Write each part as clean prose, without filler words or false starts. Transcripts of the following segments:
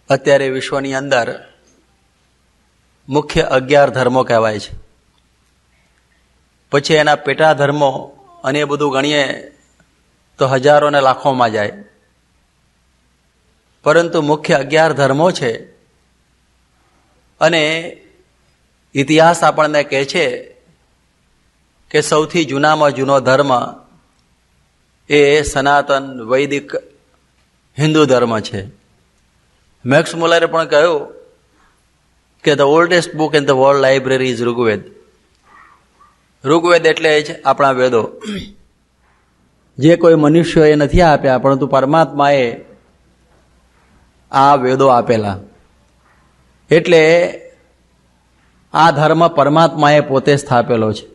અત્યારે વિશ્વની અંદર મુખ્ય 11 ધર્મો કહેવાય છે. પછી એના પેટા ધર્મો અને એ બધું ગણીએ તો હજારો ને લાખોમાં જાય. પરંતુ મુખ્ય 11 ધર્મો છે. અને ઇતિહાસ આપણને કહે છે કે સૌથી જૂનામાં જૂનો ધર્મ એ સનાતન વૈદિક હિન્દુ ધર્મ છે. મેક્સ મુલરે પણ કહ્યું કે the oldest book in the world library is Rigveda. Rigveda એટલે જ આપણા વેદો, જે કોઈ મનુષ્યોએ નથી આપ્યા, પરંતુ પરમાત્માએ આ વેદો આપેલા. એટલે આ ધર્મ પરમાત્માએ પોતે સ્થાપેલો છે.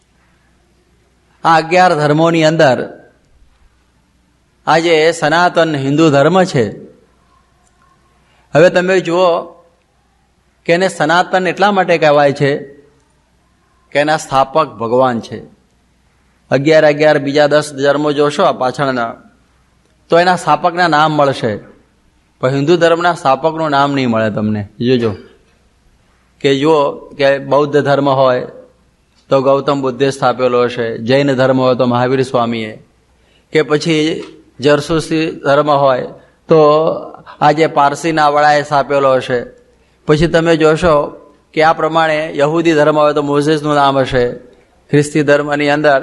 આ 11 ધર્મોની અંદર આજે સનાતન હિન્દુ ધર્મ છે. હવે તમે જુઓ કે એને સનાતન એટલા માટે કહેવાય છે કે એના સ્થાપક ભગવાન છે. 11 બીજા 10 ધર્મો જોશો પાછળના તો એના સ્થાપકના નામ મળશે, પણ હિન્દુ ધર્મના સ્થાપકનું નામ નહીં મળે તમને. જોજો કે જુઓ કે બૌદ્ધ ધર્મ હોય તો ગૌતમ બુદ્ધે સ્થાપેલો હશે, જૈન ધર્મ હોય તો મહાવીર સ્વામીએ, કે પછી જરસુસી ધર્મ હોય તો આજે પારસીના વડાએ સ્થાપેલો હશે. પછી તમે જોશો કે આ પ્રમાણે યહૂદી ધર્મ હોય તો મોઝેસનું નામ હશે, ખ્રિસ્તી ધર્મની અંદર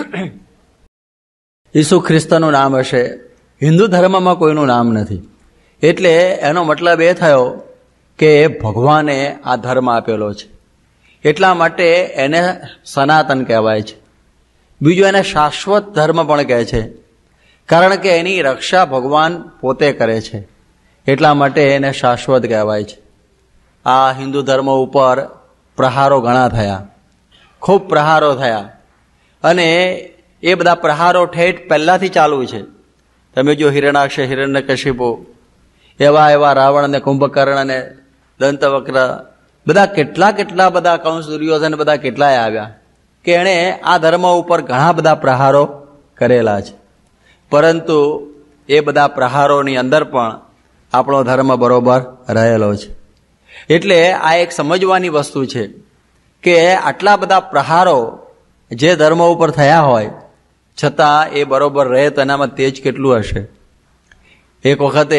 ઈસુ ખ્રિસ્તનું નામ હશે. હિન્દુ ધર્મમાં કોઈનું નામ નથી. એટલે એનો મતલબ એ થયો કે ભગવાને આ ધર્મ આપેલો છે, એટલા માટે એને સનાતન કહેવાય છે. બીજું એને શાશ્વત ધર્મ પણ કહે છે, કારણ કે એની રક્ષા ભગવાન પોતે કરે છે, એટલા માટે એને શાશ્વત કહેવાય છે. આ હિન્દુ ધર્મ ઉપર પ્રહારો ઘણા થયા, ખૂબ પ્રહારો થયા, અને એ બધા પ્રહારો ઠેઠ પહેલાંથી ચાલુ છે. તમે જો હિરણાક્ષ, હિરણ્યકશિપુ, એવા રાવણ અને કુંભકર્ણ અને દંતવક્ર, બધા કેટલા બધા કંસ, દુર્યોધન, બધા કેટલાય આવ્યા કે એણે આ ધર્મ ઉપર ઘણા બધા પ્રહારો કરેલા છે. પરંતુ એ બધા પ્રહારોની અંદર પણ આપણો ધર્મ બરોબર રહેલો છે. એટલે આ એક સમજવાની વસ્તુ છે કે આટલા બધા પ્રહારો જે ધર્મ ઉપર થયા હોય છતાં એ બરોબર રહે તો એનામાં તેજ કેટલું હશે. એક વખતે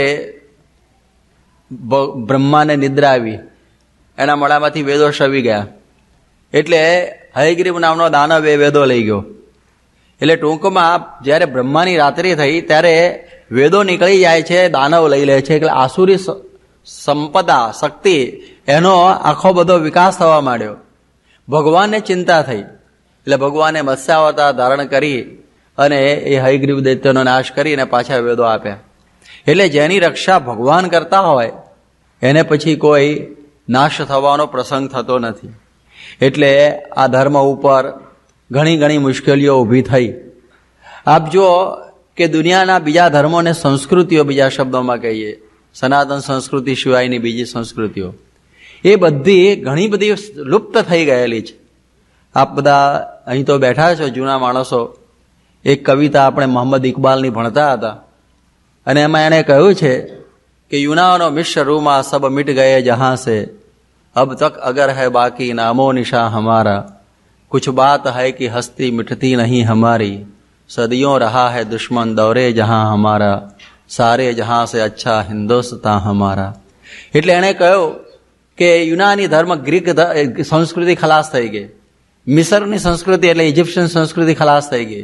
બ્રહ્માને નિદ્રા આવી, એના મળામાંથી વેદો શવી ગયા. એટલે હયગ્રીવ નામનો દાનવ એ વેદો લઈ ગયો. એટલે ટૂંકમાં જ્યારે બ્રહ્માની રાત્રિ થઈ ત્યારે વેદો નીકળી જાય છે, દાનવ લઈ લે છે. એટલે આસુરી સંપદા, શક્તિ, એનો આખો બધો વિકાસ થવા માંડ્યો. ભગવાનને ચિંતા થઈ, એટલે ભગવાને મત્સ્યાવતાર ધારણ કરી અને એ હયગ્રીવ દૈત્યનો નાશ કરીને પાછા વેદો આપ્યા. એટલે જેની રક્ષા ભગવાન કરતા હોય એને પછી કોઈ નાશ થવાનો પ્રસંગ થતો નથી. એટલે આ ધર્મ ઉપર ઘણી મુશ્કેલીઓ ઊભી થઈ. આપ જુઓ કે દુનિયાના બીજા ધર્મોને સંસ્કૃતિઓ, બીજા શબ્દોમાં કહીએ સનાતન સંસ્કૃતિ સિવાયની બીજી સંસ્કૃતિઓ, એ બધી ઘણી બધી લુપ્ત થઈ ગયેલી છે. આપ બધા અહીં તો બેઠા છો જૂના માણસો. એક કવિતા આપણે મોહમ્મદ ઇકબાલની ભણતા હતા, અને એમાં એણે કહ્યું છે કે યુનાનો મિશ્ર રૂમા સબ મિટ ગયે જહાં સે, અબ તક અગર है बाकी नामो निशा हमारा, कुछ बात है कि हस्ती मिटती नहीं हमारी, सदियों रहा है दुश्मन दौरे जहां हमारा, सारे जहां से अच्छा हिंदुस्तान हमारा. એટલે એણે કહ્યું કે યુનાની ધર્મ, ગ્રીક સંસ્કૃતિ ખલાસ થઈ ગઈ, મિસરની સંસ્કૃતિ એટલે ઇજિપ્શિયન સંસ્કૃતિ ખલાસ થઈ ગઈ,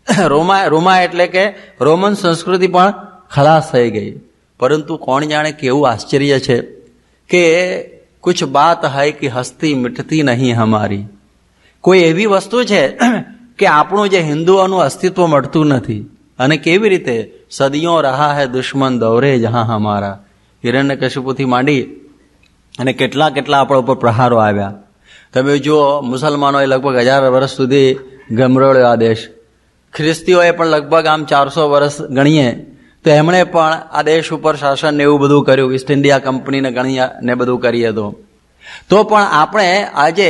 રોમા એટલે કે રોમન સંસ્કૃતિ પણ ખલાસ થઈ ગઈ. પરંતુ કોણ જાણે કેવું આશ્ચર્ય છે કે કુછ બાત હૈ કે હસ્તી મિટતી નહીં હમારી. કોઈ એવી વસ્તુ છે કે આપણું જે હિન્દુઓનું અસ્તિત્વ મળતું નથી. અને કેવી રીતે? સદીઓ રહા હૈ દુશ્મન દૌરે જહાં હમારા. હિરણ્યકશિપુથી માંડી અને કેટલા આપણા ઉપર પ્રહારો આવ્યા. તમે જુઓ, મુસલમાનોએ લગભગ 1000 વર્ષ સુધી ગમરોળ્યો આ દેશ. ખ્રિસ્તીઓએ પણ લગભગ આમ 400 વર્ષ ગણીએ તો એમણે પણ આ દેશ ઉપર શાસન ને એવું બધું કર્યું. ઈસ્ટ ઇન્ડિયા કંપનીને ગણીએ ને બધું કરીએ તો પણ આપણે આજે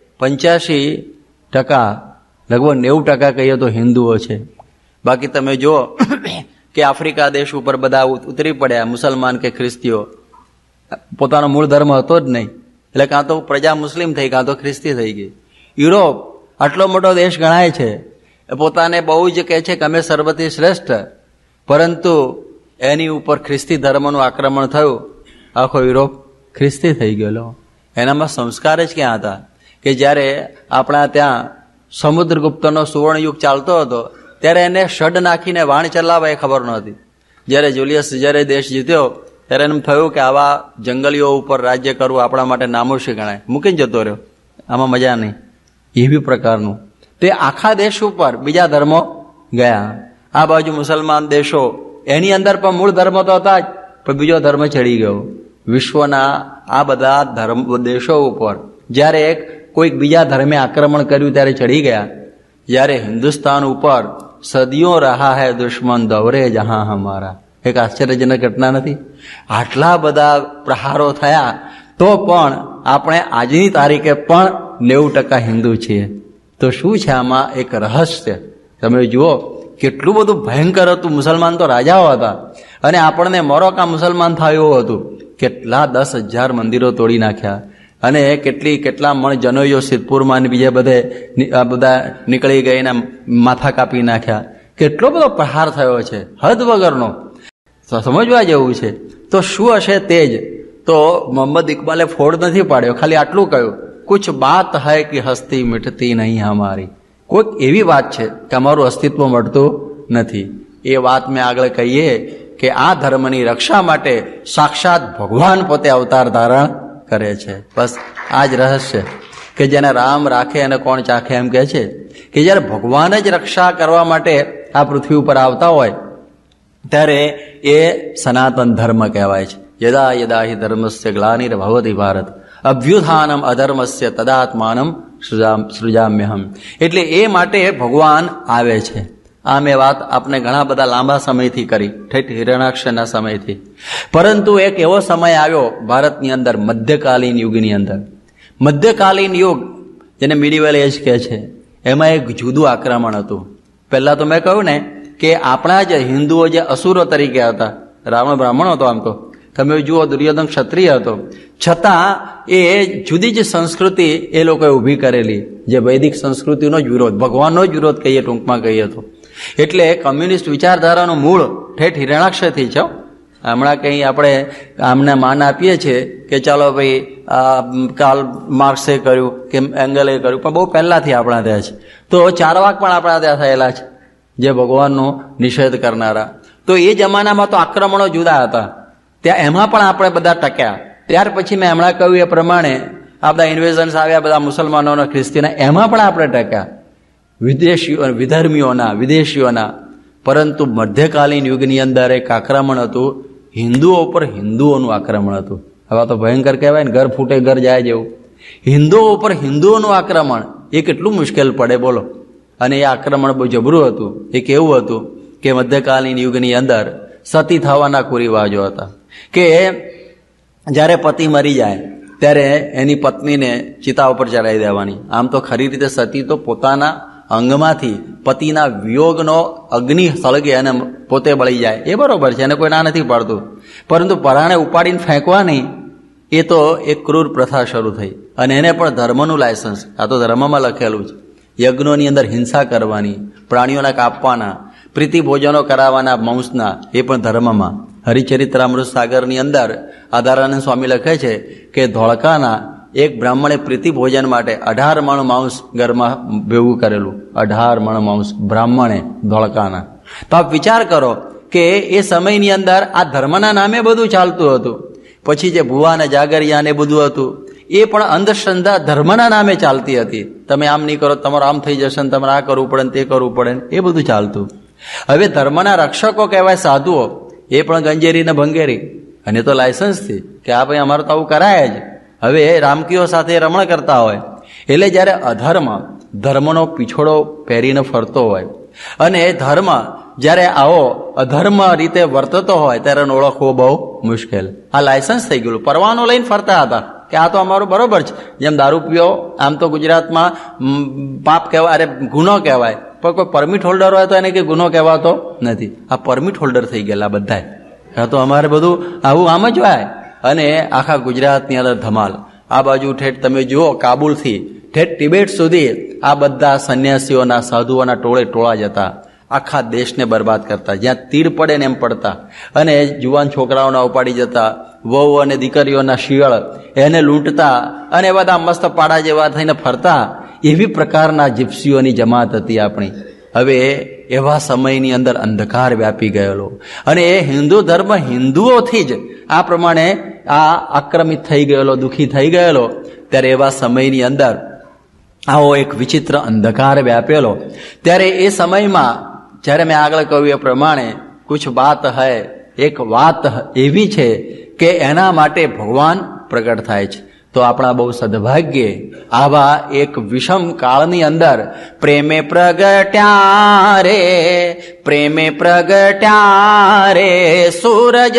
85%, લગભગ 90% કહીએ તો હિન્દુઓ છે. બાકી તમે જુઓ કે આફ્રિકા દેશ ઉપર બધા ઉતરી પડ્યા મુસલમાન કે ખ્રિસ્તીઓ. પોતાનો મૂળ ધર્મ હતો જ નહીં. એટલે કાં તો પ્રજા મુસ્લિમ થઈ, કાં તો ખ્રિસ્તી થઈ ગઈ. યુરોપ આટલો મોટો દેશ ગણાય છે, પોતાને બહુ જ કહે છે કે અમે સર્વથી શ્રેષ્ઠ, પરંતુ એની ઉપર ખ્રિસ્તી ધર્મનું આક્રમણ થયું, આખો યુરોપ ખ્રિસ્તી થઈ ગયેલો. એનામાં સંસ્કાર જ ક્યાં હતા? કે જ્યારે આપણા ત્યાં સમુદ્રગુપ્તનો સુવર્ણયુગ ચાલતો હતો ત્યારે એને ષડ નાખીને વાણ ચલાવવા એ ખબર નહોતી. જ્યારે જુલિયસ સીઝરે દેશ જીત્યો ત્યારે એમ થયું કે આવા જંગલીઓ ઉપર રાજ્ય કરવું આપણા માટે નામોશી ગણાય, મૂકીને જતો રહ્યો, આમાં મજા નહીં. એવી પ્રકારનું તે આખા દેશ ઉપર બીજા ધર્મો ગયા. આ બાજુ મુસલમાન દેશો, એની અંદર પણ મૂળ ધર્મ તો હતા જ, પણ બીજો ધર્મ ચડી ગયો. વિશ્વના આ બધા ધર્મ દેશો ઉપર જ્યારે કોઈક બીજા ધર્મે આક્રમણ કર્યું ત્યારે ચડી ગયા. જ્યારે હિન્દુસ્તાન ઉપર સદીઓ રહા હૈ દુશ્મન દૌરે જહાં હમારા, એક આશ્ચર્યજનક ઘટના નથી? આટલા બધા પ્રહારો થયા તો પણ આપણે આજની તારીખે પણ 90% હિન્દુ છીએ. તો શું છે આમાં એક રહસ્ય? તમે જુઓ કેટલું બધું ભયંકર હતું. મુસલમાન તો રાજાઓ હતા અને આપણને મોરોકા મુસલમાન થાય એવું હતું. કેટલા 10,000 મંદિરો તોડી નાખ્યા અને કેટલા મણ જનોઈઓ સિદ્ધપુરમાં બીજે બધે બધા નીકળી ગઈને માથા કાપી નાખ્યા. કેટલો બધો પ્રહાર થયો છે, હદ વગરનો. સમજવા જેવું છે. તો શું હશે તે જ તો મોહમ્મદ ઇકબાલે ફોડ નથી પાડ્યો, ખાલી આટલું કહ્યું, કુછ બાત હૈ કે હસ્તી મિટતી નહીં હમારી. કોઈક એવી વાત છે કે અમારું અસ્તિત્વ મળતું નથી. એ વાત મેં આગળ કહીએ કે આ ધર્મની રક્ષા માટે સાક્ષાત ભગવાન પોતે અવતાર ધારણ કરે છે. બસ આ જ રહસ્ય કે જેને રામ રાખે અને કોણ ચાખે, એમ કહે છે કે જ્યારે ભગવાન જ રક્ષા કરવા માટે આ પૃથ્વી ઉપર આવતા હોય ત્યારે એ સનાતન ધર્મ કહેવાય છે. યદા યદા હિ ધર્મસ્ય ગ્લાનિર્ભવતિ ભારત અભ્યુત્થાનમ અધર્મસ્ય તદાત્માનમ સૃજામ્યહમ. એટલે એ માટે ભગવાન આવે છે. આ મેં વાત આપણે ઘણા બધા લાંબા સમયથી કરી, ઠેઠ હિરણાક્ષના સમયથી. પરંતુ એક એવો સમય આવ્યો ભારતની અંદર, મધ્યકાલીન યુગની અંદર. મધ્યકાલીન યુગ જેને મિડિવલ એજ કહે છે, એમાં એક જુદું આક્રમણ હતું. પહેલા તો મેં કહ્યું ને કે આપણા જ હિન્દુઓ જે અસુરો તરીકે હતા, રાવણ બ્રાહ્મણ હતો, આમ તો તમે જુઓ દુર્યોધન ક્ષત્રિય હતો, છતાં એ જુદી જ સંસ્કૃતિ એ લોકોએ ઊભી કરેલી, જે વૈદિક સંસ્કૃતિનો જ વિરોધ, ભગવાનનો જ વિરોધ કહીએ, ટૂંકમાં કહીએ તો. એટલે કમ્યુનિસ્ટ વિચારધારાનું મૂળ ઠેઠ હિરણાક્ષથી છે. હમણાં કંઈ આપણે આમને માન આપીએ છીએ કે ચાલો ભાઈ કાર્લ માર્ક્સે કર્યું કે એંગલે કર્યું, પણ બહુ પહેલાંથી આપણા ત્યાં છે. તો ચારવાક પણ આપણા ત્યાં થયેલા છે, જે ભગવાનનો નિષેધ કરનારા. તો એ જમાનામાં તો આક્રમણો જુદા હતા, ત્યાં એમાં પણ આપણે બધા ટક્યા. ત્યાર પછી મેં હમણાં કહ્યું એ પ્રમાણે આ બધા ઇન્વેઝન્સ આવ્યા, બધા મુસલમાનોના, ખ્રિસ્તીના, એમાં પણ આપણે ટક્યા, વિદેશીઓના. પરંતુ મધ્યકાલીન યુગની અંદર એક આક્રમણ હતું, હિન્દુઓ ઉપર હિન્દુઓનું આક્રમણ હતું. હવે તો ભયંકર કહેવાય ને, ઘર ફૂટે ઘર જાય જેવું. હિન્દુઓ ઉપર હિન્દુઓનું આક્રમણ એ કેટલું મુશ્કેલ પડે બોલો. અને એ આક્રમણ બહુ જબરું હતું. એ કેવું હતું કે મધ્યકાલીન યુગની અંદર સતી થવાના કુરિવાજો હતા કે જ્યારે પતિ મરી જાય ત્યારે એની પત્નીને ચિતા ઉપર ચડાવી દેવાની. આમ તો ખરી રીતે સતી તો પોતાના અંગમાંથી પતિના વિયોગનો અગ્નિ સળગે અને પોતે બળી જાય, એ બરોબર છે, એને કોઈ ના નથી પાડતું. પરંતુ પરાણે ઉપાડીને ફેંકવાની એ તો એક ક્રૂર પ્રથા શરૂ થઈ. અને એને પણ ધર્મનું લાયસન્સ, આ તો ધર્મમાં લખેલું છે. યજ્ઞોની અંદર હિંસા કરવાની, પ્રાણીઓના કાપવાના, પ્રીતિ ભોજનો કરાવવાના માંસના, એ પણ ધર્મમાં. હરિચરિત્રામૃત સાગરની અંદર આધારાનંદ સ્વામી લખે છે કે ધોળકાના એક બ્રાહ્મણે પ્રીતિ ભોજન માટે 18 મણ માંસ ઘરમાં ભેગું કરેલું. 18 મણ માંસ બ્રાહ્મણે, ધોળકાના. તો આપ વિચાર કરો કે એ સમયની અંદર આ ધર્મના નામે બધું ચાલતું હતું. પછી જે ભુવા અને જાગરિયા ને બધું હતું એ પણ અંધશ્રદ્ધા ધર્મના નામે ચાલતી હતી. તમે આમ નહીં કરો, તમારું આમ થઈ જશે, તમારે આ કરવું પડે ને તે કરવું પડે, એ બધું ચાલતું. હવે ધર્મના રક્ષકો કહેવાય સાધુઓ, એ પણ ગંજેરી ને ભંગેરી, અને તો લાયસન્સથી કે આ ભાઈ અમારું તો આવું કરાય જ. હવે રામકીઓ સાથે રમણ કરતા હોય. એટલે જ્યારે અધર્મ ધર્મનો પીછોડો પહેરીને ફરતો હોય અને ધર્મ જ્યારે આવો અધર્મ રીતે વર્તતો હોય ત્યારે ઓળખવો બહુ મુશ્કેલ. આ લાયસન્સ થઈ ગયેલું, પરવાનો લઈને ફરતા હતા કે આ તો અમારું બરોબર છે. જેમ દારૂ પીવો, આમ તો ગુજરાતમાં પાપ કહેવાય, અરે ગુનો કહેવાય, પણ કોઈ પરમિટ હોલ્ડર હોય તો એને કે ગુનો કહેવાતો નથી. આ પરમિટ હોલ્ડર થઈ ગયેલા બધા. હા તો અમારે બધું આવું આમ જ હોય. અને આખા ગુજરાતની અંદર ધમાલ. આ બાજુ ઠેઠ તમે જુઓ કાબુલથી ઠેઠ તિબેટ સુધી આ બધા સંન્યાસીઓના સાધુઓના ટોળે ટોળા જતા, આખા દેશને બરબાદ કરતા, જ્યાં તીર પડે ને એમ પડતા, અને જુવાન છોકરાઓના ઉપાડી જતા, વહુ અને દીકરીઓના શિયળ એને લૂંટતા, અને બધા મસ્ત પાડા જેવા થઈને ફરતા. એવી પ્રકારના જીપ્સીઓની જમાત હતી આપણી. હવે એવા સમયની અંદર અંધકાર વ્યાપી ગયેલો, અને એ હિન્દુ ધર્મ હિન્દુઓથી જ આ પ્રમાણે આ આક્રમિત થઈ ગયેલો, દુઃખી થઈ ગયેલો. ત્યારે એવા સમયની અંદર આવો એક વિચિત્ર અંધકાર વ્યાપેલો. ત્યારે એ સમયમાં જ્યારે મેં આગળ કહ્યું એ પ્રમાણે કુછ બાત હૈ, એક વાત એવી છે કે એના માટે ભગવાન પ્રગટ થાય છે. તો આપણા બહુ સદભાગ્ય આવા એક વિષમ કાળની અંદર પ્રેમે પ્રગટ્યા રે, પ્રેમે પ્રગટ્યા રે સૂરજ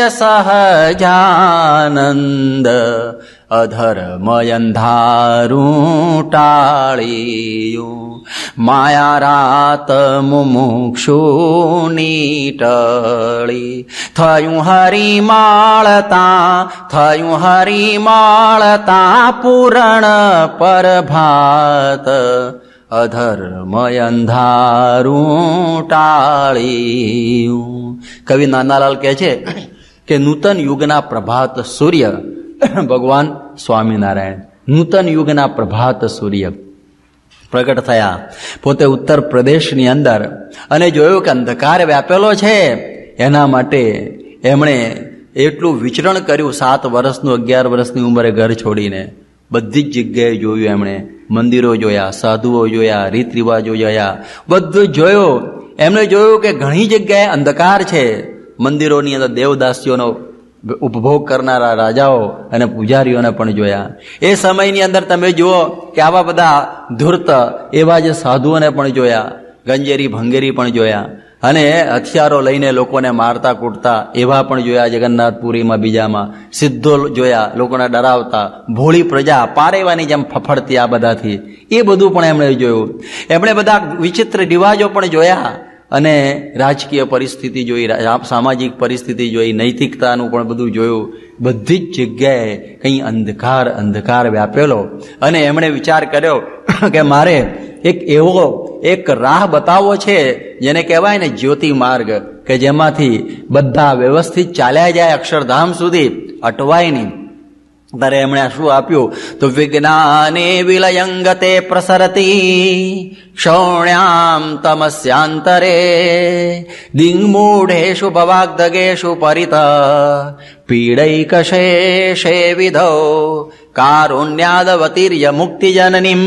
સહજાનંદ, અધર્મ અંધારું ટાળ્યું, માયા રાત મુમુક્ષુની ટળી, થયું હરિમાળતા, થયું હરિમાળતા પૂરણ પરભાત, અધર્મ અંધારું ટાળ્યું. કવિ નાનાલાલ કહે છે કે નૂતન યુગના પ્રભાત સૂર્ય ભગવાન સ્વામિનારાયણ, નૂતન યુગના પ્રભાત સૂર્ય પ્રગટ થયા પોતે ઉત્તર પ્રદેશની અંદર, અને જોયું કે અંધકાર વ્યાપેલો છે. એના માટે એમણે એટલું વિચરણ કર્યું. 7 વર્ષનું 11 વર્ષની ઉંમરે ઘર છોડીને બધી જ જગ્યાએ જોયું. એમણે મંદિરો જોયા, સાધુઓ જોયા, રીત રિવાજો જોયા, બધું જોયું. એમણે જોયું કે ઘણી જગ્યાએ અંધકાર છે. મંદિરોની અંદર દેવદાસીઓનો ઉપભોગ કરનારા રાજાઓ અને પૂજારીઓને પણ જોયા. એ સમયની અંદર તમે જુઓ કે આવા બધા ધૂર્ત એવા જે સાધુઓને પણ જોયા, ગંજેરી ભંગેરી પણ જોયા, અને હથિયારો લઈને લોકોને મારતા કૂટતા એવા પણ જોયા. જગન્નાથપુરીમાં બીજામાં સિદ્ધો જોયા, લોકોને ડરાવતા, ભોળી પ્રજા પારેવાની જેમ ફફડતી આ બધાથી, એ બધું પણ એમણે જોયું. એમણે બધા વિચિત્ર રિવાજો પણ જોયા, અને રાજકીય પરિસ્થિતિ જોઈ, સામાજિક પરિસ્થિતિ જોઈ, નૈતિકતાનું પણ બધું જોયું. બધી જ જગ્યાએ કંઈ અંધકાર અંધકાર વ્યાપેલો. અને એમણે વિચાર કર્યો કે મારે એક રાહ બતાવવો છે, જેને કહેવાય ને જ્યોતિ માર્ગ, કે જેમાંથી બધા વ્યવસ્થિત ચાલ્યા જાય અક્ષરધામ સુધી, અટવાય નહીં. ત્યારે એમણે શું આપ્યું? તો વિજ્ઞાને વિલયંગતે પ્રસરતી ક્ષૌણ્યામ તમસ્યાંતરે, દિગ્મૂઢેષુ ભવાગ્ધગેષુ પરિત પીડૈકશેષે વિધો, કારુણ્યાદવતીર્ય મુક્તિજનનીમ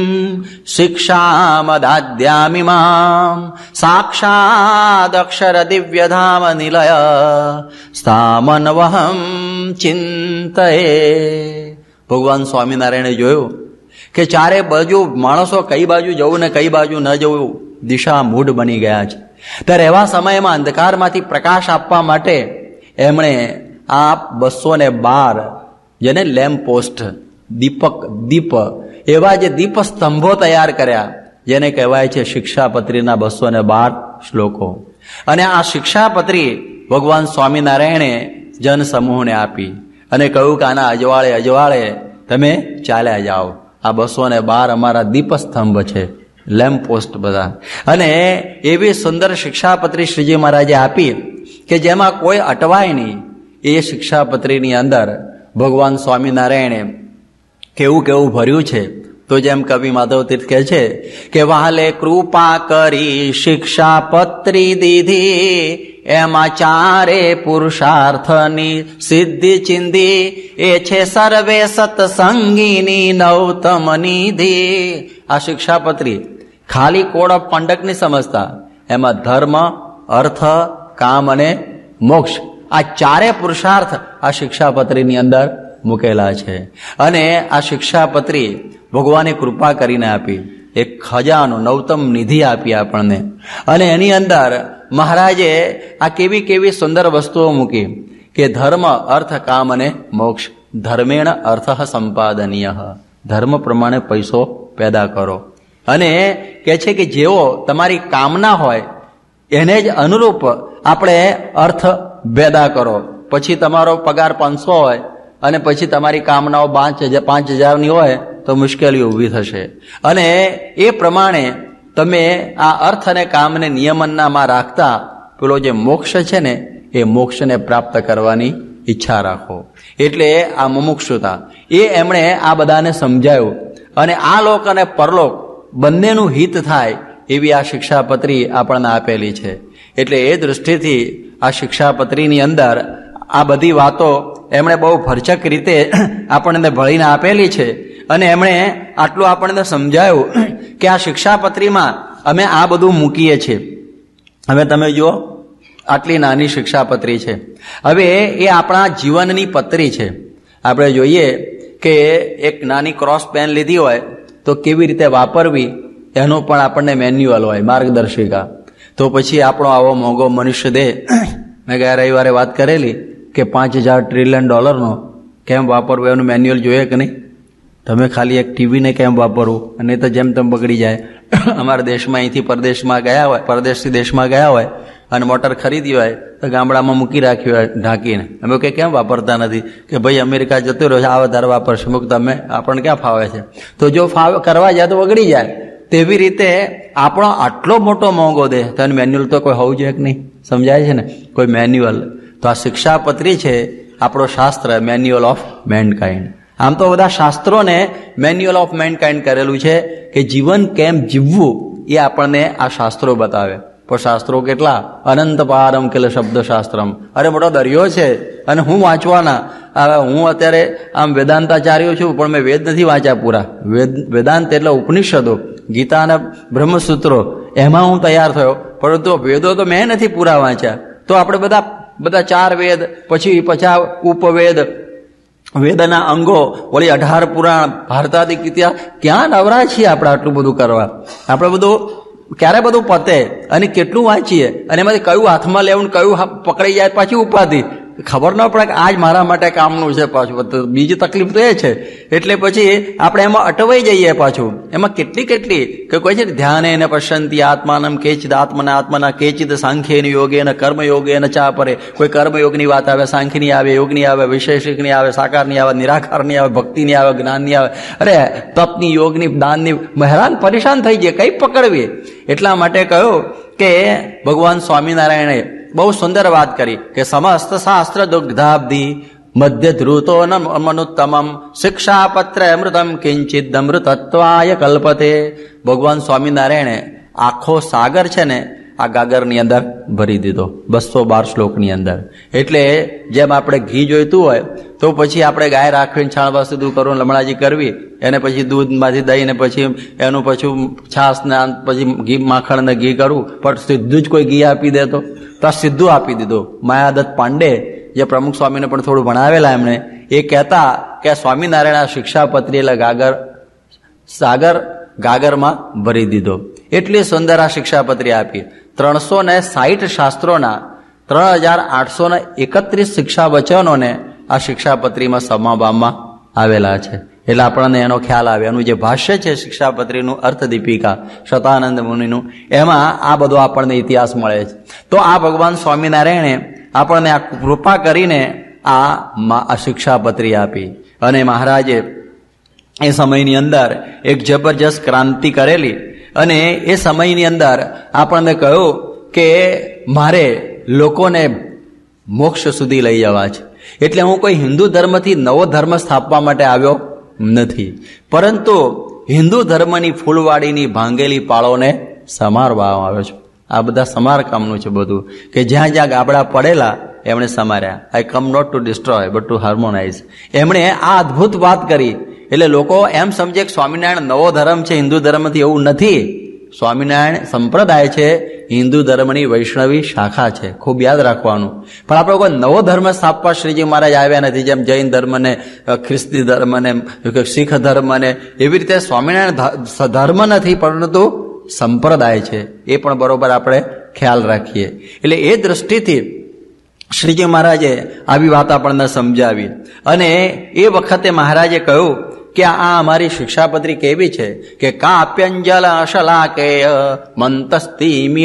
શિક્ષામદાદ્યામિમામ, સાક્ષાદક્ષર દિવ્યધામ નિલય સ્થામન્વહમ ચિંતયે. ભગવાન સ્વામિનારાયણે જોયું કે ચારે બાજુ માણસો કઈ બાજુ જવું ને કઈ બાજુ ન જવું દિશા મૂઢ બની ગયા છે. ત્યારે એવા સમયમાં અંધકારમાંથી પ્રકાશ આપવા માટે એમણે આ 212 જેને લેમ્પ પોસ્ટ, દીપ એવા જે દીપ સ્તંભો તૈયાર કર્યા, જેને કહેવાય છે શિક્ષાપત્રીના 212 શ્લોકો. અને આ શિક્ષાપત્રી ભગવાન સ્વામિનારાયણે જન સમૂહને આપી અને કહ્યું કે આના અજવાળે તમે ચાલ્યા જાઓ. આ 212 અમારા દીપસ્તંભ છે, લેમ્પ પોસ્ટ બધા. અને એવી સુંદર શિક્ષાપત્રી શ્રીજી મહારાજે આપી કે જેમાં કોઈ અટવાય નહીં. એ શિક્ષાપત્રીની અંદર ભગવાન સ્વામિનારાયણે કેવું કેવું ભર્યું છે. તો જેમ કવિ માધવ તીર્થ કહે છે કે વહાલે કૃપા કરી શિક્ષાપત્રી દીધી, એમાં ચારે પુરુષાર્થની સિદ્ધિ ચિંધી, એ છે સર્વે સત્સંગીની નવતમ નિધિ. આ શિક્ષાપત્રી ખાલી કોડ ઓફ કન્ડક્ટ નહીં સમજતા, એમાં ધર્મ, અર્થ, કામ અને મોક્ષ, આ ચારે પુરુષાર્થ આ શિક્ષાપત્રીની અંદર મૂકેલા છે. અને આ શિક્ષાપત્રી ભગવાને કૃપા કરીને આપી, એક ખજાનો નવતમ નિધિ આપી આપણને. અને એની અંદર મહારાજે આ કેવી કેવી સુંદર વસ્તુઓ મૂકી કે ધર્મ, અર્થ, કામ અને મોક્ષ. ધર્મેણ અર્થ સંપાદનીય, ધર્મ પ્રમાણે પૈસો પેદા કરો. અને કહે છે કે જેવો તમારી કામના હોય એને જ અનુરૂપ આપણે અર્થ પેદા કરો. પછી તમારો પગાર 500 હોય અને પછી તમારી કામનાઓ 5,000ની હોય તો મુશ્કેલીઓ ઊભી થશે. અને એ પ્રમાણે તમે આ અર્થ અને કામને નિયમનનામાં રાખતા પેલો જે મોક્ષ છે ને એ મોક્ષને પ્રાપ્ત કરવાની ઈચ્છા રાખો. એટલે આ મુમુક્ષુતા એ એમણે આ બધાને સમજાયું. અને આ લોક અને પરલોક બંનેનું હિત થાય એવી આ શિક્ષાપત્રી આપણને આપેલી છે. એટલે એ દૃષ્ટિથી આ શિક્ષાપત્રીની અંદર આ બધી વાતો એમણે બહુ ભરચક રીતે આપણને ભળીને આપેલી છે. અને એમણે આટલું આપણને સમજાયું કે આ શિક્ષાપત્રીમાં અમે આ બધું મૂકીએ છીએ. હવે તમે જુઓ, આટલી નાની શિક્ષાપત્રી છે. હવે એ આપણા જીવનની પત્રી છે. આપણે જોઈએ કે એક નાની ક્રોસ પેન લીધી હોય તો કેવી રીતે વાપરવી એનું પણ આપણને મેન્યુઅલ હોય, માર્ગદર્શિકા. તો પછી આપણો આવો મોંઘો મનુષ્ય દેહ, મેં ગયા રવિવારે વાત કરેલી કે $5,000 ટ્રિલિયન કેમ વાપરવું એનું મેન્યુઅલ જોઈએ કે નહીં? તમે ખાલી એક ટીવીને કેમ વાપરવું, અને તો જેમ તેમ બગડી જાય. અમારા દેશમાં અહીંથી પરદેશમાં ગયા હોય, પરદેશથી દેશમાં ગયા હોય અને મોટર ખરીદી હોય તો ગામડામાં મૂકી રાખ્યું હોય ઢાંકીને. અમે કે કેમ વાપરતા નથી? કે ભાઈ અમેરિકા જતો રહ્યો છે, આવે તારે વાપરશે. મૂક તમે, આપણને ક્યાં ફાવે છે? તો જો કરવા જાય તો બગડી જાય. તેવી રીતે આપણો આટલો મોટો મોંઘો દેહ, તો મેન્યુઅલ તો કોઈ હોવું જોઈએ કે નહીં? સમજાય છે ને? કોઈ મેન્યુઅલ. તો આ શિક્ષાપત્રી છે આપણો શાસ્ત્ર, મેન્યુઅલ ઓફ મેનકાઇન્ડ. આમ તો બધા શાસ્ત્રોને મેન્યુઅલ ઓફ મેનકાઇન્ડ કરેલું છે કે જીવન કેમ જીવવું એ આપણને આ શાસ્ત્રો બતાવે. પણ શાસ્ત્રો કેટલા? અનંત પારમ કિલ શબ્દ શાસ્ત્રમ. અરે મોટો દરિયો છે અને હું વાંચવાના. હવે હું અત્યારે આમ વેદાંતાચાર્ય છું, પણ મેં વેદ નથી વાંચ્યા પૂરા. વેદાંત એટલે ઉપનિષદો, ગીતા અને બ્રહ્મસૂત્રો, એમાં હું તૈયાર થયો, પરંતુ વેદો તો મેં નથી પૂરા વાંચ્યા. તો આપણે બધા 4 વેદ, પછી 50 ઉપવેદ, વેદના અંગો, ઓલી 18 પુરાણ, ભારતાદિક ઇતિહાસ, ક્યાં નવરા છીએ આપણે આટલું બધું કરવા? આપણે બધું ક્યારે બધું પતે અને કેટલું વાંચીએ, અને એમાંથી કયું હાથમાં લેવું, કયું પકડાઈ જાય પાછી ઉપાધિ ખબર ન પડે કે આજ મારા માટે કામનું છે. પાછું બીજી તકલીફ તો એ છે. એટલે પછી આપણે એમાં અટવાઈ જઈએ. પાછું એમાં કેટલી કે કોઈ છે ને, ધ્યાને ને પશ્યંતિ આત્માનમ કેચિદ આત્મના કેચિદ સાંખ્યેન યોગેન કર્મયોગેન ચા પરે. કોઈ કર્મયોગની વાત આવે, સાંખ્યની આવે, યોગની આવે, વૈશેષિકની આવે, સાકારની આવે, નિરાકારની આવે, ભક્તિની આવે, જ્ઞાનની આવે. અરે તપની, યોગની, દાનની, હેરાન પરેશાન થઈ જાય, કઈ પકડવી. એટલા માટે કહ્યું કે ભગવાન સ્વામિનારાયણે બહુ સુંદર વાત કરી કે સમસ્ત શાસ્ત્ર દુગ્ધાબ્ધિ મધ્ય ધ્રુતો મનુત્તમમ શિક્ષાપત્ર અમૃતમ કિંચિદ અમૃતત્વાય કલ્પતે. ભગવાન સ્વામિનારાયણે આખો સાગર છે ને આ ગાગરની અંદર ભરી દીધો 212 શ્લોકની અંદર. એટલે જેમ આપણે ઘી જોઈતું હોય તો પછી આપણે ગાય રાખવીને છાણવા સુધી કરવું, લમણાજી કરવી, એને પછી દૂધમાંથી દહીં ને પછી એનું પાછું છાશ ને પછી ઘી, માખણ ને ઘી કરવું. પણ સીધું જ કોઈ ઘી આપી દે તો આ સીધું આપી દીધું. માયાદત્ત પાંડે, જે પ્રમુખ સ્વામીને પણ થોડું ભણાવેલા એમણે, એ કહેતા કે સ્વામિનારાયણ શિક્ષાપત્રી એટલે સાગર ગાગરમાં ભરી દીધો. એટલી સુંદર આ શિક્ષાપત્રી આપી. 360 શાસ્ત્રોના 3831 શિક્ષા વચનોને આ શિક્ષાપત્રીમાં સમાવવામાં આવેલા છે. એટલે આપણને એનો ખ્યાલ આવે. એનું જે ભાષ્ય છે શિક્ષાપત્રીનું, અર્થદીપિકા શતાનંદ મુનિનું, એમાં આ બધો આપણને ઇતિહાસ મળે છે. તો આ ભગવાન સ્વામિનારાયણે આપણને આ કૃપા કરીને આ શિક્ષાપત્રી આપી. અને મહારાજે એ સમયની અંદર એક જબરજસ્ત ક્રાંતિ કરેલી. અને એ સમયની અંદર આપણને કહ્યું કે મારે લોકોને મોક્ષ સુધી લઈ જવા છે. એટલે હું કોઈ હિન્દુ ધર્મથી નવો ધર્મ સ્થાપવા માટે આવ્યો નથી, પરંતુ હિન્દુ ધર્મની ફૂલવાડીની ભાંગેલી પાળોને સમારવા આવ્યો છું. આ બધા સમારકામનું છે બધું, કે જ્યાં જ્યાં ગાબડા પડેલા એમણે સમાર્યા. I come not to destroy but to harmonize. એમણે આ અદ્ભુત વાત કરી. એટલે લોકો એમ સમજે કે સ્વામિનારાયણ નવો ધર્મ છે હિન્દુ ધર્મથી. એવું નથી. સ્વામિનારાયણ સંપ્રદાય છે, હિન્દુ ધર્મની વૈષ્ણવી શાખા છે. ખૂબ યાદ રાખવાનું. પણ આપણે કોઈ નવો ધર્મ સ્થાપવા શ્રીજી મહારાજ આવ્યા નથી. જેમ જૈન ધર્મ ને, ખ્રિસ્તી ધર્મ ને, શીખ ધર્મ ને, એવી રીતે સ્વામિનારાયણ ધર્મ નથી, પરંતુ સંપ્રદાય છે. એ પણ બરોબર આપણે ખ્યાલ રાખીએ. એટલે એ દ્રષ્ટિથી શ્રીજી મહારાજે આવી વાત આપણને સમજાવી. અને એ વખતે મહારાજે કહ્યું કે આ અમારી શિક્ષાપત્રી કેવી છે કે કાપ્યંજલ અશલાકેય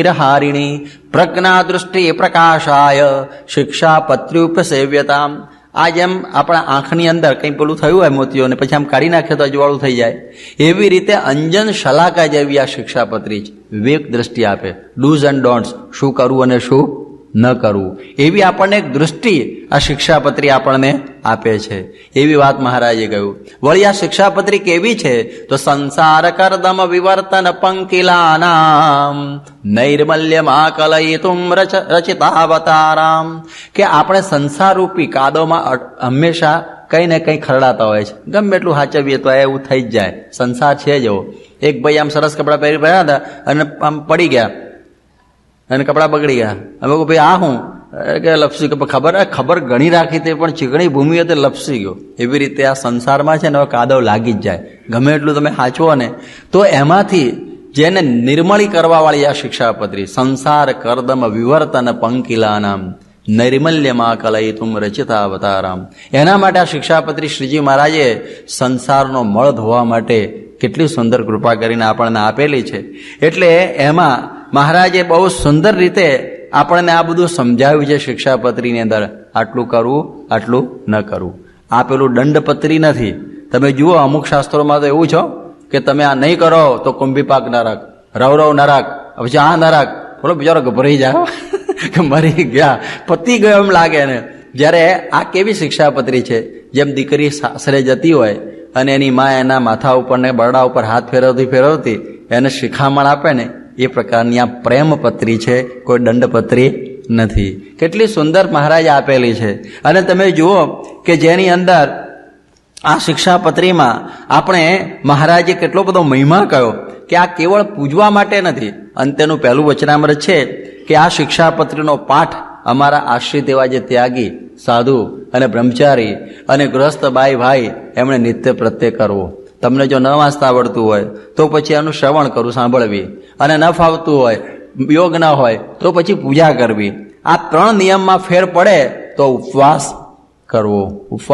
મંતસ્તિમિરહારિણી પ્રજ્ઞા દૃષ્ટિ પ્રકાશાય શિક્ષાપત્ર્યુપસેવ્યતામ. આ જેમ આપણા આંખની અંદર કંઈ પેલું થયું હોય મોતીઓને પછી આમ કાઢી નાખે તો અજવાળું થઈ જાય, એવી રીતે અંજન શલાકા જેવી આ શિક્ષાપત્રી છે. વિવેક દ્રષ્ટિ આપે, ડૂઝ એન્ડ ડોન્ટ્સ, શું કરવું અને શું ન કરવું, એવી આપણને એક દૃષ્ટિ આ શિક્ષાપત્રી આપણને આપે છે. એવી વાત મહારાજે કહ્યું. વળી આ શિક્ષાપત્રી કેવી છે તો સંસાર કરદમ વિવર્તન પંકિલાનામ નૈર્મલ્યમાં કલયિતુમ રચિતાવતારામ, કે આપણે સંસાર રૂપી કાદવમાં હંમેશા કંઈ ને કંઈ ખરડાતા હોય છે. ગમે એટલું સાચવીએ તો એવું થઈ જ જાય. સંસાર છે જ એવો. એક ભાઈ આમ સરસ કપડાં પહેરી રહ્યા હતા અને આમ પડી ગયા અને કપડાં બગડી ગયા. અમે કહું ભાઈ આ હું કે લપસી, કે ખબર ઘણી રાખી તે પણ ચીકણી ભૂમિ હતી લપસી ગયો. એવી રીતે આ સંસારમાં છે ને હવે કાદવ લાગી જ જાય. ગમે એટલું તમે સાચવો ને તો એમાંથી જેને નિર્મળી કરવાવાળી આ શિક્ષાપત્રી, સંસાર કરદમ વિવર્તન પંકિલાનામ નૈર્મલ્યમાં કલયિતુમ રચિતા અવતારામ, એના માટે આ શિક્ષાપત્રી શ્રીજી મહારાજે સંસારનો મળ ધોવા માટે કેટલી સુંદર કૃપા કરીને આપણને આપેલી છે. એટલે એમાં મહારાજે બહુ સુંદર રીતે આપણને આ બધું સમજાવ્યું છે શિક્ષાપત્રીની અંદર. આટલું કરવું, આટલું ન કરવું. આ પેલું દંડપત્રી નથી. તમે જુઓ અમુક શાસ્ત્રોમાં તો એવું છો કે તમે આ નહીં કરો તો કુંભીપાક નરક, રવરવ નરક, પછી આ નરક. બોલો બિચારો ગભરાઈ જાય કે મરી ગયા, પતી ગયો એમ લાગે ને. જ્યારે આ કેવી શિક્ષાપત્રી છે, જેમ દીકરી સાસરે જતી હોય અને એની મા એના માથા ઉપર ને બરડા ઉપર હાથ ફેરવતી એને શિખામણ આપે ને, એ પ્રકારની આ પ્રેમપત્રી છે, કોઈ દંડપત્રી નથી. કેટલી સુંદર મહારાજે આપેલી છે. અને તમે જુઓ કે જેની અંદર આ શિક્ષાપત્રીમાં આપણે મહારાજે કેટલો બધો મહિમા કહ્યો કે આ કેવળ પૂજવા માટે નથી. અંતેનું પહેલું વચનામૃત છે કે આ શિક્ષાપત્રીનો પાઠ અમારા આશ્રિત એવા જે ત્યાગી, સાધુ અને બ્રહ્મચારી અને ગૃહસ્થ ભાઈ એમણે નિત્ય પ્રત્યે કરવો. તમને જો ન વાંચતા આવડતું હોય તો પછી એનું શ્રવણ કરવું, સાંભળવી, અને ન ફાવતું હોય, યોગ ન હોય તો પછી પૂજા કરવી. આ 3 નિયમમાં ફેર પડે તો ઉપવાસ કરવો.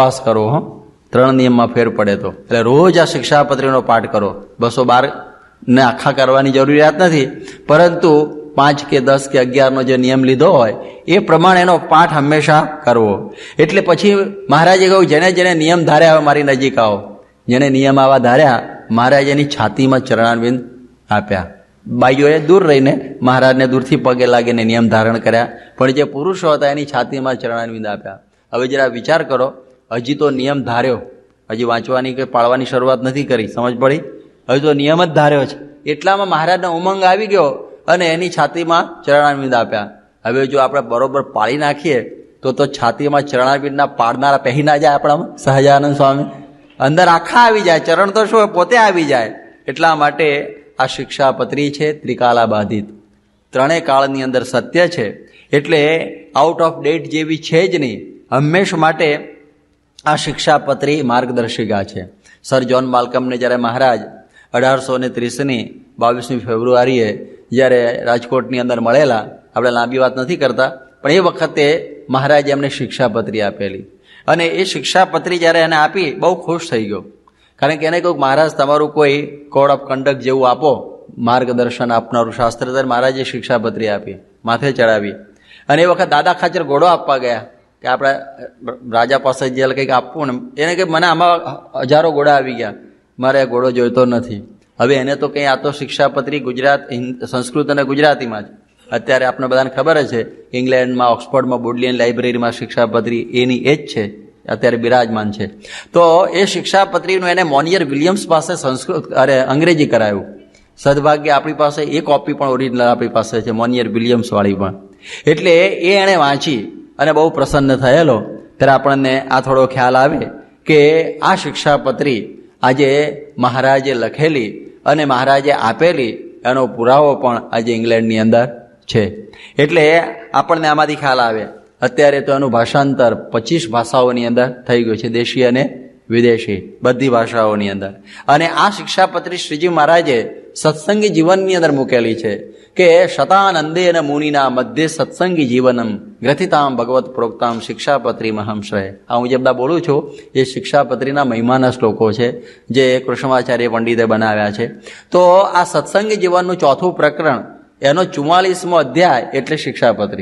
3 નિયમમાં ફેર પડે તો. એટલે રોજ આ શિક્ષાપત્રીનો પાઠ કરો. 212 ને આખા કરવાની જરૂરિયાત નથી, પરંતુ 5 કે 10 કે 11નો જે નિયમ લીધો હોય એ પ્રમાણે એનો પાઠ હંમેશા કરવો. એટલે પછી મહારાજે કહ્યું જેને જેને નિયમ ધાર્યા હવે મારી નજીક આવો. જેને નિયમ આવા ધાર્યા મહારાજ એની છાતીમાં ચરણારવિંદ આપ્યા. બાઈઓએ દૂર રહીને મહારાજને દૂરથી પગે લાગીને નિયમ ધારણ કર્યા, પણ જે પુરુષો હતા એની છાતીમાં ચરણારવિંદ આપ્યા. હવે જરા વિચાર કરો, હજી તો નિયમ ધાર્યો, હજી વાંચવાની કે પાળવાની શરૂઆત નથી કરી, સમજ પડી? હજી તો નિયમ જ ધાર્યો છે. એટલામાં મહારાજને ઉમંગ આવી ગયો અને એની છાતીમાં ચરણારવિંદ આપ્યા. હવે જો આપણે બરોબર પાળી નાખીએ તો છાતીમાં ચરણારવિંદના પાડનારા પહેરી ના જાય આપણામાં? સહજાનંદ સ્વામી અંદર આખા આવી જાય, ચરણ તો શું પોતે આવી જાય. એટલા માટે આ શિક્ષાપત્રી છે ત્રિકાલા બાધિત, 3 કાળની અંદર સત્ય છે. એટલે આઉટ ઓફ ડેટ જેવી છે જ નહીં. હંમેશ માટે આ શિક્ષાપત્રી માર્ગદર્શિકા છે. સર જ્હોન માલ્કમને જ્યારે મહારાજ 1830ની 22મી ફેબ્રુઆરીએ જ્યારે રાજકોટની અંદર મળેલા, આપણે લાંબી વાત નથી કરતા, પણ એ વખતે મહારાજે એમને શિક્ષાપત્રી આપેલી. અને એ શિક્ષાપત્રી જ્યારે એને આપી બહુ ખુશ થઈ ગયો. કારણ કે એને કહ્યું મહારાજ તમારું કોઈ કોડ ઓફ કન્ડક્ટ જેવું આપો, માર્ગદર્શન આપનારું શાસ્ત્ર. ત્યારે મહારાજે શિક્ષાપત્રી આપી, માથે ચડાવી. અને એ વખત દાદા ખાચર ઘોડો આપવા ગયા કે આપણે રાજા પાસે જે કંઈક આપવું ને, એને કે મને આમાં હજારો ઘોડા આવી ગયા, મારે આ ઘોડો જોઈતો નથી. હવે એને તો કંઈ આ તો શિક્ષાપત્રી ગુજરાત સંસ્કૃત અને ગુજરાતીમાં જ અત્યારે આપણે બધાને ખબર જ છે. ઇંગ્લેન્ડમાં ઓક્સફોર્ડમાં બોડલિયન લાઇબ્રેરીમાં શિક્ષાપત્રી એની એ જ છે, અત્યારે બિરાજમાન છે. તો એ શિક્ષાપત્રીનું એને મોનિયર વિલિયમ્સ પાસે અંગ્રેજી કરાયું. સદભાગ્ય આપણી પાસે એ કોપી પણ ઓરિજિનલ આપણી પાસે છે, મોનિયર વિલિયમ્સ વાળી પણ. એટલે એ એણે વાંચી અને બહુ પ્રસન્ન થયેલો. ત્યારે આપણને આ થોડો ખ્યાલ આવે કે આ શિક્ષાપત્રી આજે મહારાજે લખેલી અને મહારાજે આપેલી એનો પુરાવો પણ આજે ઇંગ્લેન્ડની અંદર છે. એટલે આપણને આમાંથી ખ્યાલ આવે. અત્યારે તો એનું ભાષાંતર 25 ભાષાઓની અંદર થઈ ગયું છે, દેશી અને વિદેશી બધી ભાષાઓની અંદર. અને આ શિક્ષાપત્રી શ્રીજી મહારાજે સત્સંગી જીવનની અંદર મૂકેલી છે કે શતાનંદે અને મુનિના મધ્ય સત્સંગી જીવનમ ગ્રથિતામ ભગવત પ્રોક્તામ શિક્ષાપત્રી મહંશ્રય. આ હું જે બધા બોલું છું એ શિક્ષાપત્રીના મહિમાના શ્લોકો છે જે કૃષ્ણાચાર્ય પંડિતે બનાવ્યા છે. તો આ સત્સંગી જીવનનું 4થું પ્રકરણ, એનો 44મો અધ્યાય એટલે શિક્ષાપત્રી.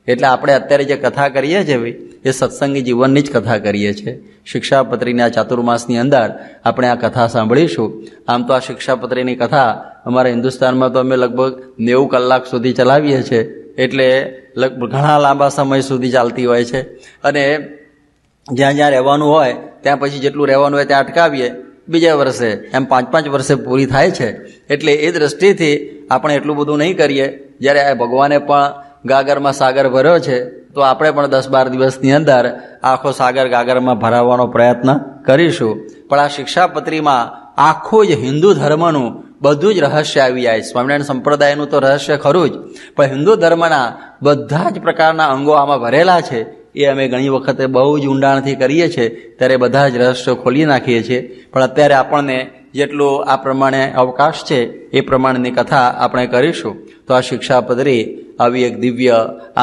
એટલે આપણે અત્યારે જે કથા કરીએ છીએ ભાઈ, એ સત્સંગી જીવનની જ કથા કરીએ છીએ. શિક્ષાપત્રીના ચાતુર્માસની અંદર આપણે આ કથા સાંભળીશું. આમ તો આ શિક્ષાપત્રીની કથા અમારા હિન્દુસ્તાનમાં તો અમે લગભગ 90 કલાક સુધી ચલાવીએ છીએ, એટલે લગભગ ઘણા લાંબા સમય સુધી ચાલતી હોય છે. અને જ્યાં જ્યાં રહેવાનું હોય ત્યાં પછી જેટલું રહેવાનું હોય ત્યાં અટકાવીએ, બીજા વર્ષે એમ 5-5 વર્ષે પૂરી થાય છે. એટલે એ દ્રષ્ટિથી આપણે એટલું બધું નહીં કરીએ. જ્યારે ભગવાને પણ ગાગરમાં સાગર ભર્યો છે, તો આપણે પણ 10-12 દિવસની અંદર આખો સાગર ગાગરમાં ભરાવવાનો પ્રયત્ન કરીશું. પણ આ શિક્ષાપત્રીમાં આખું જ હિન્દુ ધર્મનું બધું જ રહસ્ય આવી જાય. સ્વામિનારાયણ સંપ્રદાયનું તો રહસ્ય ખરું જ, પણ હિન્દુ ધર્મના બધા જ પ્રકારના અંગો આમાં ભરેલા છે. એ અમે ઘણી વખતે બહુ જ ઊંડાણથી કરીએ છીએ, ત્યારે બધા જ રહસ્યો ખોલી નાખીએ છીએ. પણ અત્યારે આપણને જેટલું આ પ્રમાણે અવકાશ છે એ પ્રમાણેની કથા આપણે કરીશું. તો આ શિક્ષાપત્રી આવી એક દિવ્ય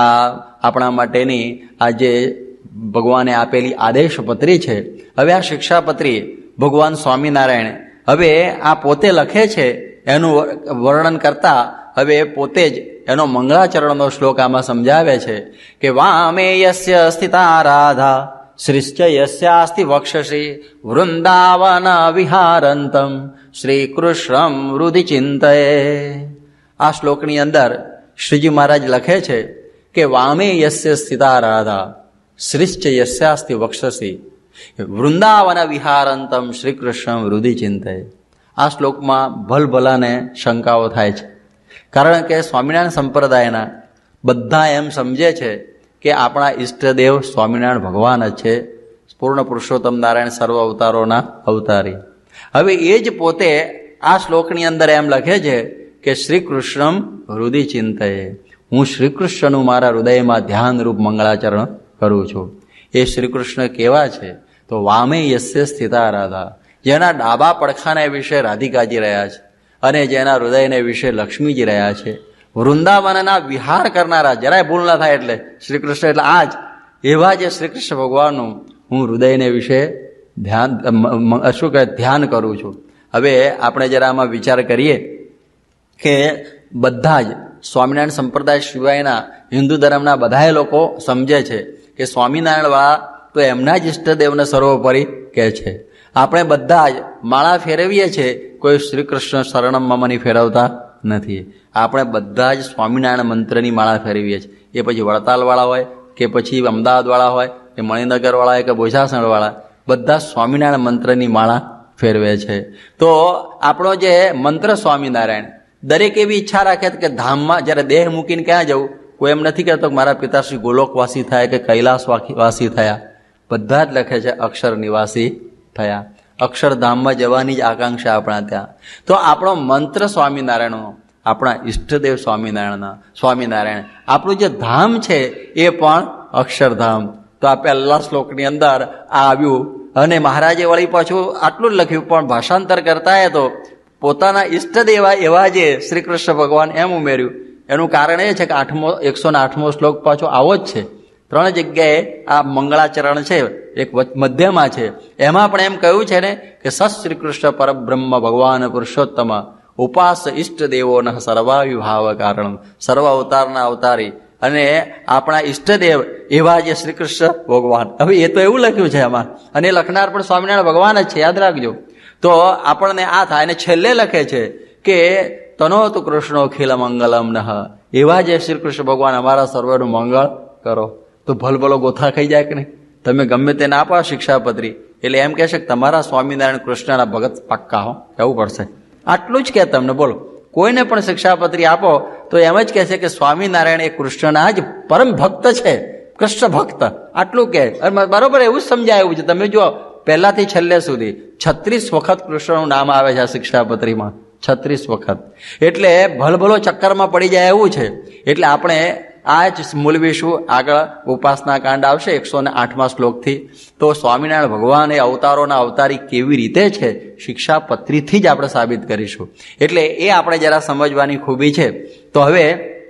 આપણા માટેની આ જે ભગવાને આપેલી આદેશપત્રી છે. હવે આ શિક્ષાપત્રી ભગવાન સ્વામિનારાયણ હવે આ પોતે લખે છે, એનું વર્ણન કરતા હવે પોતે જ એનો મંગળાચરણનો શ્લોક આમાં સમજાવે છે કે વામે યસ્ય સ્થિતા રાધા શ્રીશ્ચ યસ્યાસ્તિ વક્ષસી વૃંદાવન વિહારંતમ શ્રી કૃષ્ણમ હૃદિ ચિંતયે. આ શ્લોકની અંદર શ્રીજી મહારાજ લખે છે કે વામે યસ્ય સ્થિતા રાધા શ્રીશ્ચ યસ્યાસ્તિ વક્ષસી વૃંદાવન વિહારંતમ શ્રી કૃષ્ણ હૃદિ ચિંતયે. આ શ્લોકમાં ભલભલાને શંકાઓ થાય છે, કારણ કે સ્વામિનારાયણ સંપ્રદાયના બધા એમ સમજે છે કે આપણા ઈષ્ટદેવ સ્વામિનારાયણ ભગવાન જ છે, પૂર્ણ પુરુષોત્તમ નારાયણ સર્વ અવતારોના અવતારી. હવે એ જ પોતે આ શ્લોકની અંદર એમ લખે છે કે શ્રી કૃષ્ણમ હૃદિ ચિંતયે, હું શ્રી કૃષ્ણનું મારા હૃદયમાં ધ્યાનરૂપ મંગળાચરણ કરું છું. એ શ્રી કૃષ્ણ કેવા છે? તો વામે યસ્ય સ્થિતા રાધા, જેના ડાબા પડખાને વિશે રાધિકાજી રહ્યા છે અને જેના હૃદયને વિશે લક્ષ્મીજી રહ્યા છે. વૃંદાવનના વિહાર કરનારા, જરાય ભૂલ ના થાય એટલે શ્રી કૃષ્ણ એટલે આ જ એવા જે શ્રી કૃષ્ણ ભગવાનનું હું હૃદયને વિશે ધ્યાન કરું છું. હવે આપણે જરા આમાં વિચાર કરીએ કે બધા જ સ્વામિનારાયણ સંપ્રદાય સિવાયના હિન્દુ ધર્મના બધા લોકો સમજે છે કે સ્વામિનારાયણ વાળા તો એમના જ ઈષ્ટદેવને સર્વોપરી કહે છે. આપણે બધા જ માળા ફેરવીએ છીએ, કોઈ શ્રી કૃષ્ણ શરણમ મમની ફેરવતા નથી. આપણે બધા જ સ્વામિનારાયણ મંત્રની માળા ફેરવીએ છીએ. એ પછી વડતાલવાળા હોય કે પછી અમદાવાદવાળા હોય કે મણિનગરવાળા હોય કે ભોજાસણવાળા, બધા સ્વામિનારાયણ મંત્રની માળા ફેરવે છે. તો આપણો જે મંત્ર સ્વામિનારાયણ, દરેક એવી ઈચ્છા રાખે કે ધામમાં જ્યારે દેહ મૂકીને ક્યાં જવું, કોઈ એમ નથી કહેતો કે મારા પિતાશ્રી ગોલોકવાસી થાય કે કૈલાસવાસી થયા. બધા જ લખે છે અક્ષર નિવાસી થયા. અક્ષરધામમાં જવાની જ આકાંક્ષા આપણા ત્યાં. તો આપણો મંત્ર સ્વામિનારાયણનો, આપણા ઈષ્ટદેવ સ્વામિનારાયણ, આપણું જે ધામ છે એ પણ અક્ષરધામ. તો આ પહેલા શ્લોકની અંદર આ આવ્યું. અને મહારાજે વળી પાછું આટલું જ લખ્યું, પણ ભાષાંતર કરતા તો પોતાના ઈષ્ટદેવ એવા જે શ્રી કૃષ્ણ ભગવાન એમ ઉમેર્યું. એનું કારણ એ છે કે 108મો શ્લોક પાછો આવો જ છે. 3 જગ્યાએ આ મંગળાચરણ છે, એક મધ્યમાં છે. એમાં પણ એમ કહ્યું છે ને કે શ્રી કૃષ્ણ પરબ્રહ્મ ભગવાન પુરુષોત્તમ ઉપાસ ઈષ્ટદેવો ન સર્વાવિભાવ કારણ, સર્વ અવતારના અવતારી અને આપણા ઈષ્ટદેવ એવા જે શ્રી કૃષ્ણ ભગવાન. હવે એ તો એવું લખ્યું છે એમાં, અને લખનાર પણ સ્વામિનારાયણ ભગવાન જ છે, યાદ રાખજો. તો આપણને આ થાય. અને છેલ્લે લખે છે કે તનોતુ કૃષ્ણો ખિલ મંગલમ નહ, એવા જે શ્રી કૃષ્ણ ભગવાન અમારા સર્વનું મંગળ કરો. તો ભલભલો ગોથા ખાઈ જાય કે નહીં? તમે ગમે તેને આપો શિક્ષાપત્રી એટલે એમ કહેશે કે તમારા સ્વામિનારાયણ કૃષ્ણના ભગત પાક્કા હો, કહેવું પડશે. આટલું જ કહે તમને. બોલો, કોઈને પણ શિક્ષાપત્રી આપો તો એમ જ કહેશે કે સ્વામિનારાયણ એ કૃષ્ણના જ પરમ ભક્ત છે, કૃષ્ણ ભક્ત. આટલું કહે. બરોબર, એવું જ સમજાયું છે. તમે જો પહેલાથી છેલ્લે સુધી 36 વખત કૃષ્ણનું નામ આવે છે આ શિક્ષાપત્રીમાં, 36 વખત. એટલે ભલભલો ચક્કરમાં પડી જાય એવું છે. એટલે આપણે આ જ મૂલવીશું. આગળ ઉપાસના કાંડ આવશે 108મા શ્લોકથી. તો સ્વામિનારાયણ ભગવાન એ અવતારોના અવતારી કેવી રીતે છે, શિક્ષાપત્રીથી જ આપણે સાબિત કરીશું. એટલે એ આપણે જરા સમજવાની ખૂબી છે. તો હવે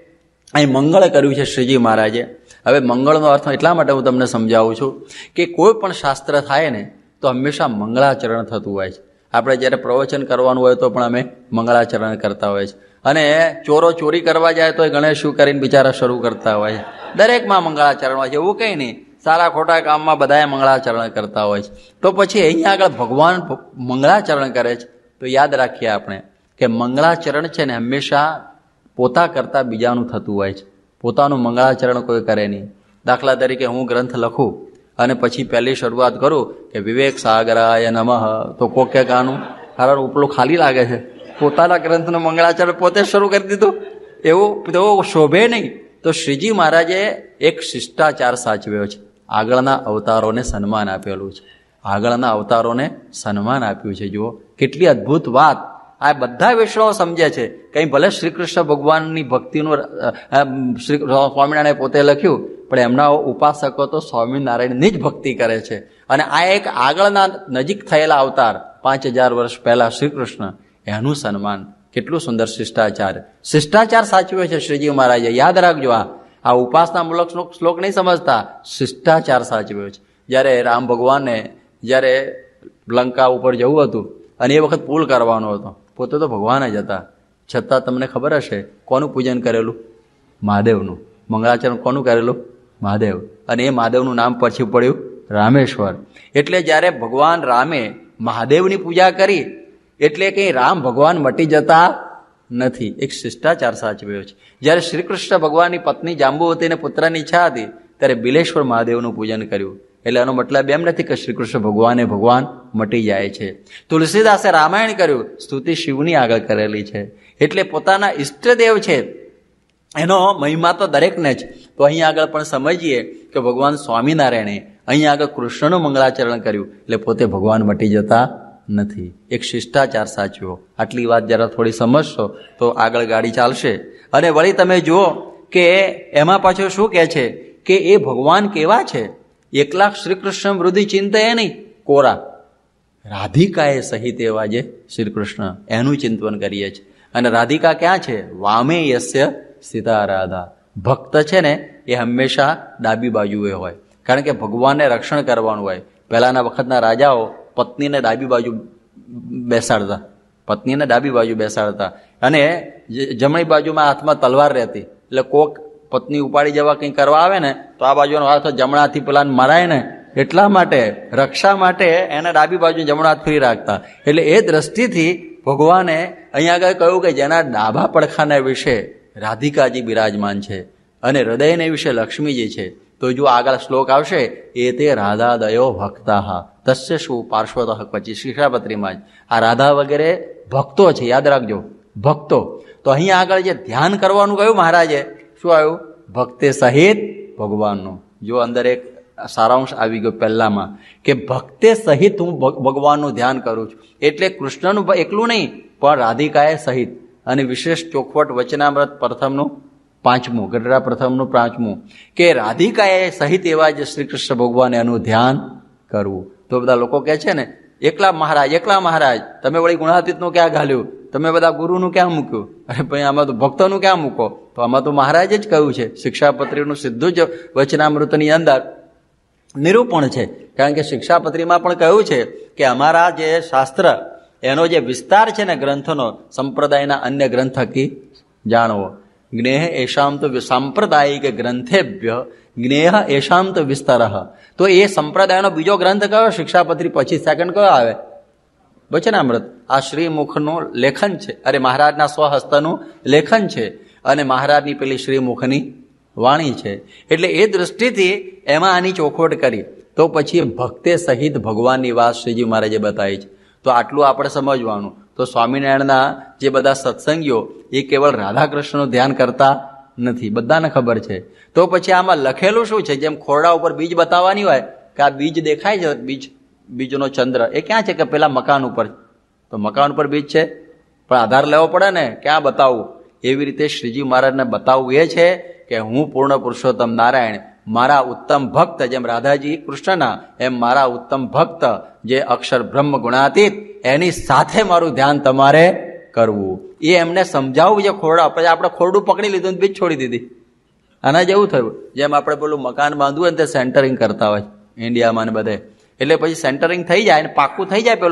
અહીં મંગળ કર્યું છે શ્રીજી મહારાજે. હવે મંગળનો અર્થ એટલા માટે હું તમને સમજાવું છું કે કોઈ પણ શાસ્ત્ર થાય ને તો હંમેશા મંગળાચરણ થતું હોય છે. આપણે જ્યારે પ્રવચન કરવાનું હોય તો પણ અમે મંગળાચરણ કરતા હોય છે. અને ચોરો ચોરી કરવા જાય તો ગણેશું કરીને બિચારા શરૂ કરતા હોય છે. દરેકમાં મંગળાચરણ હોય છે, એવું કંઈ નહીં. સારા ખોટા કામમાં બધાએ મંગળાચરણ કરતા હોય છે. તો પછી અહીંયા આગળ ભગવાન મંગળાચરણ કરે છે તો યાદ રાખીએ આપણે કે મંગળાચરણ છે ને હંમેશા પોતા કરતાં બીજાનું થતું હોય છે. પોતાનું મંગળાચરણ કોઈ કરે નહીં. દાખલા તરીકે હું ગ્રંથ લખું અને પછી પહેલી શરૂઆત કરું કે વિવેક સાગરાય નમઃ, તો કોક કે ગાનું કારણ ઉપલું ખાલી લાગે છે, પોતાના ગ્રંથનું મંગળાચરણ પોતે શરૂ કરી દીધું, એવું તો શોભે નહીં. તો શ્રીજી મહારાજે એક શિષ્ટાચાર સાચવ્યો છે. આગળના અવતારોને સન્માન આપેલું છે, આગળના અવતારોને સન્માન આપ્યું છે. જુઓ કેટલી અદ્ભુત વાત. આ બધા વૈષ્ણવો સમજે છે. કંઈ ભલે શ્રી કૃષ્ણ ભગવાનની ભક્તિનું શ્રી સ્વામિનારાયણે પોતે લખ્યું, પણ એમના ઉપાસકો તો સ્વામિનારાયણની જ ભક્તિ કરે છે. અને આ એક આગળના નજીક થયેલા અવતાર 5000 વર્ષ પહેલા શ્રી કૃષ્ણ, એનું સન્માન. કેટલું સુંદર શિષ્ટાચાર સાચવ્યો છે શ્રીજી મહારાજે. યાદ રાખજો, આ ઉપાસનામૂલક શ્લોક નહીં સમજતા, શિષ્ટાચાર સાચવ્યો છે. જ્યારે રામ ભગવાનને જ્યારે લંકા ઉપર જવું હતું અને એ વખત પુલ કરવાનો હતો, પોતે તો ભગવાન જ હતા, છતાં તમને ખબર હશે કોનું પૂજન કરેલું? મહાદેવનું. મંગળાચરણ કોનું કરેલું? મહાદેવ. અને એ મહાદેવનું નામ પછી પડ્યું રામેશ્વર. એટલે જ્યારે ભગવાન રામે મહાદેવની પૂજા કરી એટલે કંઈ રામ ભગવાન મટી જતા નથી. એક શિષ્ટાચાર સાચવ્યો છે. જ્યારે શ્રી કૃષ્ણ ભગવાનની પત્ની જાંબુવતીને પુત્રની ઈચ્છા હતી ત્યારે બિલેશ્વર મહાદેવનું પૂજન કર્યું. એટલે એનો મતલબ એમ નથી કે શ્રી કૃષ્ણ ભગવાન મટી જાય છે. તુલસીદાસે રામાયણ કર્યું, સ્તુતિ શિવની આગળ કરેલી છે. એટલે પોતાના ઈષ્ટદેવ છે એનો મહિમા તો દરેકને જ. તો અહીં આગળ પણ સમજીએ કે ભગવાન સ્વામિનારાયણે અહીં આગળ કૃષ્ણનું મંગળાચરણ કર્યું એટલે પોતે ભગવાન મટી જતા નથી. એક શિષ્ટાચાર સાચવ્યો. આટલી વાત જરા થોડી સમજશો તો આગળ ગાડી ચાલશે. અને વળી તમે જુઓ કે એમાં પાછું શું કહે છે કે એ ભગવાન કેવા છે? એકલા શ્રી કૃષ્ણ વૃદ્ધિ ચિંતે નહીં, કોરા રાધિકાએ સહિત એવા જે શ્રી કૃષ્ણ, એનું ચિંતન કરીએ છીએ. અને રાધિકા ક્યાં છે? વામે યસ્ય સીતા રાધા. ભક્ત છે ને એ હંમેશા ડાબી બાજુએ હોય, કારણ કે ભગવાનને રક્ષણ કરવાનું હોય. પહેલાના વખતના રાજાઓ પત્નીને ડાબી બાજુ બેસાડતા અને જમણી બાજુમાં હાથમાં તલવાર રહેતી. એટલે કોક પત્ની ઉપાડી જવા કંઈ કરવા આવે ને તો આ બાજુનો હાથ જમણાથી પેલાને મરાય ને, એટલા માટે રક્ષા માટે એને ડાબી બાજુ જમણો હાથ ફ્રી રાખતા. એટલે એ દ્રષ્ટિથી ભગવાને અહીંયા આગળ કહ્યું કે જેના ડાબા પડખાના વિશે રાધિકાજી બિરાજમાન છે અને હૃદયને વિશે લક્ષ્મીજી છે. તો જો આગળ શ્લોક આવશે, એ તે રાધા દયો ભક્તા તસ્ય શું પાર્શ્વતઃ પછી શિક્ષાપત્રીમાં જ આ રાધા વગેરે ભક્તો છે. યાદ રાખજો, ભક્તો. તો અહીંયા આગળ જે ધ્યાન કરવાનું કહ્યું મહારાજે, શું આવ્યું? ભક્તે સહિત ભગવાનનું. જો અંદર એક સારાંશ આવી ગયો પહેલામાં કે ભક્તે સહિત હું ભગવાનનું ધ્યાન કરું છું. એટલે કૃષ્ણનું એકલું નહીં પણ રાધિકાએ સહિત. અને વિશેષ ચોખવટ વચનામૃત પ્રથમનું 5મું, ગઢડા પ્રથમનું 5મું કે રાધિકાએ સહિત એવા જે શ્રી કૃષ્ણ ભગવાન એનું ધ્યાન કરવું. તો બધા લોકો કહે છે ને એકલા મહારાજ, તમે વળી ગુણાતીતનું ક્યાં ઘાલ્યું? તમે બધા ગુરુનું ક્યાં મૂક્યું? અરે ભાઈ આમાં તો ભક્તોનું ક્યાં મૂકો? તો આમાં તો મહારાજે જ કહ્યું છે. શિક્ષાપત્રીનું સીધું જ વચનામૃતની અંદર નિરૂપણ છે. કારણ કે શિક્ષાપત્રીમાં પણ કહ્યું છે કે અમારા જે શાસ્ત્ર એનો જે વિસ્તાર છે ને ગ્રંથનો, સંપ્રદાયના અન્ય ગ્રંથ થકી જાણવો. જ્ઞેહ એશામ તો સાંપ્રદાયિક ગ્રંથેભ્ય જ્ઞેહ એશામ તો વિસ્તાર. તો એ સંપ્રદાયનો બીજો ગ્રંથ કયો? શિક્ષાપત્રી. પછી સેકન્ડ કયો આવે? વચનામૃત. આ શ્રીમુખનું લેખન છે, અરે મહારાજના સ્વહસ્તનું લેખન છે અને મહારાજની પેલી શ્રીમુખની વાણી છે. એટલે એ દૃષ્ટિથી એમાં આની ચોખવટ કરી. તો પછી ભક્તે સહિત ભગવાનની વાત શ્રીજી મહારાજે બતાવી છે. તો આટલું આપણે સમજવાનું. તો સ્વામિનારાયણના જે બધા સત્સંગીઓ એ કેવળ રાધાકૃષ્ણનું ધ્યાન કરતા નથી, બધાને ખબર છે. તો પછી આમાં લખેલું શું છે? જેમ ખોરડા ઉપર બીજ બતાવવાની હોય કે આ બીજ દેખાય છે, બીજનો ચંદ્ર એ ક્યાં છે? કે પેલા મકાન ઉપર. તો મકાન ઉપર બીજ છે પણ આધાર લેવો પડે ને, ક્યાં બતાવવું? એવી રીતે શ્રીજી મહારાજને બતાવવું એ છે કે હું પૂર્ણ પુરુષોત્તમ નારાયણ, મારા ઉત્તમ ભક્ત, જેમ રાધાજી કૃષ્ણના એમ મારા ઉત્તમ ભક્ત જે અક્ષર બ્રહ્મ ગુણાતીત, એની સાથે મારું ધ્યાન તમારે કરવું. એ એમને સમજાવવું છે ખોરડા. પછી આપણે ખોરડું પકડી લીધું બીજ છોડી દીધી. આના જેવું થયું. જેમ આપણે પેલું મકાન બાંધવું હોય ને તે સેન્ટરિંગ કરતા હોય ઇન્ડિયામાં ને બધે. એટલે પછી સેન્ટરિંગ થઈ જાય ને પાક્કું થઈ જાય પેલું,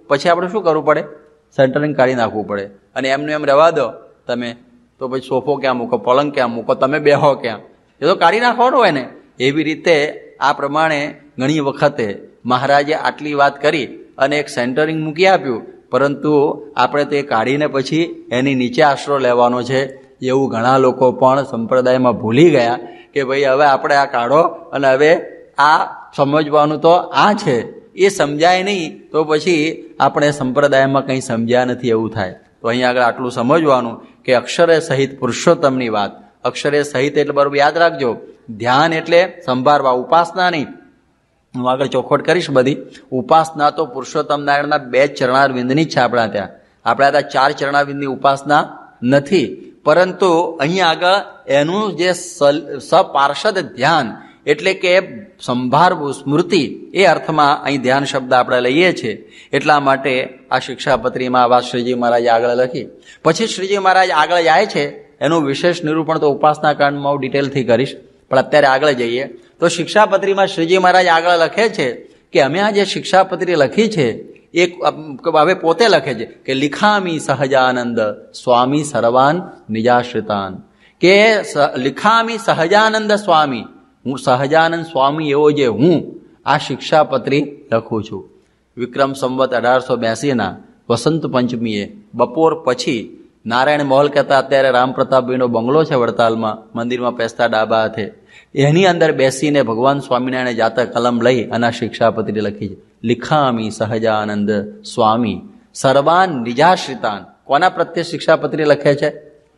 પછી આપણે શું કરવું પડે? સેન્ટરિંગ કાઢી નાખવું પડે. અને એમને એમ રહેવા દો તમે, તો પછી સોફો ક્યાં મૂકો, પલંગ ક્યાં મૂકો, તમે બેહો ક્યાં, એ તો કાઢી નાખવાનું હોય ને. એવી રીતે આ પ્રમાણે ઘણી વખતે મહારાજે આટલી વાત કરી અને એક સેન્ટરિંગ મૂકી આપ્યું, પરંતુ આપણે તે કાઢીને પછી એની નીચે આશરો લેવાનો છે એવું ઘણા લોકો પણ સંપ્રદાયમાં ભૂલી ગયા કે ભાઈ હવે આપણે આ કાઢો અને હવે આ સમજવાનું તો આ છે. એ સમજાય નહીં તો પછી આપણે સંપ્રદાયમાં કંઈ સમજ્યા નથી એવું થાય. તો અહીંયા આગળ આટલું સમજવાનું કે અક્ષરે સહિત પુરુષોત્તમની વાત. અક્ષરે સહિત એટલે બરાબર યાદ રાખજો, ધ્યાન એટલે સંભાળવા, ઉપાસના નહીં. હું આગળ ચોખવટ કરીશ બધી. ઉપાસના તો પુરુષોત્તમ નારાયણના 2 ચરણારવિંદની જ છે આપણા ત્યાં. આપણા ત્યાં 4 ચરણારવિંદની ઉપાસના નથી. પરંતુ અહીંયા આગળ એનું જે સપાર્ષદ ધ્યાન એટલે કે સંભાળવું, સ્મૃતિ, એ અર્થમાં અહીં ધ્યાન શબ્દ આપણે લઈએ છીએ. એટલા માટે આ શિક્ષાપત્રીમાં આ વાત શ્રીજી મહારાજ આગળ લખી. પછી શ્રીજી મહારાજ આગળ જાય છે, એનું વિશેષ નિરૂપણ તો ઉપાસના કાંડમાં હું ડિટેલથી કરીશ, પણ અત્યારે આગળ જઈએ તો શિક્ષાપત્રીમાં શ્રીજી મહારાજ આગળ લખે છે કે અમે આ જે શિક્ષાપત્રી લખી છે એ હવે પોતે લખે છે કે લિખામી સહજાનંદ સ્વામી સર્વાન નિજાશ્રિતાન, કે લિખામી સહજાનંદ સ્વામી, હું સહજાનંદ સ્વામી એવો જે હું આ શિક્ષાપત્રી લખું છું. વિક્રમ સંવત 1882ના વસંત પંચમીએ બપોર પછી નારાયણ મહોલ કહેતા અત્યારે રામ પ્રતાપભાઈનો બંગલો છે વડતાલમાં, મંદિરમાં પેસતા ડાબા હાથે, એની અંદર બેસીને ભગવાન સ્વામિનારાયણે જાતે કલમ લઈ અને આ શિક્ષાપત્રી લખી છે. લિખામી સહજાનંદ સ્વામી સર્વાન નિજાશ્રિતાન. કોના પ્રત્યે શિક્ષાપત્રી લખે છે?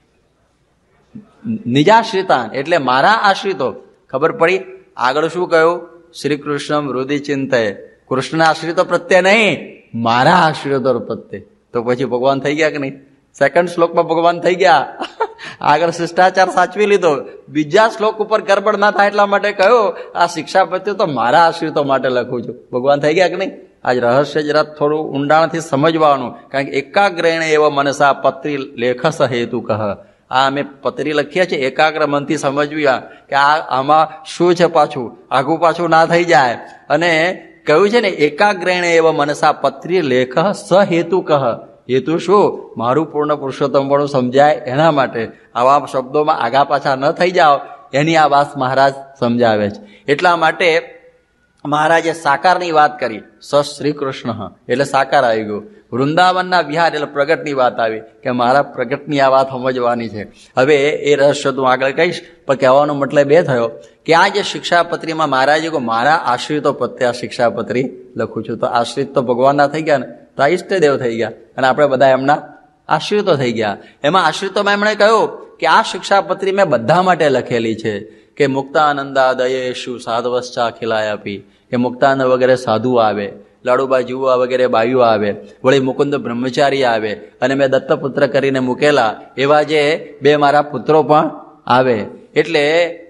નિજાશ્રિતાન એટલે મારા આશ્રિતો. ખબર પડી આગળ શું કહ્યું? શ્રી કૃષ્ણ હૃદય ચિંતય, કૃષ્ણના આશ્રિતો પ્રત્યે નહીં, મારા આશ્રિતો પ્રત્યે. તો પછી ભગવાન થઈ ગયા કે નહીં? સેકન્ડ શ્લોકમાં ભગવાન થઈ ગયા. આગળ શિષ્ટાચાર સાચવી લીધો, બીજા શ્લોક ઉપર ગરબડ ના થાય એટલા માટે કહ્યું આ શિક્ષાપત્રી તો મારા આશ્રિતો માટે લખું છું. ભગવાન થઈ ગયા કે નહીં? આજ રહસ્ય જરા થોડું ઊંડાણથી સમજવાનું, કારણ કે એકાગ્રેણ એવો મનસા પત્રી લેખસ હેતુ કહ. આ અમે પત્રી લખીએ છીએ, એકાગ્ર મનથી સમજવી કે આમાં શું છે, પાછું આઘું પાછું ના થઈ જાય. અને કહ્યું છે ને એકાગ્રેણ એવો મનસા પત્રી લેખ સહેતુ કહ. હેતુ શું? મારું પૂર્ણ પુરુષોત્તમપણું સમજાય એના માટે. આવા શબ્દોમાં આગા પાછા ન થઈ જાઓ એની આ વાત મહારાજ સમજાવે છે. એટલા માટે મહારાજે સાકારની વાત કરી. શ્રી કૃષ્ણ એટલે સાકાર આવી ગયું. વૃંદાવનના વિહાર એટલે પ્રગટની વાત આવી કે મારા પ્રગટની આ વાત સમજવાની છે. હવે એ રહસ્ય તું આગળ કહીશ, પણ કહેવાનો મતલબ એ થયો કે આ જે શિક્ષાપત્રીમાં મહારાજે કહ્યું મારા આશ્રિતો પ્રત્યે આ શિક્ષાપત્રી લખું છું. તો આશ્રિત તો ભગવાનના થઈ ગયા ને, તો આ ઈષ્ટદેવ થઈ ગયા અને આપણે બધા એમના આશ્રિતો થઈ ગયા. એમાં આશ્રિતોમાં એમણે કહ્યું કે આ શિક્ષાપત્રી મેં બધા માટે લખેલી છે કે મુક્તાનંદા દયેશુ સાધવશ્ચા ખિલાય આપી, કે મુક્તાનંદ વગેરે સાધુ આવે, લાડુબા જીવા વગેરે બાઈઓ આવે, વળી મુકુંદ બ્રહ્મચારી આવે, અને મેં દત્તપુત્ર કરીને મૂકેલા એવા જે 2 મારા પુત્રો પણ આવે. એટલે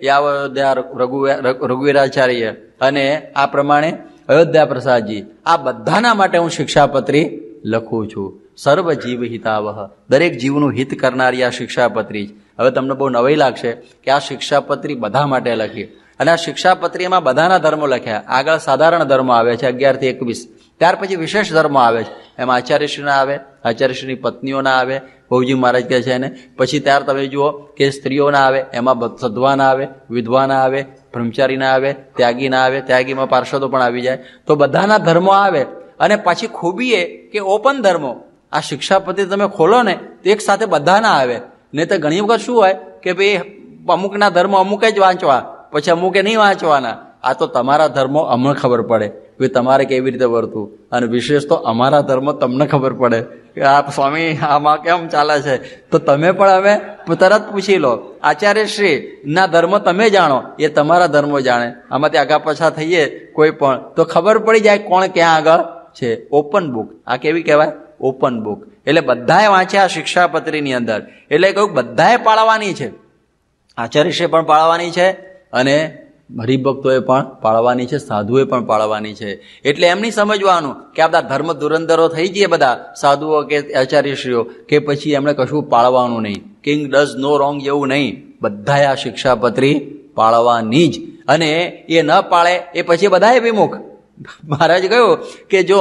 રઘુવીરાચાર્ય અને આ પ્રમાણે અયોધ્યા પ્રસાદજી, આ બધાના માટે હું શિક્ષાપત્રી લખું છું. સર્વ જીવ હિતાવહ, દરેક જીવનું હિત કરનારી આ શિક્ષાપત્રી. હવે તમને બહુ નવાઈ લાગશે કે આ શિક્ષાપત્રી બધા માટે લખી, અને આ શિક્ષાપત્રીમાં બધાના ધર્મો લખ્યા. આગળ સાધારણ ધર્મો આવે છે 11 થી 21, ત્યાર પછી વિશેષ ધર્મો આવે છે. એમાં આચાર્યશ્રીના આવે, આચાર્યશ્રીની પત્નીઓના આવે, બહુજી મહારાજ કહે છે એને. પછી ત્યાર તમે જુઓ કે સ્ત્રીઓના આવે, એમાં સધવાના આવે, વિધવાના આવે, બ્રહ્મચારીના આવે, ત્યાગીના આવે, ત્યાગીમાં પાર્ષદો પણ આવી જાય. તો બધાના ધર્મો આવે. અને પાછી ખૂબી એ કે ઓપન ધર્મો. આ શિક્ષાપત્રી તમે ખોલો ને તો એક સાથે બધાના આવે. નહીં તો ઘણી વખત શું હોય કે ભાઈ અમુકના ધર્મો અમુક જ વાંચવા, પછી અમુકે નહીં વાંચવાના. આ તો તમારા ધર્મો અમને ખબર પડે કે તમારે કેવી રીતે વર્તવું, અને વિશેષ તો અમારા ધર્મો તમને ખબર પડે કે આ સ્વામી આમાં કેમ ચાલે છે. તો તમે પણ હવે તરત પૂછી લો. આચાર્યશ્રી ના ધર્મો તમે જાણો, એ તમારા ધર્મો જાણે. આમાંથી આગા પાછા થઈએ કોઈ પણ તો ખબર પડી જાય કોણ ક્યાં આગળ છે. ઓપન બુક આ કેવી કહેવાય? Open book. એટલે બધાએ વાંચ્યા શિક્ષાપત્રીની અંદર. એટલે કહ્યું બધાએ પાળવાની છે, આચાર્યશ્રી પણ પાળવાની છે, અને હરિભક્તોએ પણ પાળવાની છે, સાધુએ પણ પાળવાની છે. એટલે એમ નહીં સમજવાનું કે આ બધા ધર્મ ધુરંધરો થઈ જઈએ બધા સાધુઓ કે આચાર્યશ્રીઓ, કે પછી એમણે કશું પાળવાનું નહીં. કિંગ ડઝ નો રોંગ એવું નહીં. બધાએ આ શિક્ષાપત્રી પાળવાની જ. અને એ ન પાળે એ પછી બધાએ વિમુખ. મહારાજ કહ્યું કે જો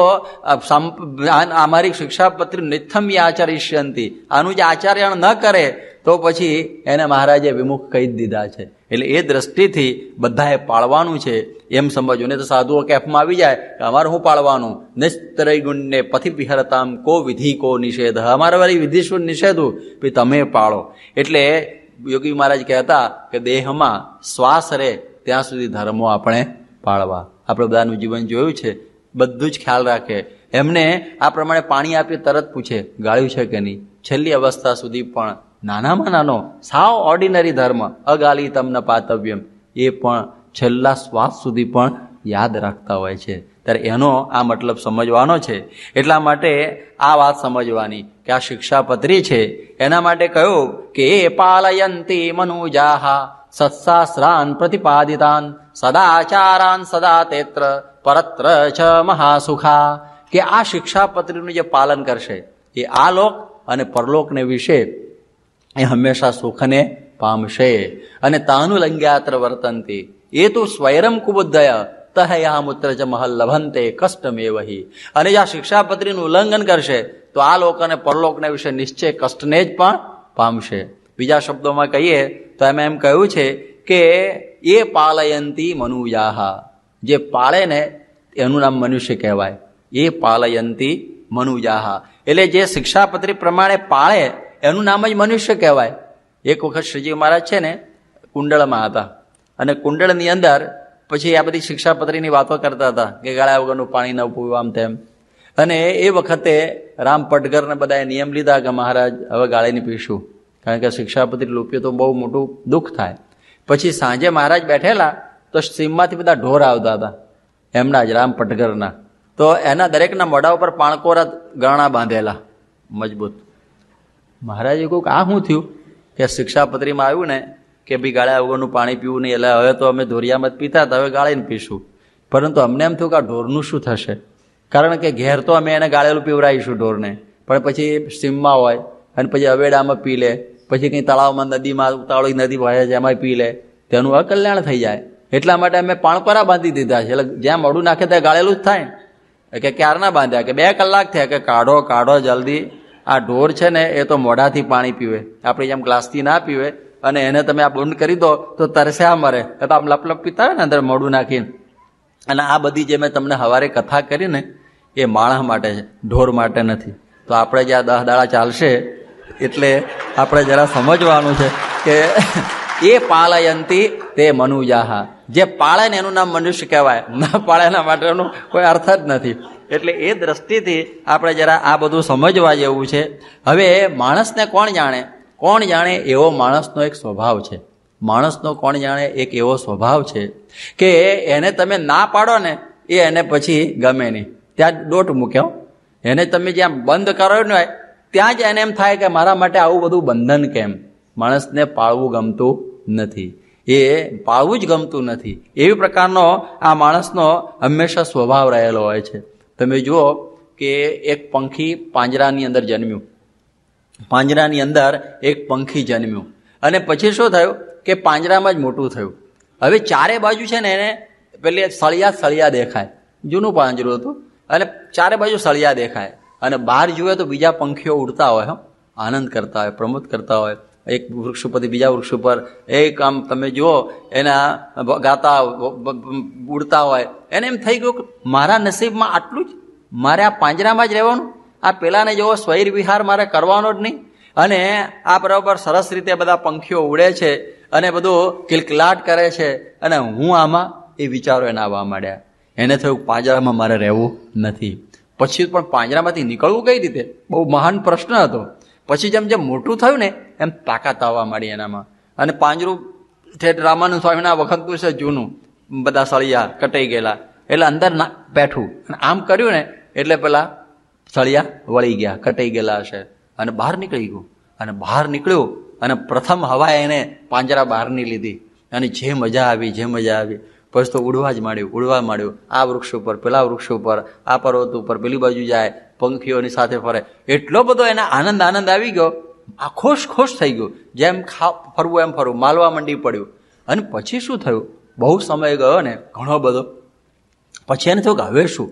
અમારી શિક્ષાપત્રી નિથમ્ય આચરિષ્યંતી, આનું જે આચરણ ન કરે તો પછી એને મહારાજે વિમુખ કહી જ દીધા છે. એટલે એ દ્રષ્ટિથી બધાએ પાળવાનું છે એમ સમજવું. ને તો સાધુઓ કેફમાં આવી જાય કે અમારે શું પાળવાનું, નિસ્તરય ગુણને પથી વિહરતામ કો વિધિ કો નિષેધ, અમારે વાળી વિધિ શું નિષેધું, ભાઈ તમે પાળો. એટલે યોગી મહારાજ કહેતા કે દેહમાં શ્વાસ રહે ત્યાં સુધી ધર્મો આપણે પાળવા. આપણે બધાનું જીવન જોયું છે, બધું જ ખ્યાલ રાખે. એમને આ પ્રમાણે પાણી આપીએ તરત પૂછે ગાળ્યું છે કે નહીં. છેલ્લી અવસ્થા સુધી પણ નાનામાં નાનો સાવ ઓર્ડિનરી ધર્મ અગાલી તમને પાતવ્યમ એ પણ છેલ્લા શ્વાસ સુધી પણ યાદ રાખતા હોય છે. ત્યારે એનો આ મતલબ સમજવાનો છે. એટલા માટે આ વાત સમજવાની કે આ શિક્ષાપત્રી છે એના માટે કહ્યું કે એ પાલયંતી મનુજાહા સત્શાસ્ત્રાન પ્રતિપાદિતાન સદાચારાન સદા તેત્ર પરત્ર ચ મહાસુખા. કે આ શિક્ષાપત્રીનું જે પાલન કરશે એ આ લોક અને પરલોકને વિશે એ હંમેશા સુખને પામશે. અને તાનુલંગ્યાત્ર વર્તંતી એ તો સ્વયં કુબુદ્ધય તહયા મૂત્ર ચ મહલ લભંતે કષ્ટમેવહી. અને જે આ શિક્ષાપત્રીનું ઉલ્લંઘન કરશે તો આ લોક અને પરલોકને વિશે નિશ્ચય કષ્ટને જ પણ પામશે. બીજા શબ્દોમાં કહીએ તો એમાં એમ કહ્યું છે કે એ પાલયંતી મનુજાહા, જે પાળે ને એનું નામ મનુષ્ય કહેવાય. એ પાલયંતી મનુજાહા એટલે જે શિક્ષાપત્રી પ્રમાણે પાળે એનું નામ જ મનુષ્ય કહેવાય. એક વખત શ્રીજી મહારાજ છે ને કુંડળમાં હતા અને કુંડળની અંદર પછી આ બધી શિક્ષાપત્રીની વાતો કરતા હતા કે ગાળ્યા વગરનું પાણી ન પીવું આમ તેમ. અને એ વખતે રામ પટગરને બધાએ નિયમ લીધા કે મહારાજ હવે ગાળીને પીશું, કારણ કે શિક્ષાપત્રી લૂંટીએ તો બહુ મોટું દુઃખ થાય. પછી સાંજે મહારાજ બેઠેલા તો સીમમાંથી બધા ઢોર આવતા હતા એમના જ રામ પટગરના. તો એના દરેકના મોઢા ઉપર પાણકોરા ગરણા બાંધેલા મજબૂત. મહારાજે કહ્યું કે આ શું થયું કે શિક્ષાપત્રીમાં આવ્યું ને કે ભાઈ ગાળ્યા વગરનું પાણી પીવું નહીં, એટલે હવે તો અમે ધોરિયામાં જ પીતા હતા, હવે ગાળીને પીશું. પરંતુ અમને એમ થયું કે આ ઢોરનું શું થશે, કારણ કે ઘેર તો અમે એને ગાળેલું પીવડાવીશું ઢોરને, પણ પછી સીમમાં હોય અને પછી અવેડામાં પી લે, પછી કંઈ તળાવમાં નદીમાં ઉતાવળી નદી વહે છે એમાં પી લે, તેનું અકલ્યાણ થઈ જાય. એટલા માટે અમે પાણકોરા બાંધી દીધા છે. એટલે જ્યાં મોઢું નાખે ત્યાં ગાળેલું જ થાય. કે ક્યારના બાંધ્યા કે 2 કલાક થયા કે કાઢો કાઢો જલ્દી. આ ઢોર છે ને એ તો મોઢાથી પાણી પીવે, આપણી જેમ ગ્લાસથી ના પીવે. અને એને તમે આ બંધ કરી દો તો તરસ્યા મરે. તો આમ લપલપ પીતા હોય ને અંદર મોઢું નાખીને. અને આ બધી જે મેં તમને સવારે કથા કરી ને એ માણસ માટે છે, ઢોર માટે નથી. તો આપણે જે આ 10 દાડા ચાલશે એટલે આપણે જરા સમજવાનું છે કે એ પાલયંતી તે મનુજાહા, જે પાળે ને એનું નામ મનુષ્ય કહેવાય, ના પાળે એના માટેનો કોઈ અર્થ જ નથી. એટલે એ દ્રષ્ટિથી આપણે જરા આ બધું સમજવા જેવું છે. હવે માણસને કોણ જાણે, કોણ જાણે એવો માણસનો એક સ્વભાવ છે. માણસનો કોણ જાણે એક એવો સ્વભાવ છે કે એને તમે ના પાડો ને એ એને પછી ગમે નહીં, ત્યાં જ દોટ મૂક્યો. એને તમે જ્યાં બંધ કરો ને ત્યાં જ એને એમ થાય કે મારા માટે આવું બધું બંધન કેમ. માણસને પાળવું ગમતું નથી, એ પાળવું જ ગમતું નથી. એવી પ્રકારનો આ માણસનો હંમેશા સ્વભાવ રહેલો હોય છે. તમે જુઓ કે એક પંખી પાંજરાની અંદર જન્મ્યું, પાંજરાની અંદર એક પંખી જન્મ્યું અને પછી શું થયું કે પાંજરામાં જ મોટું થયું. હવે ચારે બાજુ છે ને એને પેલી સળિયા દેખાય, જૂનું પાંજરું હતું અને ચારે બાજુ સળિયા દેખાય. અને બહાર જુએ તો બીજા પંખીઓ ઉડતા હોય, આનંદ કરતા હોય, પ્રમોદ કરતા હોય, એક વૃક્ષ ઉપરથી બીજા વૃક્ષ ઉપર એક આમ તમે જુઓ એના ગાતા ઉડતા હોય. એને એમ થઈ ગયું કે મારા નસીબમાં આટલું જ, મારે આ પાંજરામાં જ રહેવાનું, આ પેલાને જેવો સ્વૈર વિહાર મારે કરવાનો જ નહીં. અને આ બરાબર સરસ રીતે બધા પંખીઓ ઉડે છે અને બધું કિલકિલાટ કરે છે અને હું આમાં એ વિચારો એને આવવા માંડ્યા. એને થયું પાંજરામાં મારે રહેવું નથી. પછી પણ પાંજરામાંથી નીકળવું કઈ રીતે, બહુ મહાન પ્રશ્ન હતો. પછી જેમ જેમ મોટું થયું ને એમ તાકાત આવવા માંડી એનામાં. અને પાંજરું ઠેઠ રામાનંદ સ્વામીના વખતનું છે જૂનું, બધા સળિયા કટાઈ ગયેલા. એટલે અંદર બેઠું અને આમ કર્યું ને એટલે પેલા સળિયા વળી ગયા, કટાઈ ગયેલા હશે અને બહાર નીકળી ગયું. અને બહાર નીકળ્યું અને પ્રથમ હવા એને પાંજરા બહારની લીધી અને જે મજા આવી, જે મજા આવી. પછી તો ઉડવા જ માંડ્યું. આ વૃક્ષ ઉપર, પેલા વૃક્ષ ઉપર, આ પર્વત ઉપર, પેલી બાજુ જાય, પંખીઓની સાથે ફરે. એટલો બધો એને આનંદ આવી ગયો, આ ખુશ થઈ ગયો. જેમ ફરવું એમ ફરવું, માલવા મંડી પડ્યું. અને પછી શું થયું, બહુ સમય ગયો ને ઘણો બધો, પછી એને થયું કે હવે શું,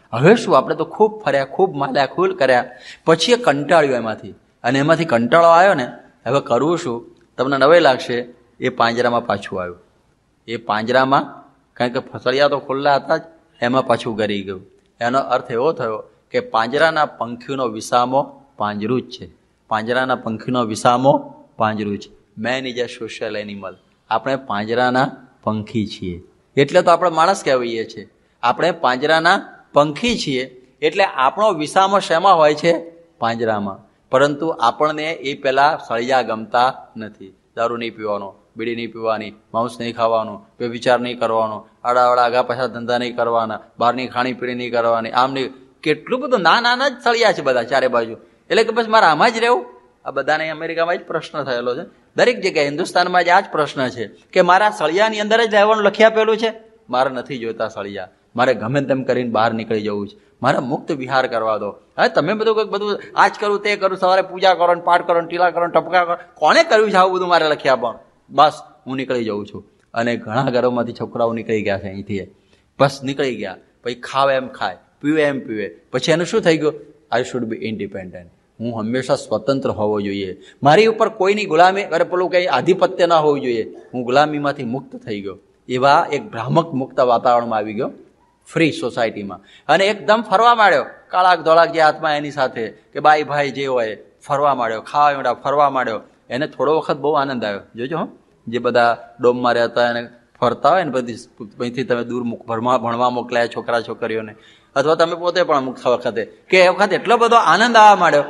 આપણે તો ખૂબ ફર્યા, ખૂબ માલ્યા, ખૂલ કર્યા, પછી એ કંટાળ્યો એમાંથી, અને એમાંથી કંટાળો આવ્યો ને, હવે કરવું શું? તમને નવાઈ લાગશે, એ પાંજરામાં પાછું આવ્યું. એ પાંજરામાં, કારણ કે ફસળિયા તો ખુલ્લા હતા જ, એમાં પાછું ગરી ગયું. એનો અર્થ એવો થયો કે પાંજરાના પંખીનો વિસામો પાંજરું જ છે. પાંજરાના પંખીનો વિસામો પાંજરું છે. Man is a social animal. આપણે પાંજરાના પંખી છીએ, એટલે તો આપણે માણસ કહેવાઈએ છીએ. આપણે પાંજરાના પંખી છીએ, એટલે આપણો વિસામો શેમાં હોય છે? પાંજરામાં. પરંતુ આપણને એ પહેલાં સળિયા ગમતા નથી. દારૂ નહીં પીવાનો, બીડી નહીં પીવાની, માંસ નહીં ખાવાનું, વ્યભિચાર નહીં કરવાનો, આડાવાળા આગા પાછા ધંધા નહીં કરવાના, બહારની ખાણીપીણી નહીં કરવાની, આમ નહીં. કેટલું બધું નાના જ સળિયા છે બધા ચારે બાજુ. એટલે કે બસ મારે આમાં જ રહેવું. આ બધાને અમેરિકામાં જ પ્રશ્ન થયેલો છે, દરેક જગ્યાએ હિન્દુસ્તાનમાં જ આ જ પ્રશ્ન છે કે મારા સળિયાની અંદર જ રહેવાનું લખી આપેલું છે. મારે નથી જોઈતા સળિયા, મારે ગમે તેમ કરીને બહાર નીકળી જવું છે, મારે મુક્ત વિહાર કરવા દો. હવે તમે બધું આ જ કરું, તે કરું, સવારે પૂજા કરો, પાઠ કરો, ટીલા કરો, ટપકા કરો, કોને કર્યું છે આવું બધું મારે લખી આપવાનું? બસ હું નીકળી જઉં છું. અને ઘણા ઘરોમાંથી છોકરાઓ નીકળી ગયા છે અહીંથી, બસ નીકળી ગયા. પછી ખાવે એમ ખાય, પીવે એમ પીવે. પછી એનું શું થઈ ગયું? I should be independent. હું હંમેશા સ્વતંત્ર હોવો જોઈએ, મારી ઉપર કોઈની ગુલામી, અરે પેલું કંઈ આધિપત્ય ના હોવું જોઈએ. હું ગુલામીમાંથી મુક્ત થઈ ગયો. એવા એક ભ્રામક મુક્ત વાતાવરણમાં આવી ગયો, ફ્રી સોસાયટીમાં. અને એકદમ ફરવા માંડ્યો, કાળાક ધોળાક જે હાથમાં એની સાથે, કે બાઈ ભાઈ જે હોય, ફરવા માંડ્યો, ખાવા માંડ્યો, ફરવા માંડ્યો. એને થોડો વખત બહુ આનંદ આવ્યો. જોજો જે બધા ડોમમાં રહેતા એને ફરતા હોય ને, અહીંથી તમે દૂર ભણવા મોકલાય છોકરા છોકરીઓને, અથવા તમે પોતે પણ અમુક વખતે, કે એ વખત એટલો બધો આનંદ આવવા માંડ્યો,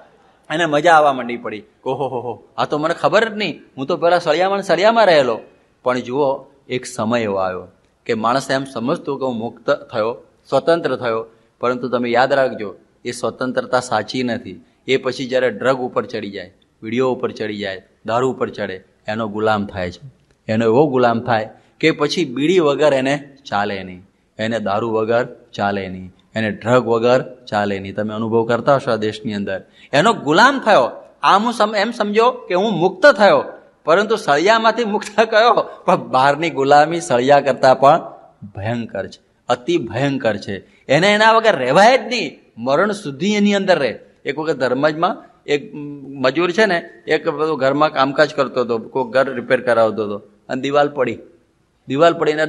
એને મજા આવવા માંડી પડી. ઓહો, આ તો મને ખબર જ નહીં, હું તો પેલા સળિયામાં રહેલો. પણ જુઓ, એક સમય એવો આવ્યો કે માણસ એમ સમજતું કે હું મુક્ત થયો, સ્વતંત્ર થયો. પરંતુ તમે યાદ રાખજો, એ સ્વતંત્રતા સાચી નથી. એ પછી જ્યારે ડ્રગ ઉપર ચડી જાય, વિડીયો ઉપર ચડી જાય, દારૂ ઉપર ચડે, એનો ગુલામ થાય છે. એનો એવો ગુલામ થાય કે પછી બીડી વગર એને ચાલે નહીં, એને દારૂ વગર ચાલે નહીં, એને ડ્રગ વગર ચાલે નહીં. તમે અનુભવ કરતા હશો આ દેશની અંદર. એનો ગુલામ થયો. આમ હું એમ સમજો કે હું મુક્ત થયો, પરંતુ સળિયામાંથી મુક્ત કયો? પણ બહારની ગુલામી સળિયા કરતાં પણ ભયંકર છે, અતિ ભયંકર છે. એને એના વગર રહેવાય જ નહીં, મરણ સુધી એની અંદર રહે. એક વખત ધર્મજમાં એક મજૂર છે ને, એક બધું ઘરમાં કામકાજ કરતો હતો, કોઈ ઘર રિપેર કરાવતો હતો, અને દિવાલ પડીને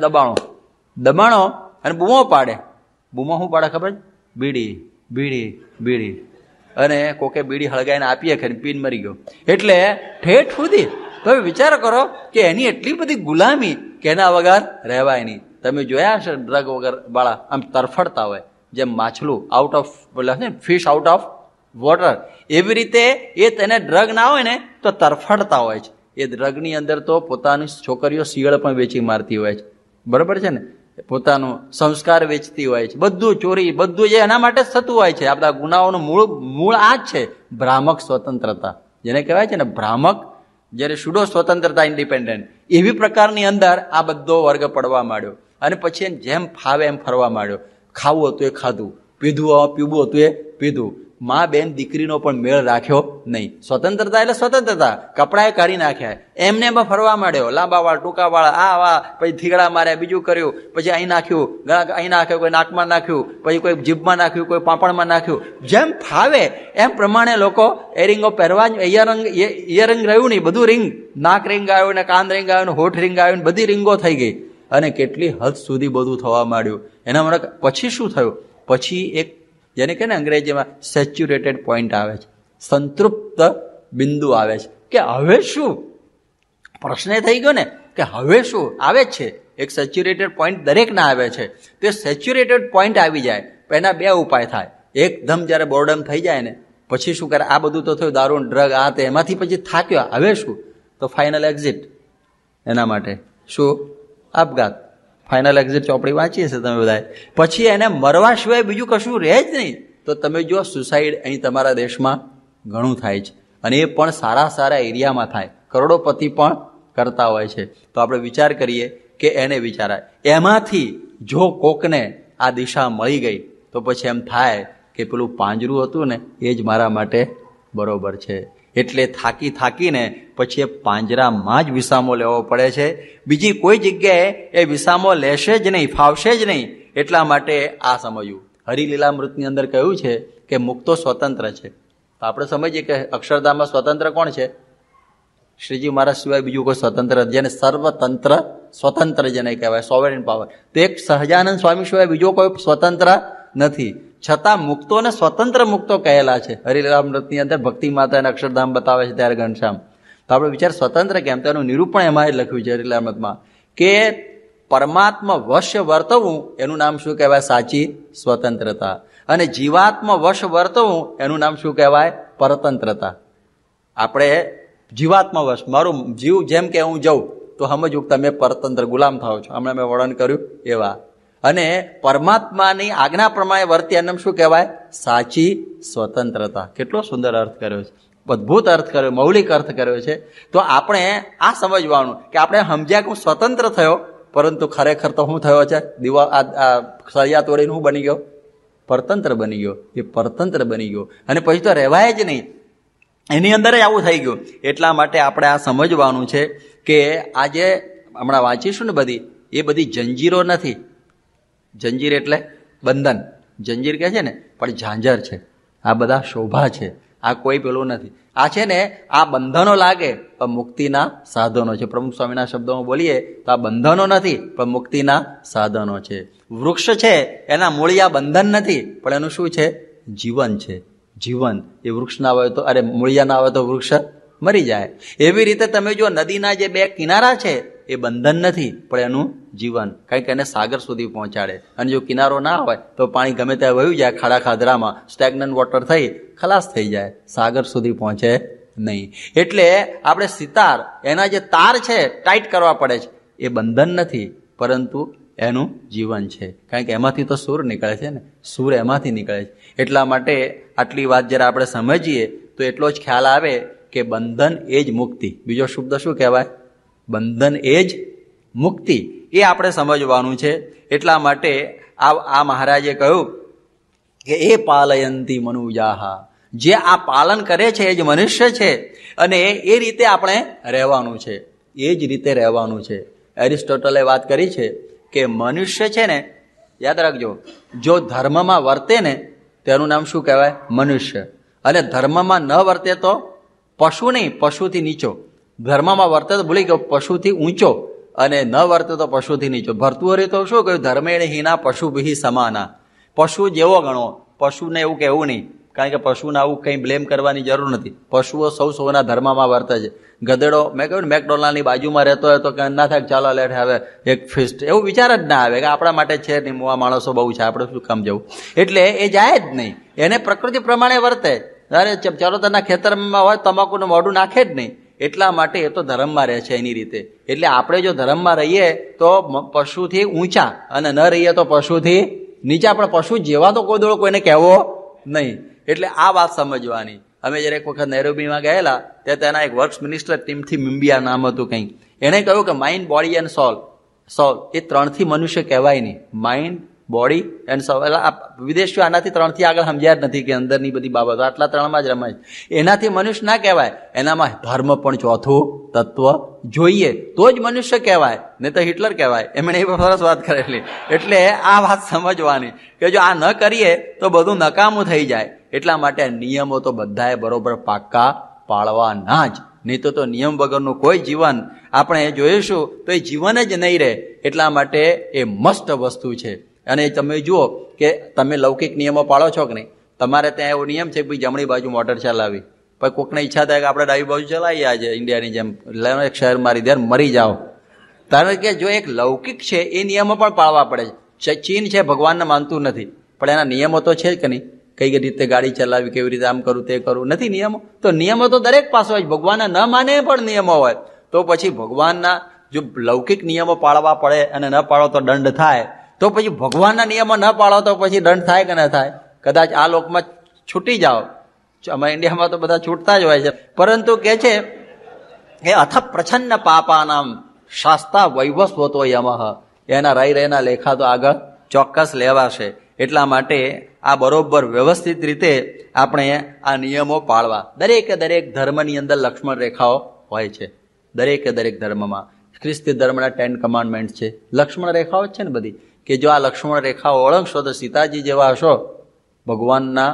દબાણો અને બૂમો પાડે. બૂમો શું પાડે ખબર? બીડી બીડી બીડી. અને કોકે બીડી હળગાઈને આપીએ ખરી, પીન મરી ગયો. એટલે ઠેઠ સુધી તમે વિચાર કરો કે એની એટલી બધી ગુલામી કે એના વગર રહેવાય નહીં. તમે જોયા હશે ડ્રગ વગર વાળા આમ તરફડતા હોય, જેમ માછલું out of fish out of water, એવી રીતે એ તેને ડ્રગ ના હોય ને તો તરફડતા હોય છે. એ ડ્રગની અંદર તો પોતાની છોકરીઓ શિયાળ પણ વેચી મારતી હોય છે, બરાબર છે ને, પોતાનું સંસ્કાર વેચતી હોય છે, બધું ચોરી, બધું જે એના માટે જ થતું હોય છે. આ બધા ગુનાઓનું મૂળ આ જ છે, ભ્રામક સ્વતંત્રતા જેને કહેવાય છે ને, ભ્રામક, જ્યારે સુડો સ્વતંત્રતા, ઇન્ડિપેન્ડન્ટ, એવી પ્રકારની અંદર આ બધો વર્ગ પડવા માંડ્યો. અને પછી જેમ ફાવે એમ ફરવા માંડ્યો. ખાવું હતું એ ખાધું, પીવું હતું એ પીધું. મા બેન દીકરીનો પણ મેળ રાખ્યો નહીં. સ્વતંત્રતા એટલે સ્વતંત્રતા, કપડાએ કાઢી નાખ્યા, એમને એમાં ફરવા માંડ્યો. લાંબા વાળ, ટૂંકા વાળ, આ પછી થીગડા માર્યા, બીજું કર્યું, પછી અહીં નાખ્યું, અહીં નાખ્યું, કોઈ નાકમાં નાખ્યું, પછી કોઈ જીભમાં નાખ્યું, કોઈ પાપણમાં નાખ્યું. જેમ ફાવે એમ પ્રમાણે લોકો એરિંગો પહેરવા જ, ઇયરિંગ રહ્યું નહીં, બધું રિંગ, નાક રિંગ આવ્યું ને, કાન રિંગ આવ્યું ને, હોઠ રિંગ આવ્યું ને, બધી રિંગો થઈ ગઈ. અને કેટલી હદ સુધી બધું થવા માંડ્યું. એના માટે પછી શું થયું? પછી એક જેને કહે ને અંગ્રેજીમાં સેચ્યુરેટેડ પોઈન્ટ આવે છે, સંતૃપ્ત બિંદુ આવે છે કે હવે શું? પ્રશ્ન થઈ ગયો ને કે હવે શું આવે છે? એક સેચ્યુરેટેડ પોઈન્ટ દરેકના આવે છે. તે સેચ્યુરેટેડ પોઈન્ટ આવી જાય એના બે ઉપાય થાય. એકદમ જ્યારે બોર્ડમ થઈ જાય ને પછી શું કરે? આ બધું તો થયું, દારૂ, ડ્રગ, આ તે, એમાંથી પછી થાક્યો, હવે શું? તો ફાઇનલ એક્ઝિટ. એના માટે શું? આપઘાત. ફાઇનલ એક્ઝિટ ચોપડી વાંચીએ છે તમે બધાએ. પછી એને મરવા સિવાય બીજું કશું રહે જ નહીં. તો તમે જો સુસાઇડ અહીં તમારા દેશમાં ઘણું થાય છે, અને એ પણ સારા એરિયામાં થાય. કરોડોપતિ પણ કરતા હોય છે. તો આપણે વિચાર કરીએ કે એને વિચારાય. એમાંથી જો કોકને આ દિશા મળી ગઈ તો પછી એમ થાય કે પેલું પાંજરું હતું ને એ જ મારા માટે બરોબર છે. એટલે થાકીને પછી એ પાંજરામાં જ વિસામો લેવો પડે છે. બીજી કોઈ જગ્યાએ એ વિસામો લેશે જ નહીં, ફાવશે જ નહીં. એટલા માટે આ સમજવું. હરિલીલામૃતની અંદર કહ્યું છે કે મુક્તો સ્વતંત્ર છે. તો આપણે સમજીએ કે અક્ષરધામમાં સ્વતંત્ર કોણ છે? શ્રીજી મહારાજ સિવાય બીજું કોઈ સ્વતંત્ર, જેને સર્વતંત્ર સ્વતંત્ર જેને કહેવાય, સોવરેન પાવર. તો એક સહજાનંદ સ્વામી સિવાય બીજો કોઈ સ્વતંત્ર નથી. છતાં મુક્તોને સ્વતંત્ર મુક્તો કહેલા છે. હરિલીલામૃતની અંદર ભક્તિ માતા અને અક્ષરધામ બતાવે છે ત્યારે ઘનશ્યામ. તો આપણે વિચાર સ્વતંત્ર કેમ? તેનું નિરૂપણ એમાં જ લખ્યું છે હરિલીલામૃતમાં કે પરમાત્મા વશ વર્તવું એનું નામ શું કહેવાય? સાચી સ્વતંત્રતા. અને જીવાત્મા વશ વર્તવું એનું નામ શું કહેવાય? પરતંત્રતા. આપણે જીવાત્મા વશ, મારું જીવ જેમ કે હું જઉં તો સમજવું તમે પરતંત્ર ગુલામ થાવ છો. હમણાં મેં વર્ણન કર્યું એવા. અને પરમાત્માની આજ્ઞા પ્રમાણે વર્તે એનું શું કહેવાય? સાચી સ્વતંત્રતા. કેટલો સુંદર અર્થ કર્યો છે, અદભુત અર્થ કર્યો, મૌલિક અર્થ કર્યો છે. તો આપણે આ સમજવાનું કે આપણે સમજ્યા કે હું સ્વતંત્ર થયો, પરંતુ ખરેખર તો શું થયો છે? સળિયા તોડીને હું બની ગયો? પરતંત્ર બની ગયો. એ પરતંત્ર બની ગયો અને પછી તો રહેવાય જ નહીં, એની અંદર જ આવું થઈ ગયું. એટલા માટે આપણે આ સમજવાનું છે કે આજે હમણાં વાંચીશું ને બધી, એ બધી જંજીરો નથી. જંજીર એટલે બંધન, જંજીર કહે છે ને, પણ ઝાંઝર છે. આ બધા શોભા છે, આ કોઈ પેલું નથી. આ છે ને, આ બંધનો લાગે પણ મુક્તિના સાધનો છે. પ્રમુખ સ્વામીના શબ્દોમાં બોલીએ તો આ બંધનો નથી પણ મુક્તિના સાધનો છે. વૃક્ષ છે એના મૂળિયા બંધન નથી, પણ એનું શું છે? જીવન છે. જીવન એ વૃક્ષ ના હોય તો, અરે મૂળિયા ના હોય તો વૃક્ષ મરી જાય. એવી રીતે તમે જો નદીના જે બે કિનારા છે એ બંધન નથી, પણ એનું જીવન, કંઈક એને સાગર સુધી પહોંચાડે. અને જો કિનારો ના હોય તો પાણી ગમે ત્યાં વહી જાય, ખાડા ખાધરામાં સ્ટેગ્નન્ટ વોટર થઈ ખલાસ થઈ જાય, સાગર સુધી પહોંચે નહીં. એટલે આપણે સિતાર, એના જે તાર છે ટાઈટ કરવા પડે છે, એ બંધન નથી પરંતુ એનું જીવન છે. કારણ કે એમાંથી તો સૂર નીકળે છે ને, સૂર એમાંથી નીકળે છે. એટલા માટે આટલી વાત જરા આપણે સમજીએ તો એટલો જ ખ્યાલ આવે કે બંધન એ જ મુક્તિ. બીજો શબ્દ શું કહેવાય? બંધન એ જ મુક્તિ. એ આપણે સમજવાનું છે. એટલા માટે આ મહારાજે કહ્યું કે એ પાલયંતી મનુજાહા, જે આ પાલન કરે છે એ જ મનુષ્ય છે. અને એ રીતે આપણે રહેવાનું છે, એ જ રીતે રહેવાનું છે. એરિસ્ટોટલે વાત કરી છે કે મનુષ્ય છે ને, યાદ રાખજો, જો ધર્મમાં વર્તે ને તેનું નામ શું કહેવાય? મનુષ્ય. અને ધર્મમાં ન વર્તે તો પશુ નહીં, પશુથી નીચો. ધર્મમાં વર્તે તો ભૂલી ગયો, પશુથી ઊંચો. અને ન વર્તે તો પશુથી નીચો. ભર્તુહરિ તો શું કહ્યું? ધર્મેણ હીના પશુભિ સમાના. પશુ જેવો ગણો, પશુને એવું કહેવું નહીં. કારણ કે પશુને આવું કંઈ બ્લેમ કરવાની જરૂર નથી. પશુઓ સૌના ધર્મમાં વર્તે છે. ગધેડો, મેં કહ્યું ને, મેકડોનાલ્ડની બાજુમાં રહેતો હોય તો કે ના થાય, ચાલો લેટ હવે એક ફિસ્ટ, એવું વિચાર જ ના આવે કે આપણા માટે છે નહીં, મોવા માણસો બહુ છે, આપણે શું કામ જવું. એટલે એ જાય જ નહીં, એને પ્રકૃતિ પ્રમાણે વર્તે. અરે ચરોતરના ખેતરમાં હોય તમાકુનું મોઢું નાખે જ નહીં. એટલા માટે એ તો ધર્મમાં રહે છે એની રીતે. એટલે આપણે જો ધર્મમાં રહીએ તો પશુથી ઊંચા, અને ન રહીએ તો પશુથી નીચા. પણ પશુ જેવા તો કોઈ દોડો કોઈને કહેવો નહીં. એટલે આ વાત સમજવાની. અમે જ્યારે એક વખત નૈરોબીમાં ગયેલા ત્યાં તેના એક વર્ક્સ મિનિસ્ટર ટીમથી મિમ્બિયા નામ હતું કંઈક, એણે કહ્યું કે માઇન્ડ, બોડી એન્ડ સોલ એ ત્રણથી મનુષ્ય કહેવાય નહીં. Mind, body and soul. એટલે આ વિદેશીઓ આનાથી ત્રણથી આગળ સમજ્યા જ નથી કે અંદરની બધી બાબતો આટલા ત્રણમાં જ રમાય. એનાથી મનુષ્ય ના કહેવાય. એનામાં ધર્મ પણ ચોથું તત્વ જોઈએ તો જ મનુષ્ય કહેવાય, નહીં તો હિટલર કહેવાય. એમણે એ સરસ વાત કરેલી. એટલે આ વાત સમજવાની કે જો આ ન કરીએ તો બધું નકામું થઈ જાય. એટલા માટે નિયમો તો બધાએ બરોબર પાક્કા પાળવાના જ, નહીં તો નિયમ વગરનું કોઈ જીવન આપણે જોઈશું તો એ જીવન જ નહીં રહે. એટલા માટે એ મસ્ત વસ્તુ છે. અને તમે જુઓ કે તમે લૌકિક નિયમો પાળો છો કે નહીં? તમારે ત્યાં એવો નિયમ છે કે ભાઈ જમણી બાજુ મોટર ચલાવી, પણ કોઈકને ઈચ્છા થાય કે આપણે ડાબી બાજુ ચલાવીએ આજે ઇન્ડિયાની જેમ, એક શહેર મારી દે મરી જાઓ. કારણ કે જો એક લૌકિક છે એ નિયમો પણ પાળવા પડે છે. ચીન છે ભગવાનને માનતું નથી, પણ એના નિયમો તો છે જ કે નહીં? કઈ રીતે ગાડી ચલાવી, કેવી રીતે આમ કરું તે કરું, નથી નિયમો? તો નિયમો તો દરેક પાસે હોય. ભગવાનને ન માને પણ નિયમો હોય. તો પછી ભગવાનના જો લૌકિક નિયમો પાળવા પડે અને ન પાળો તો દંડ થાય, તો પછી ભગવાનના નિયમો ન પાળો તો પછી દંડ થાય કે ન થાય? કદાચ આ લોકમાં છૂટી જાઓ, અમારા ઇન્ડિયામાં તો બધા છૂટતા જ હોય છે, પરંતુ કે છે કે અથ પ્રછન્ન પાપાનામ શાસ્તા વૈવસ્વતો યમઃ, એના રહેના લેખા તો આગળ ચોક્કસ લેવાશે. એટલા માટે આ બરોબર વ્યવસ્થિત રીતે આપણે આ નિયમો પાળવા. દરેકે દરેક ધર્મની અંદર લક્ષ્મણ રેખાઓ હોય છે. દરેકે દરેક ધર્મમાં ખ્રિસ્તી ધર્મના 10 કમાન્ડમેન્ટ છે, લક્ષ્મણ રેખાઓ જ છે ને બધી. કે જો આ લક્ષ્મણ રેખા ઓળખશો તો સીતાજી જેવા હશો, ભગવાનના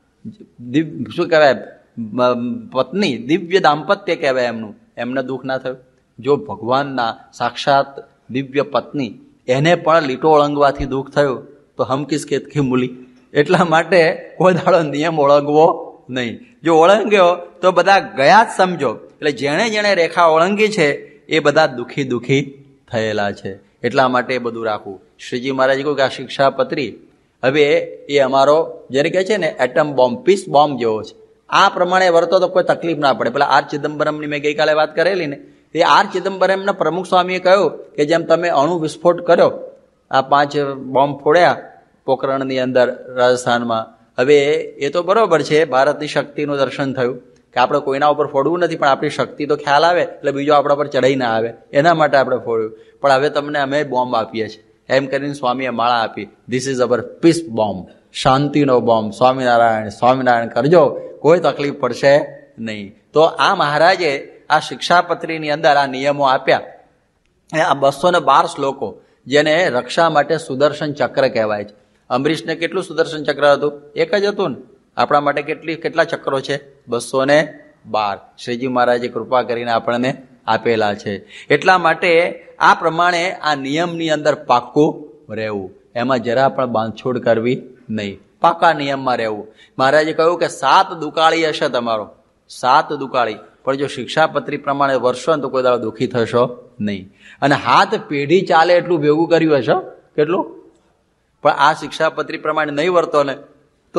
શું કહેવાય પત્ની, દિવ્ય દાંપત્ય કહેવાય એમનું, એમને દુઃખ ના થયું. જો ભગવાનના સાક્ષાત દિવ્ય પત્ની એને પણ લીટો ઓળંગવાથી દુઃખ થયું તો હમ કિસ ખેત કી મૂલી. એટલા માટે કોઈ દાડો નિયમ ઓળંગવો નહીં. જો ઓળંગ્યો તો બધા ગયા જ સમજો. એટલે જેણે જેણે રેખા ઓળંગી છે એ બધા દુઃખી થયેલા છે. એટલા માટે એ બધું રાખવું. શ્રીજી મહારાજે કહ્યું કે આ શિક્ષાપત્રી હવે એ અમારો જેને કહે છે ને એટમ બોમ્બ, પીસ બોમ્બ જેવો છે. આ પ્રમાણે વર્તો તો કોઈ તકલીફ ના પડે. પેલા આર ચિદમ્બરમની મેં ગઈકાલે વાત કરેલી ને, એ આર ચિદમ્બરમના પ્રમુખ સ્વામીએ કહ્યું કે જેમ તમે અણુ વિસ્ફોટ કર્યો, આ 5 બોમ્બ ફોડ્યા પોખરણની અંદર રાજસ્થાનમાં, હવે એ તો બરોબર છે, ભારતની શક્તિનું દર્શન થયું કે આપણે કોઈના ઉપર ફોડવું નથી, પણ આપણી શક્તિ તો ખ્યાલ આવે એટલે બીજો આપણા પર ચડાઈ ના આવે, એના માટે આપણે ફોડ્યું. પણ હવે તમને અમે બોમ્બ આપીએ છીએ એમ કરીને સ્વામીએ માળા આપી. This is our peace bomb, શાંતિનો બોમ્બ. સ્વામિનારાયણ સ્વામિનારાયણ કરજો, કોઈ તકલીફ પડશે નહીં. તો આ મહારાજે આ શિક્ષાપત્રીની અંદર આ નિયમો આપ્યા. આ 212 શ્લોકો જેને રક્ષા માટે સુદર્શન ચક્ર કહેવાય છે. અંબરીશને કેટલું સુદર્શન ચક્ર હતું? એક જ હતું ને. આપણા માટે કેટલા ચક્રો છે? 212. શ્રીજી મહારાજે કૃપા કરીને આપણને આપેલા છે. એટલા માટે આ પ્રમાણે આ નિયમની અંદર પાક્કું રહેવું, એમાં જરા પણ બાંધછોડ કરવી નહીં, પાકા નિયમમાં રહેવું. મહારાજે કહ્યું કે 7 દુકાળી હશે તમારો, 7 દુકાળી, પણ જો શિક્ષાપત્રી પ્રમાણે વર્ષો ને તો કોઈ દાડો દુઃખી થશો નહીં. અને હાથ પેઢી ચાલે એટલું ભેગું કર્યું હશે, કેટલું? પણ આ શિક્ષાપત્રી પ્રમાણે નહીં વર્તો ને તો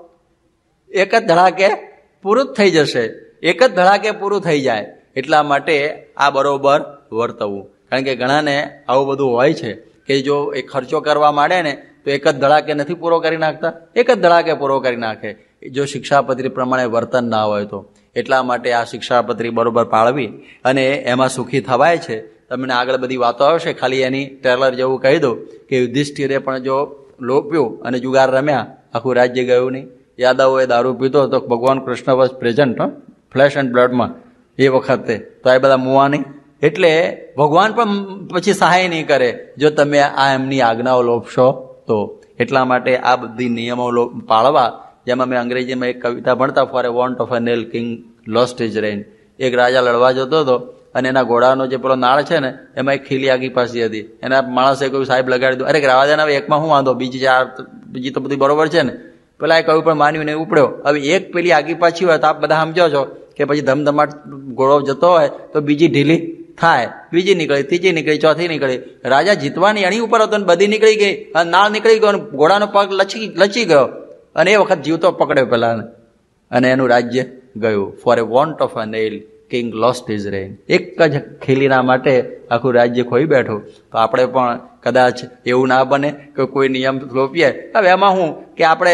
એક જ ધડાકે પૂરું થઈ જશે, એક જ ધડાકે પૂરું થઈ જાય. એટલા માટે આ બરોબર વર્તવું. કારણ કે ઘણાને આવું બધું હોય છે કે જો એ ખર્ચો કરવા માંડે ને તો એક જ ધડાકે નથી પૂરો કરી નાખતા, એક જ ધડાકે પૂરો કરી નાખે જો શિક્ષાપત્રી પ્રમાણે વર્તન ના હોય તો. એટલા માટે આ શિક્ષાપત્રી બરોબર પાળવી અને એમાં સુખી થવાય છે. તમને આગળ બધી વાતો આવશે, ખાલી એની ટ્રેલર જેવું કહી દઉં કે યુધિષ્ઠિરે પણ જો લોપ્યું અને જુગાર રમ્યા, આખું રાજ્ય ગયું નહીં. યાદવોએ દારૂ પીતો તો ભગવાન Krishna was present, flesh and બ્લડમાં એ વખતે, તો એ બધા મુવા નહીં. એટલે ભગવાન પણ પછી સહાય નહીં કરે જો તમે આ એમની આજ્ઞાઓ લોપશો તો. એટલા માટે આ બધી નિયમો પાળવા. જેમાં મેં અંગ્રેજીમાં એક કવિતા ભણતા, for a want of a nail king lost his reign. એક રાજા લડવા જતો હતો અને એના ઘોડાનો જે પેલો નાળ છે ને એમાં એક ખીલી આગી પાછી હતી. એના માણસે કહ્યું સાહેબ લગાડી દો. અરે રાજાના એકમાં શું વાંધો, બીજી તો બધી બરોબર છે ને. પેલા એ કહ્યું પણ માન્યું નહીં, ઉપડ્યો. હવે એક પેલી આગી પાછી હોય તો આપ બધા સમજો છો કે પછી ધમધમાટ ઘોડો જતો હોય તો બીજી ઢીલી થાય, બીજી નીકળી, ત્રીજી નીકળી, ચોથી નીકળી. રાજા જીતવાની અણી ઉપર હતો ને બધી નીકળી ગઈ, નાળ નીકળી ગયો, ઘોડાનો પગ લચી ગયો અને એ વખત જીવતો પકડ્યો પેલા અને એનું રાજ્ય ગયું. For a want of a nail king lost his reign. એક જ ખીલીના માટે આખું રાજ્ય ખોઈ બેઠું. તો આપણે પણ કદાચ એવું ના બને કે કોઈ નિયમ લોપીએ. હવે એમાં શું કે આપણે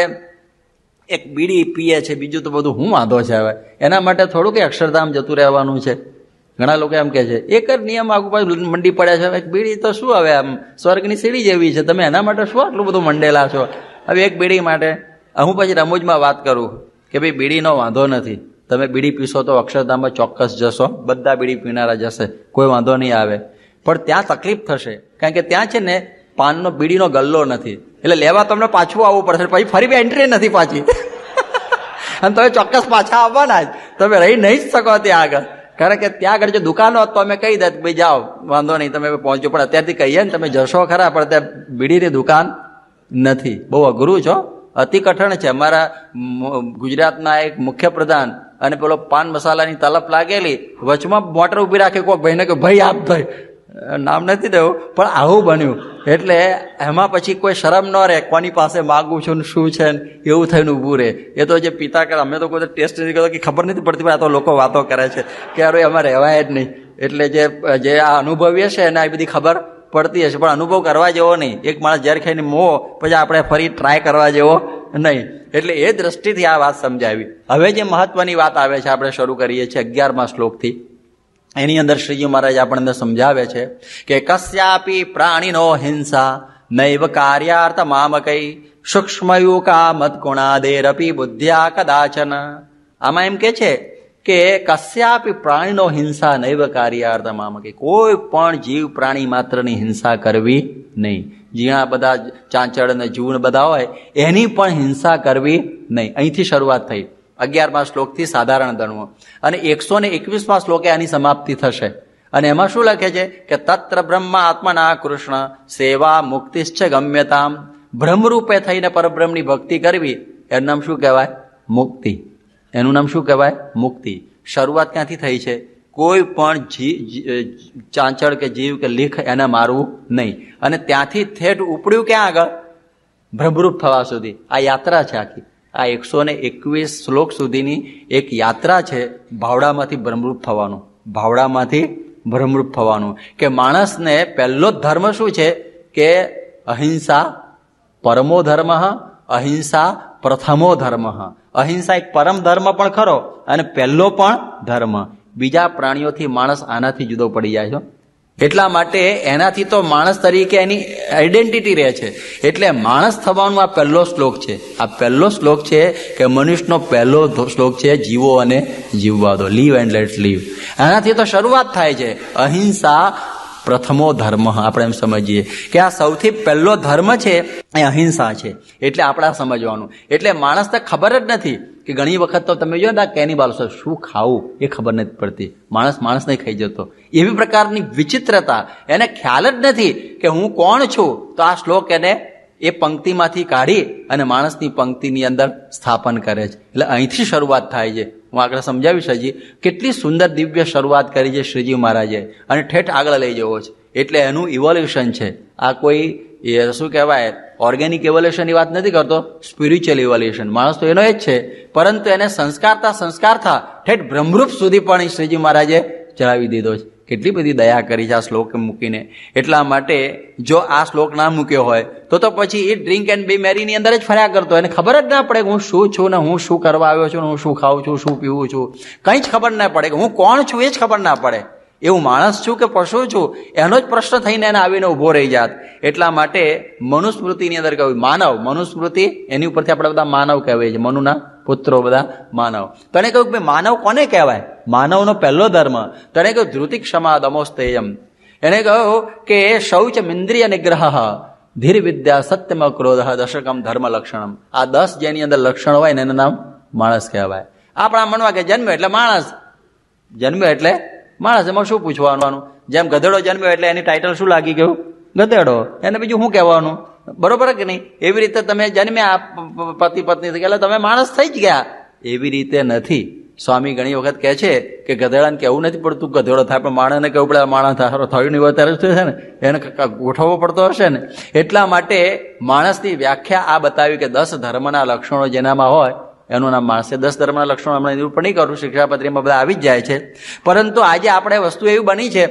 એક બીડી પીએ છે, બીજું તો બધું શું વાંધો છે? હવે એના માટે થોડું કે અક્ષરધામ જતું રહેવાનું છે. ઘણા લોકો એમ કહે છે એક જ નિયમ આગુ પાછું મંડી પડ્યા છે, એક બીડી તો શું હવે આમ સ્વર્ગની સીડી જેવી છે, તમે એના માટે શું આટલું બધું મંડેલા છો? હવે એક બીડી માટે હું પછી રમૂજમાં વાત કરું કે ભાઈ બીડીનો વાંધો નથી, તમે બીડી પીશો તો અક્ષરધામમાં ચોક્કસ જશો, બધા બીડી પીનારા જશે, કોઈ વાંધો નહીં આવે. પણ ત્યાં તકલીફ થશે, કારણ કે ત્યાં છે ને પાનનો બીડીનો ગલ્લો નથી, એટલે લેવા તમને પાછું આવવું પડશે, પછી ફરી બી એન્ટ્રી નથી પાછી અને તમે ચોક્કસ પાછા આવવાના જ, તમે રહી નહીં જ શકો ત્યાં આગળ. કારણ કે ત્યાં આગળ જો દુકાનો તો અમે કહી દે ભાઈ જાઓ વાંધો નહીં તમે પહોંચો, પણ અત્યારથી કહીએ ને તમે જશો ખરા, પણ ત્યાં બીડીની દુકાન નથી. બહુ અઘરું છો, અતિ કઠણ છે. અમારા ગુજરાતના એક મુખ્ય પ્રધાન અને પેલો પાન મસાલાની તલપ લાગેલી, વચમાં મોટર ઉભી રાખે કોઈ ભાઈને કે ભાઈ આપ ભાઈ, નામ નથી દેવું, પણ આવું બન્યું. એટલે એમાં પછી કોઈ શરમ ન રહે, કોની પાસે માગું છું ને શું છે ને એવું થઈને ઊભું રહે. એ તો જે પિતા કરે, અમે તો કોઈ ટેસ્ટ નથી કરતો કે ખબર નથી પડતી, પણ આ તો લોકો વાતો કરે છે કે અરે એમાં રહેવાય જ નહીં. એટલે જે આ અનુભવીએ છે એને આ બધી ખબર પડતી હશે, પણ અનુભવ કરવા જેવો નહીં. એક માણસ ઝેર ખાઈને મોહ, પછી આપણે ફરી ટ્રાય કરવા જેવો નહીં. એટલે એ દ્રષ્ટિથી આ વાત સમજાવી. હવે જે મહત્વની વાત આવે છે આપણે શરૂ કરીએ છીએ 11મા શ્લોકથી. એની અંદર શ્રીજી મહારાજ આપણને સમજાવે છે કે કસ્યાપી પ્રાણીનો હિંસા નૈવ કાર્યાર્થ મામકૈ સૂક્ષ્મયુકા મત્કુણાદેરપી બુદ્ધ્યા કદાચન. આમાં એમ કે છે કે કસ્યાપી પ્રાણીનો હિંસા નૈવ કાર્યાર્થ મામકૈ, કોઈ પણ જીવ પ્રાણી માત્રની હિંસા કરવી નહીં. ઝીણા બધા ચાંચડ અને જૂન બધા હોય એની પણ હિંસા કરવી નહીં. અહીંથી શરૂઆત થઈ 11મા શ્લોકથી સાધારણ ધર્મ, અને 121મા શ્લોકે આની સમાપ્તિ થશે. અને એમાં શું લખે છે કે તત્ર બ્રહ્મ આત્મના કૃષ્ણ સેવા મુક્તિશ્ચ ગમ્યતામ. બ્રહ્મરૂપે થઈને પરબ્રહ્મની ભક્તિ કરવી એનું નામ શું કહેવાય? મુક્તિ. એનું નામ શું કહેવાય? મુક્તિ. શરૂઆત ક્યાંથી થઈ છે? કોઈ પણ ચાંચડ કે જીવ કે લીખ એને મારવું નહીં, અને ત્યાંથી ઠેઠ ઉપડ્યું ક્યાં આગળ? બ્રહ્મરૂપ થવા સુધી. આ યાત્રા છે આખી. આ 121 શ્લોક સુધીની એક યાત્રા છે ભાવડામાંથી બ્રહ્મરૂપ થવાનું. ભાવડામાંથી બ્રહ્મરૂપ થવાનું. કે માણસને પહેલો જ ધર્મ શું છે કે અહિંસા પરમો ધર્મ, અહિંસા પ્રથમો ધર્મ. અહિંસા એક પરમ ધર્મ પણ ખરો અને પહેલો પણ ધર્મ. બીજા પ્રાણીઓથી માણસ આનાથી જુદો પડી જાય છે. એટલા માટે એનાથી તો માણસ તરીકે એની આઈડેન્ટિટી રહે છે. એટલે માણસ થવાનું આ પહેલો શ્લોક છે. આ પહેલો શ્લોક છે કે મનુષ્યનો પહેલો શ્લોક છે જીવો અને જીવવા દો. Live and let's live. આનાથી તો શરૂઆત થાય છે. અહિંસા પ્રથમો ધર્મ. આપણે એમ સમજીએ કે આ સૌથી પહેલો ધર્મ છે એ અહિંસા છે. એટલે આપણે સમજવાનું. એટલે માણસને ખબર જ નથી કે ઘણી વખત તો તમે જો ને કેનિબાલ શું ખાવું એ ખબર નથી પડતી. માણસ નહીં ખાઈ જતો. એવી પ્રકારની વિચિત્રતા, એને ખ્યાલ જ નથી કે હું કોણ છું. તો આ શ્લોક એને એ પંક્તિમાંથી કાઢી અને માણસની પંક્તિની અંદર સ્થાપન કરે છે. એટલે અહીંથી શરૂઆત થાય છે. હું આગળ સમજાવીશ હજી. કેટલી સુંદર દિવ્ય શરૂઆત કરી છે શ્રીજી મહારાજે, અને ઠેઠ આગળ લઈ જવો છે. એટલે એનું ઇવોલ્યુશન છે. આ કોઈ શું કહેવાય ઓર્ગેનિક ઇવોલ્યુશનની વાત નથી કરતો, સ્પિરિચ્યુઅલ ઇવોલ્યુશન. માણસ તો એનો જ છે, પરંતુ એને સંસ્કારતા ઠેઠ બ્રહ્મરૂપ સુધી પણ શ્રીજી મહારાજે ચલાવી દીધો છે. કેટલી બધી દયા કરી છે આ શ્લોક મૂકીને. એટલા માટે જો આ શ્લોક ના મૂક્યો હોય તો પછી એ ડ્રિંક એન્ડ બી મેરીની અંદર જ ફર્યા કરતો. એને ખબર જ ના પડે કે હું શું છું ને હું શું કરવા આવ્યો છું ને હું શું ખાઉં છું, શું પીવું છું, કંઈ જ ખબર ના પડે. કે હું કોણ છું એ જ ખબર ના પડે. એવું માણસ છું કે પશુ છું એનો જ પ્રશ્ન થઈને એને આવીને ઊભો રહી જાત. એટલા માટે મનુસ્મૃતિની અંદર કહ્યું માનવ. મનુસ્મૃતિ એની ઉપરથી આપણે બધા માનવ કહેવાય છે. મનુના પુત્રો બધા માનવ. તને કહ્યું કે માનવ કોને કહેવાય? માનવનો પહેલો ધર્મ. તને કહ્યું ધૃતિ ક્ષમા દમોસ્તેયમ. એને કહ્યું કે શૌચ ઇન્દ્રિય નિગ્રહ ધીર વિદ્યા સત્યમ ક્રોધ દશકમ ધર્મ લક્ષણમ. આ 10 જેની અંદર લક્ષણ હોય ને એનું નામ માણસ કહેવાય. આપણા મનમાં કે જન્મ્યો એટલે માણસ, જન્મ્યો એટલે માણસ. એમાં શું પૂછવાનું? જેમ ગધેડો જન્મ્યો એટલે એની ટાઇટલ શું લાગી ગયું? ગધેડો. એને બીજું શું કહેવાનું? બરોબર કે નહીં? એવી રીતે તમે જન્મ્યા પતિ પત્ની એટલે તમે માણસ થઈ જ ગયા. એવી રીતે નથી. સ્વામી ઘણી વખત કહે છે કે ગધેડાને કહેવું નથી પડતું ગધેડો થાય, પણ માણસને કહેવું પડે માણસ થાય. થયું નહીં હોય ત્યારે શું છે ને એને ગોઠવવો પડતો હશે ને. એટલા માટે માણસની વ્યાખ્યા આ બતાવી કે 10 ધર્મના લક્ષણો જેનામાં હોય એનું નામ માણસ છે. 10 ધર્મના લક્ષણો હમણાં નિરૂપણ નહીં કરું, શિક્ષાપત્રીમાં બધા આવી જ જાય છે. પરંતુ આજે આપણે વસ્તુ એવી બની છે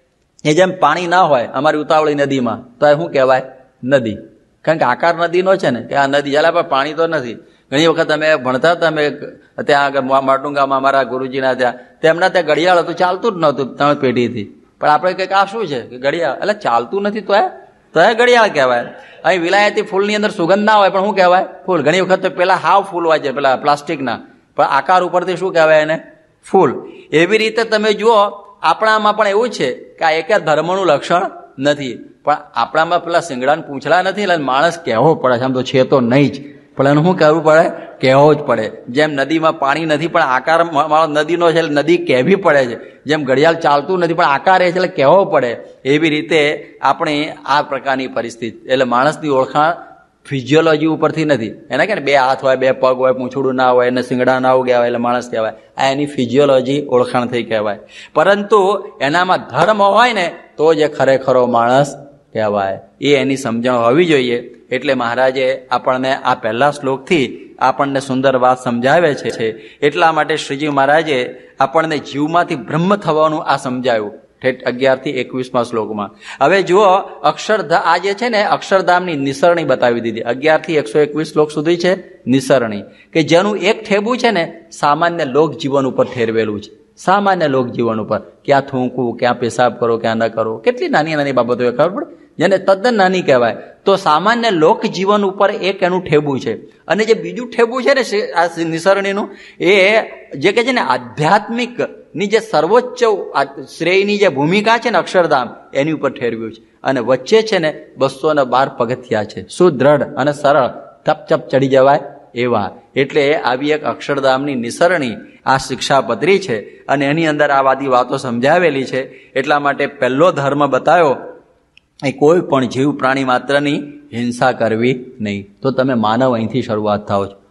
એ જેમ પાણી ના હોય અમારી ઉતાવળી નદીમાં તો એ શું કહેવાય? નદી. કારણ કે આકાર નદીનો છે ને કે આ નદી ચાલે પણ પાણી તો નથી. ઘણી વખત અમે ભણતા હતા, અમે ત્યાં આગળ માટુંગામાં અમારા ગુરુજીના ત્યાં તેમના ત્યાં ઘડિયાળ હતું, ચાલતું જ નહોતું 3 પેઢીથી. પણ આપણે કંઈક આ શું છે કે ઘડિયાળ એટલે ચાલતું નથી તો એ ઘડિયાળ કહેવાય. અહીં વિલાયતી ફૂલની અંદર સુગંધ ના હોય પણ શું કહેવાય? ફૂલ. ઘણી વખત તો પેલા હાવ ફૂલ હોય છે પેલા પ્લાસ્ટિકના, પણ આકાર ઉપરથી શું કહેવાય એને? ફૂલ. એવી રીતે તમે જુઓ આપણામાં પણ એવું છે કે આ એક ધર્મનું લક્ષણ નથી, પણ આપણામાં પેલા સિંગડાને પૂંછડા નથી એટલે માણસ કહેવો પડે છે. આમ તો છે તો નહીં જ, પણ એનું શું કહેવું પડે? કહેવો જ પડે. જેમ નદીમાં પાણી નથી પણ આકાર મારો નદીનો છે એટલે નદી કહેવી પડે છે. જેમ ઘડિયાળ ચાલતું નથી પણ આકાર એ છે એટલે કહેવો પડે. એવી રીતે આપણે આ પ્રકારની પરિસ્થિતિ. એટલે માણસની ઓળખાણ ફિઝિયોલોજી ઉપરથી નથી. એને કે 2 હાથ હોય, 2 પગ હોય, પૂંછડું ના હોય, એને સિંગડા ના ઉગ્યા હોય એટલે માણસ કહેવાય. આ એની ફિઝિયોલોજી ઓળખાણ થઈ કહેવાય. પરંતુ એનામાં ધર્મ હોય ને તો જ ખરેખરો માણસ કહેવાય. એ એની સમજણ હોવી જોઈએ. એટલે મહારાજે આપણને આ પહેલા શ્લોકથી આપણને સુંદર વાત સમજાવે છે. એટલા માટે શ્રીજી મહારાજે આપણને જીવમાંથી બ્રહ્મ થવાનું આ સમજાવ્યું. 11 થી 21મા શ્લોકમાં. હવે જુઓ અક્ષરધામ આ જે છે ને અક્ષરધામની નિસરણી બતાવી દીધી. 11 થી 121 શ્લોક સુધી છે નિસરણી, કે જેનું એક ઠેબું છે ને સામાન્ય લોક જીવન ઉપર ઠેરવેલું છે. સામાન્ય લોક જીવન ઉપર ક્યાં થૂંકવું, ક્યાં પેશાબ કરો, ક્યાં ન કરો, કેટલી નાની નાની બાબતો ખબર પડે જેને તદ્દન નાની કહેવાય. તો સામાન્ય લોક જીવન ઉપર એક એનું ઠેબું છે. અને જે બીજું ઠેબું છે ને આ નિસરણીનું એ જે કે છે ને આધ્યાત્મિક ની જે સર્વોચ્ચ શ્રેયની જે ભૂમિકા છે ને અક્ષરધામ એની ઉપર ઠેરવ્યું છે. અને વચ્ચે છે ને 212 પગથિયા છે, સુદ્રઢ અને સરળ, ચપ ચડી જવાય એવા. એટલે આવી એક અક્ષરધામની નિસરણી આ શિક્ષાપત્રી છે અને એની અંદર આ બધી વાતો સમજાવેલી છે. એટલા માટે પહેલો ધર્મ બતાવ્યો એ કોઈ પણ જીવ પ્રાણી માત્રની હિંસા કરવી નહીં. તો તમે માનવ અહીંથી શરૂઆત થાઓ છો.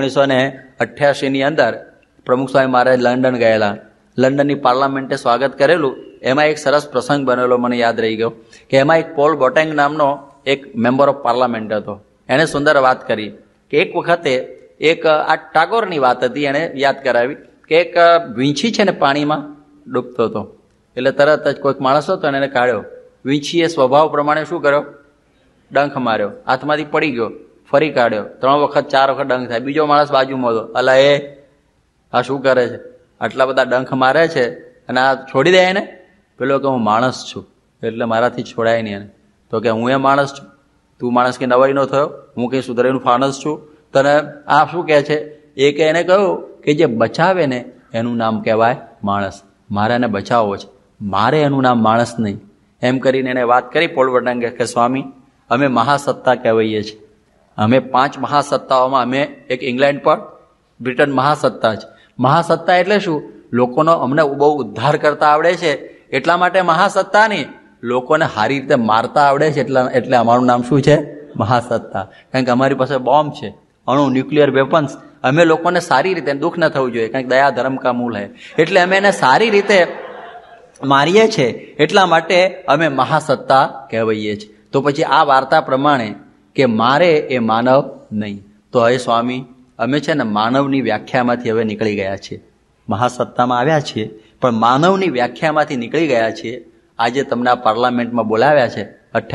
1988ની અંદર પ્રમુખ સ્વામી મહારાજ લંડન ગયેલા. લંડનની પાર્લામેન્ટે સ્વાગત કરેલું. એમાં એક સરસ પ્રસંગ બનેલો, મને યાદ રહી ગયો કે એમાં એક પોલ બોટેંગ નામનો એક મેમ્બર ઓફ પાર્લામેન્ટ હતો. એણે સુંદર વાત કરી કે એક વખતે એક આ ટાગોરની વાત હતી, એણે યાદ કરાવી કે એક વીંછી છે ને પાણીમાં ડૂબતો હતો. એટલે તરત જ કોઈક માણસ હતો અને એને કાઢ્યો. વીંછીએ સ્વભાવ પ્રમાણે શું કર્યો? ડંખ માર્યો. હાથમાંથી પડી ગયો, ફરી કાઢ્યો. 3 વખત 4 વખત ડંખ થાય. બીજો માણસ બાજુમાં હતો, અલા એ આ શું કરે છે? આટલા બધા ડંખ મારે છે અને આ છોડી દે એને? પેલો કે હું માણસ છું એટલે મારાથી છોડાય નહીં એને. તો કે હું એ માણસ છું, તું માણસ કે નવાઈ નો થયો? હું કંઈ સુધરેલું ફાણસ છું? તને આ શું કહે છે? એ કે એને કહ્યું કે જે બચાવે ને એનું નામ કહેવાય માણસ. મારે એને બચાવવો છે, મારે એનું નામ માણસ નહીં. એમ કરીને એને વાત કરી પોલ બોટેંગે કે સ્વામી, અમે મહાસત્તા કહેવાઈએ છીએ. અમે 5 મહાસત્તાઓમાં અમે એક ઇંગ્લેન્ડ પર, બ્રિટન મહાસત્તા છે. મહાસત્તા એટલે શું? લોકોનો અમને બહુ ઉદ્ધાર કરતા આવડે છે એટલા માટે મહાસત્તા નહીં, લોકોને સારી રીતે મારતા આવડે છે એટલે અમારું નામ શું છે? મહાસત્તા. કારણ કે અમારી પાસે બોમ્બ છે, અણુ, ન્યુક્લિયર વેપન્સ. અમે લોકોને સારી રીતે, દુઃખ ન થવું જોઈએ, કારણ કે દયા ધર્મ કા મૂળ હૈ. એટલે અમે એને સારી રીતે મારીએ છીએ એટલા માટે અમે મહાસત્તા કહેવાઈએ છીએ. તો પછી આ વાર્તા પ્રમાણે કે મારે એ માનવ નહીં. તો હવે સ્વામી અમે છે ને માનવની વ્યાખ્યામાંથી હવે નીકળી ગયા છીએ. મહાસત્તામાં આવ્યા છીએ પણ માનવની વ્યાખ્યામાંથી નીકળી ગયા છીએ. આજે તમને આ પાર્લામેન્ટમાં બોલાવ્યા છે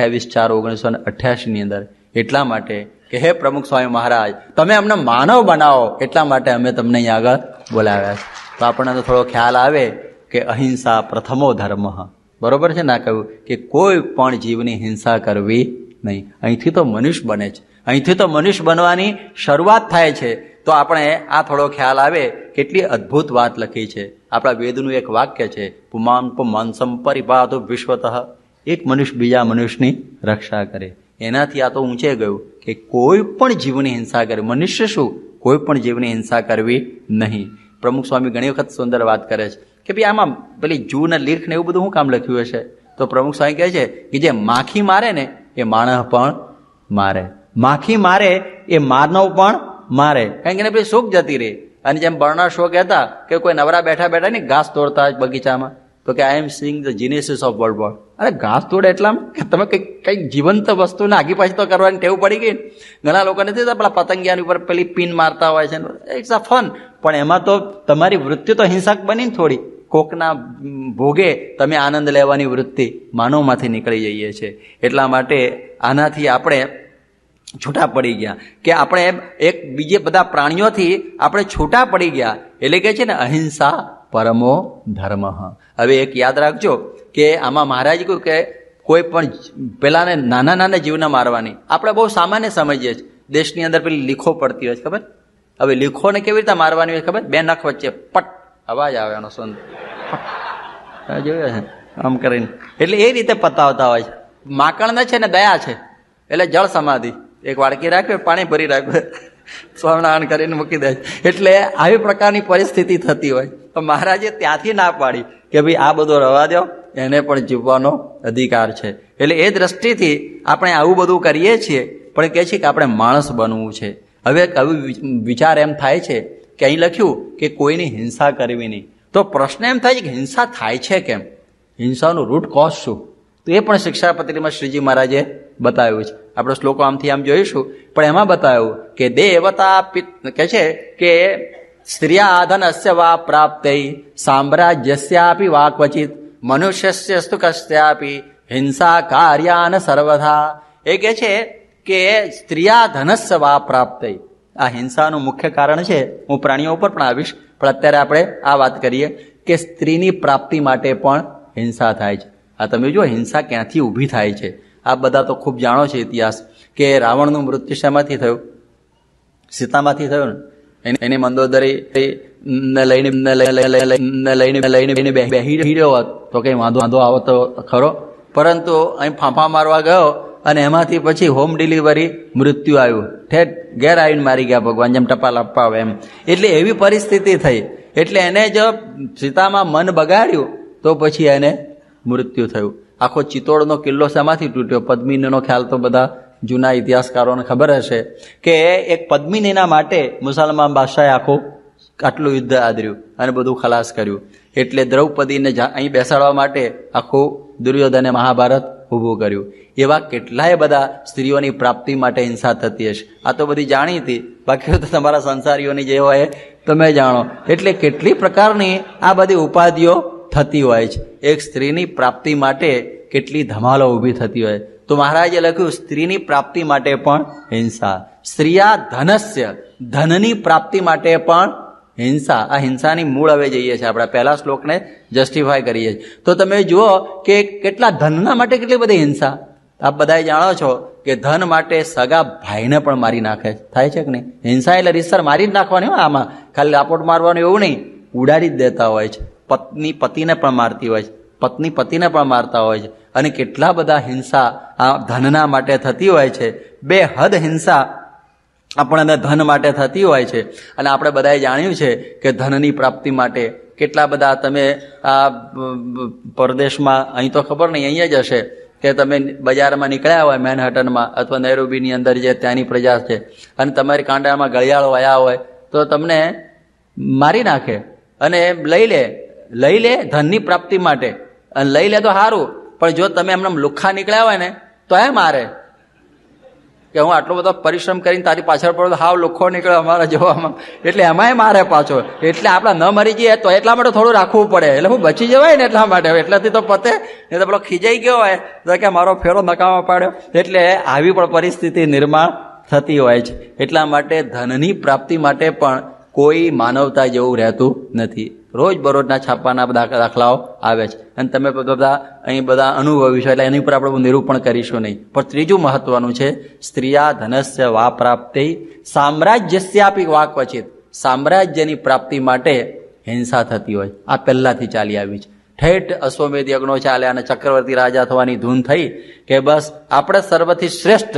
28/4/1988ની અંદર એટલા માટે કે હે પ્રમુખ સ્વામી મહારાજ, તમે અમને માનવ બનાવો એટલા માટે અમે તમને અહીં આગળ બોલાવ્યા છે. તો આપણને તો થોડો ખ્યાલ આવે કે અહિંસા પ્રથમો ધર્મ. બરોબર છે ને? કહ્યું કે કોઈ પણ જીવની હિંસા કરવી નહીં. અહીંથી તો મનુષ્ય બને છે, અહીંથી તો મનુષ્ય બનવાની શરૂઆત થાય છે. તો આપણે આ થોડો ખ્યાલ આવે કેટલી અદ્ભુત વાત લખી છે. આપણા વેદનું એક વાક્ય છે, પુમાન પુમાનસમ પરિપાતો વિશ્વતઃ. એક મનુષ્ય બીજા મનુષ્યની રક્ષા કરે. એનાથી આ તો ઊંચે ગયું કે કોઈ પણ જીવની હિંસા કરે. મનુષ્ય શું? કોઈ પણ જીવની હિંસા કરવી નહીં. પ્રમુખ સ્વામી ઘણી વખત સુંદર વાત કરે છે કે ભાઈ આમાં પેલી જૂ ને લીખ ને એવું બધું શું કામ લખ્યું હશે? તો પ્રમુખ સ્વામી કહે છે કે જે માખી મારે ને એ માણસ પણ મારે, માખી મારે એ માનવ પણ મારે. કારણ કે એને પેલી શોખ જતી રહી. અને જેમ બર્નાર્ડ શો કહેતા કે કોઈ નવરા બેઠા બેઠા ને ઘાસ તોડતા બગીચામાં, તો કે I am seeing the genesis of world war. અરે ઘાસ તોડે એટલા કે તમે કંઈક જીવંત વસ્તુને આગી પાછી તો કરવાની ટેવ પડી ગઈ. ઘણા લોકો નથી પેલા પતંગિયાની ઉપર પેલી પિન મારતા હોય છે, ઇટ્સ અ ફન. પણ એમાં તો તમારી વૃત્તિ તો હિંસક બની ને થોડી. કોકના ભોગે તમે આનંદ લેવાની વૃત્તિ માનવમાંથી નીકળી જઈએ છીએ. એટલા માટે આનાથી આપણે છૂટા પડી ગયા કે આપણે એક બીજે બધા પ્રાણીઓથી આપણે છૂટા પડી ગયા. એટલે કે છે ને અહિંસા પરમો ધર્મ. હવે એક યાદ રાખજો કે આમાં મહારાજ કહ્યું કે કોઈ પણ પેલાને નાના નાના જીવને મારવાની આપણે બહુ સામાન્ય સમજીએ છીએ. દેશની અંદર પેલી લીખો પડતી હોય છે, ખબર? હવે લીખોને કેવી રીતે મારવાની હોય ખબર? 2 નખ વચ્ચે પટ અવાજ આવે એનો, સુંદર જોયો છે આમ કરીને. એટલે એ રીતે પતાવતા હોય છે. માકણને છે ને દયા છે એટલે જળ સમાધિ, એક વાડકી રાખે, પાણી ભરી રાખે, સ્વામિનારાયણ કરીને મૂકી દે. એટલે આવી પ્રકારની પરિસ્થિતિ થતી હોય તો મહારાજે ત્યાંથી ના પાડી કે ભાઈ આ બધો રવા દો, એને પણ જીવવાનો અધિકાર છે. એટલે એ દ્રષ્ટિથી આપણે આવું બધું કરીએ છીએ પણ કહે છે કે આપણે માણસ બનવું છે. હવે આવું વિચાર એમ થાય છે કે અહીં લખ્યું કે કોઈની હિંસા કરવી નહીં. તો પ્રશ્ન એમ થાય છે કે હિંસા થાય છે કેમ? હિંસાનું રૂટ કોઝ શું? તો એ પણ શિક્ષાપત્રીમાં શ્રીજી મહારાજે બતાવ્યું છે. આપણે શ્લોકો આમથી આમ જોઈશું પણ એમાં બતાવ્યું કે દેવતા કહે છે કે સ્ત્રિયાધનસ્ય વા પ્રાપ્તૈ સામ્રાજ્યસ્યાપી વા ક્વચિત મનુષ્યસ્યસ્તુ કસ્યાપી હિંસા કાર્યાન સર્વથા. એ કહે છે કે સ્ત્રિયાધનસ્ય વા પ્રાપ્તૈ. આ હિંસાનું મુખ્ય કારણ છે. હું પ્રાણીઓ ઉપર પણ આવીશ પણ અત્યારે આપણે આ વાત કરીએ કે સ્ત્રીની પ્રાપ્તિ માટે પણ હિંસા થાય છે. આ તમે જો હિંસા ક્યાંથી ઊભી થાય છે. આ બધા તો ખૂબ જાણો છે ઇતિહાસ કે રાવણનું મૃત્યુ શેમાંથી થયું? સીતામાંથી થયું ને. એની મંદોદરી લઈને બેહી રહ્યો હોત તો કઈ વાંધો આવત તો ખરો, પરંતુ અહીં ફાંફા મારવા ગયો અને એમાંથી પછી હોમ ડિલિવરી મૃત્યુ આવ્યું, ઠેઠ ઘેર આવીને મારી ગયા ભગવાન, જેમ ટપાલ અપાવે એમ. એટલે એવી પરિસ્થિતિ થઈ. એટલે એને જો સીતામાં મન બગાડ્યું તો પછી એને મૃત્યુ થયું. આખો ચિત્તોડનો કિલ્લો શેમાંથી તૂટ્યો? પદ્મિનીનો ખ્યાલ તો બધા જૂના ઇતિહાસકારોને ખબર હશે કે એક પદ્મિનીના માટે મુસલમાન બાદશાહે આટલું યુદ્ધ આદર્યું અને બધું ખલાસ કર્યું. એટલે દ્રૌપદીને અહીં બેસાડવા માટે આખું દુર્યોધને મહાભારત ઊભું કર્યું. એવા કેટલાય બધા સ્ત્રીઓની પ્રાપ્તિ માટે હિંસા થતી હશે. આ તો બધી જાણી હતી, બાકી તો તમારા સંસારીઓની જે હોય તમે જાણો. એટલે કેટલી પ્રકારની આ બધી ઉપાધિઓ થતી હોય છે. એક સ્ત્રીની પ્રાપ્તિ માટે કેટલી ધમાલો ઊભી થતી હોય. તો મહારાજે લખ્યું સ્ત્રીની પ્રાપ્તિ માટે પણ હિંસા. સ્ત્રીયા ધનસ્ય, ધનની પ્રાપ્તિ માટે પણ હિંસા. આ હિંસાની મૂળ હવે જઈએ છીએ આપણે, પહેલા શ્લોકને જસ્ટિફાય કરીએ છીએ. તો તમે જુઓ કે કેટલા ધનના માટે કેટલી બધી હિંસા. આપ બધા જાણો છો કે ધન માટે સગા ભાઈને પણ મારી નાખે, થાય છે કે નહીં? હિંસા એટલે રીતસર મારી જ નાખવાની હોય. આમાં ખાલી લાપોટ મારવાનું એવું નહીં, ઉડાડી જ દેતા હોય છે. પત્ની પતિને પણ મારતી હોય છે, પત્ની પતિને પણ મારતા હોય છે. અને કેટલા બધા હિંસા આ ધનના માટે થતી હોય છે. બેહદ હિંસા આપણને ધન માટે થતી હોય છે. અને આપણે બધાએ જાણ્યું છે કે ધનની પ્રાપ્તિ માટે કેટલા બધા, તમે આ પરદેશમાં, અહીં તો ખબર નહીં, અહીંયા જ હશે કે તમે બજારમાં નીકળ્યા હોય મેનહટનમાં અથવા નૈરોબીની અંદર જે ત્યાંની પ્રજા છે, અને તમારી કાંડામાં ગળિયાળો આવ્યા હોય તો તમને મારી નાખે અને લઈ લે ધનની પ્રાપ્તિ માટે. અને લઈ લે તો સારું, પણ જો તમે એમને લુખ્ખા નીકળ્યા હોય ને તો એ મારે કે હું આટલો બધો પરિશ્રમ કરીને તારી પાછળ પડો, હાવ લુખ્ખો નીકળે અમારા જોવામાં, એટલે એમાંય મારે પાછો. એટલે આપણે ન મરી જઈએ તો એટલા માટે થોડું રાખવું પડે, એટલે હું બચી જવાય ને એટલા માટે. એટલાથી તો પતે, નહીં તો પેલો ખીજાઈ ગયો હોય તો કે મારો ફેરો નકામો પાડ્યો. એટલે આવી પણ પરિસ્થિતિ નિર્માણ થતી હોય છે. એટલા માટે ધનની પ્રાપ્તિ માટે પણ કોઈ માનવતા જેવું રહેતું નથી. રોજ બરોજના છાપાના દાખલાઓ આવે છે અને તમે બધા અહીં બધા અનુભવી છો, એટલે એની ઉપર આપણે નિરૂપણ કરીશું નહીં. પણ ત્રીજું મહત્વનું છે, સ્ત્રીયા ધનસ્ય વા પ્રાપ્તિ સામ્રાજ્યસ્યાપી વા ક્વચિત. સામ્રાજ્યની પ્રાપ્તિ માટે હિંસા થતી હોય. આ પહેલાથી ચાલી આવી છે. ઠેઠ અશ્વમેધ યજ્ઞો ચાલ્યા અને ચક્રવર્તી રાજા થવાની ધૂન થઈ કે બસ આપણે સર્વથી શ્રેષ્ઠ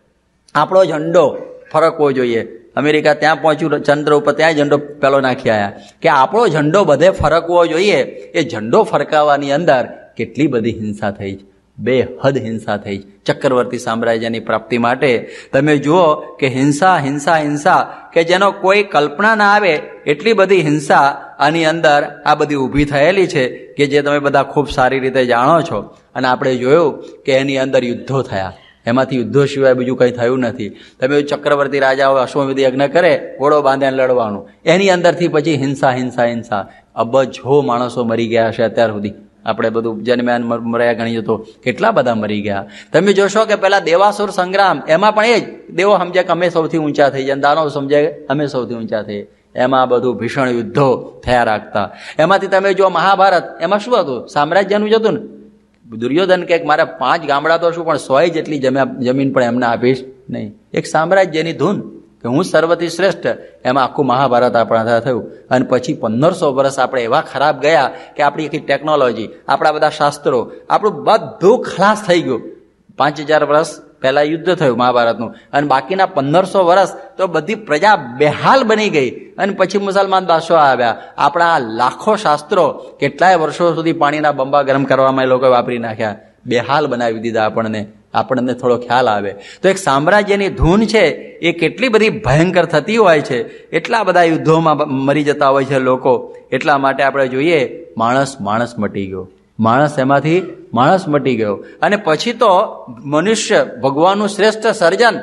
આપણો ઝંડો ફરકવો જોઈએ. અમેરિકા ત્યાં પહોંચ્યું, ચંદ્ર ઉપર ત્યાં ઝંડો પેલો નાખી આવ્યા કે આપણો ઝંડો બધે ફરકવો જોઈએ. એ ઝંડો ફરકાવવાની અંદર કેટલી બધી હિંસા થઈ છે, બેહદ હિંસા થઈ છે. ચક્રવર્તી સામ્રાજ્યની પ્રાપ્તિ માટે તમે જુઓ કે હિંસા હિંસા હિંસા કે જેનો કોઈ કલ્પના ના આવે એટલી બધી હિંસા આની અંદર આ બધી ઊભી થયેલી છે કે જે તમે બધા ખૂબ સારી રીતે જાણો છો. અને આપણે જોયું કે એની અંદર યુદ્ધો થયા, એમાંથી યુદ્ધો સિવાય બીજું કંઈ થયું નથી. તમે ચક્રવર્તી રાજાઓ અશ્વમેધ યજ્ઞ કરે, ઘોડો બાંધ્યા લડવાનું, એની અંદરથી પછી હિંસા હિંસા હિંસા. અબજો માણસો મરી ગયા હશે અત્યાર સુધી. આપણે બધું જન્મ્યાન મર્યા ગણીએ તો કેટલા બધા મરી ગયા. તમે જોશો કે પેલા દેવાસુર સંગ્રામ, એમાં પણ એ જ દેવો સમજે કે અમે સૌથી ઊંચા થઈ જાય, દાનવ સમજે અમે સૌથી ઊંચા થઈએ. એમાં બધું ભીષણ યુદ્ધો થયા રાખતા. એમાંથી તમે જો મહાભારત, એમાં શું હતું? સામ્રાજ્યનું જ હતું ને. દુર્યોધન કે મારે 5 ગામડા તો શું પણ 100 જેટલી જમીન પણ એમને આપીશ નહીં. એક સામ્રાજ્યની ધૂન કે હું સર્વથી શ્રેષ્ઠ. એમાં આખું મહાભારત આપણા થયું. અને પછી 1500 વર્ષ આપણે એવા ખરાબ ગયા કે આપણી આખી ટેકનોલોજી, આપણા બધા શાસ્ત્રો, આપણું બધું ખલાસ થઈ ગયું. 5000 વર્ષ પહેલા યુદ્ધ થયું મહાભારતનું, અને બાકીના 1500 વર્ષ તો બધી પ્રજા બેહાલ બની ગઈ. અને પછી મુસલમાન બાદશાહ આવ્યા. આપણા લાખો શાસ્ત્રો કેટલાય વર્ષો સુધી પાણીના બંબા ગરમ કરવામાં એ લોકો વાપરી નાખ્યા, બેહાલ બનાવી દીધા. આપણને થોડો ખ્યાલ આવે તો એક સામ્રાજ્યની ધૂન છે એ કેટલી બધી ભયંકર થતી હોય છે. એટલા બધા યુદ્ધોમાં મરી જતા હોય છે લોકો. એટલા માટે આપણે જોઈએ માણસ મટી ગયો, એમાંથી માણસ મટી ગયો. અને પછી તો મનુષ્ય ભગવાનનું શ્રેષ્ઠ સર્જન,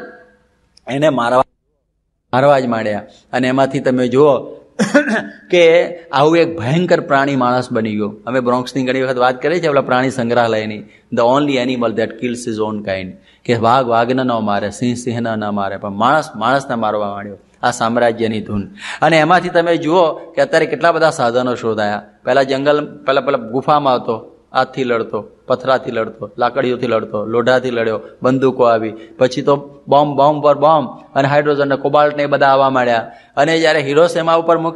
એને મારવા જ માંડ્યા. અને એમાંથી તમે જુઓ કે આવું એક ભયંકર પ્રાણી માણસ બની ગયો. અમે બ્રોન્ક્સની ઘણી વખત વાત કરીએ છીએ આપણા પ્રાણી સંગ્રહાલયની, the only animal that kills his own kind, કે વાઘને ન મારે, સિંહને ન મારે, પણ માણસને મારવા માંડ્યો. આ સામ્રાજ્યની ધૂન. અને એમાંથી તમે જુઓ કે અત્યારે કેટલા બધા સાધનો શોધાયા. પહેલા ગુફામાં હતો, હાથથી લડતો, પથરાથી લડતો, લાકડીઓથી લડતો, લોઢાથી લડ્યો, બંદૂકો આવી, પછી તો બોમ્બ પર બોમ્બ અને હાઇડ્રોજન ને કોબાલ્ટ ને એ બધા આવવા માંડ્યા. અને જ્યારે હિરોશિમા ઉપર મૂક્યો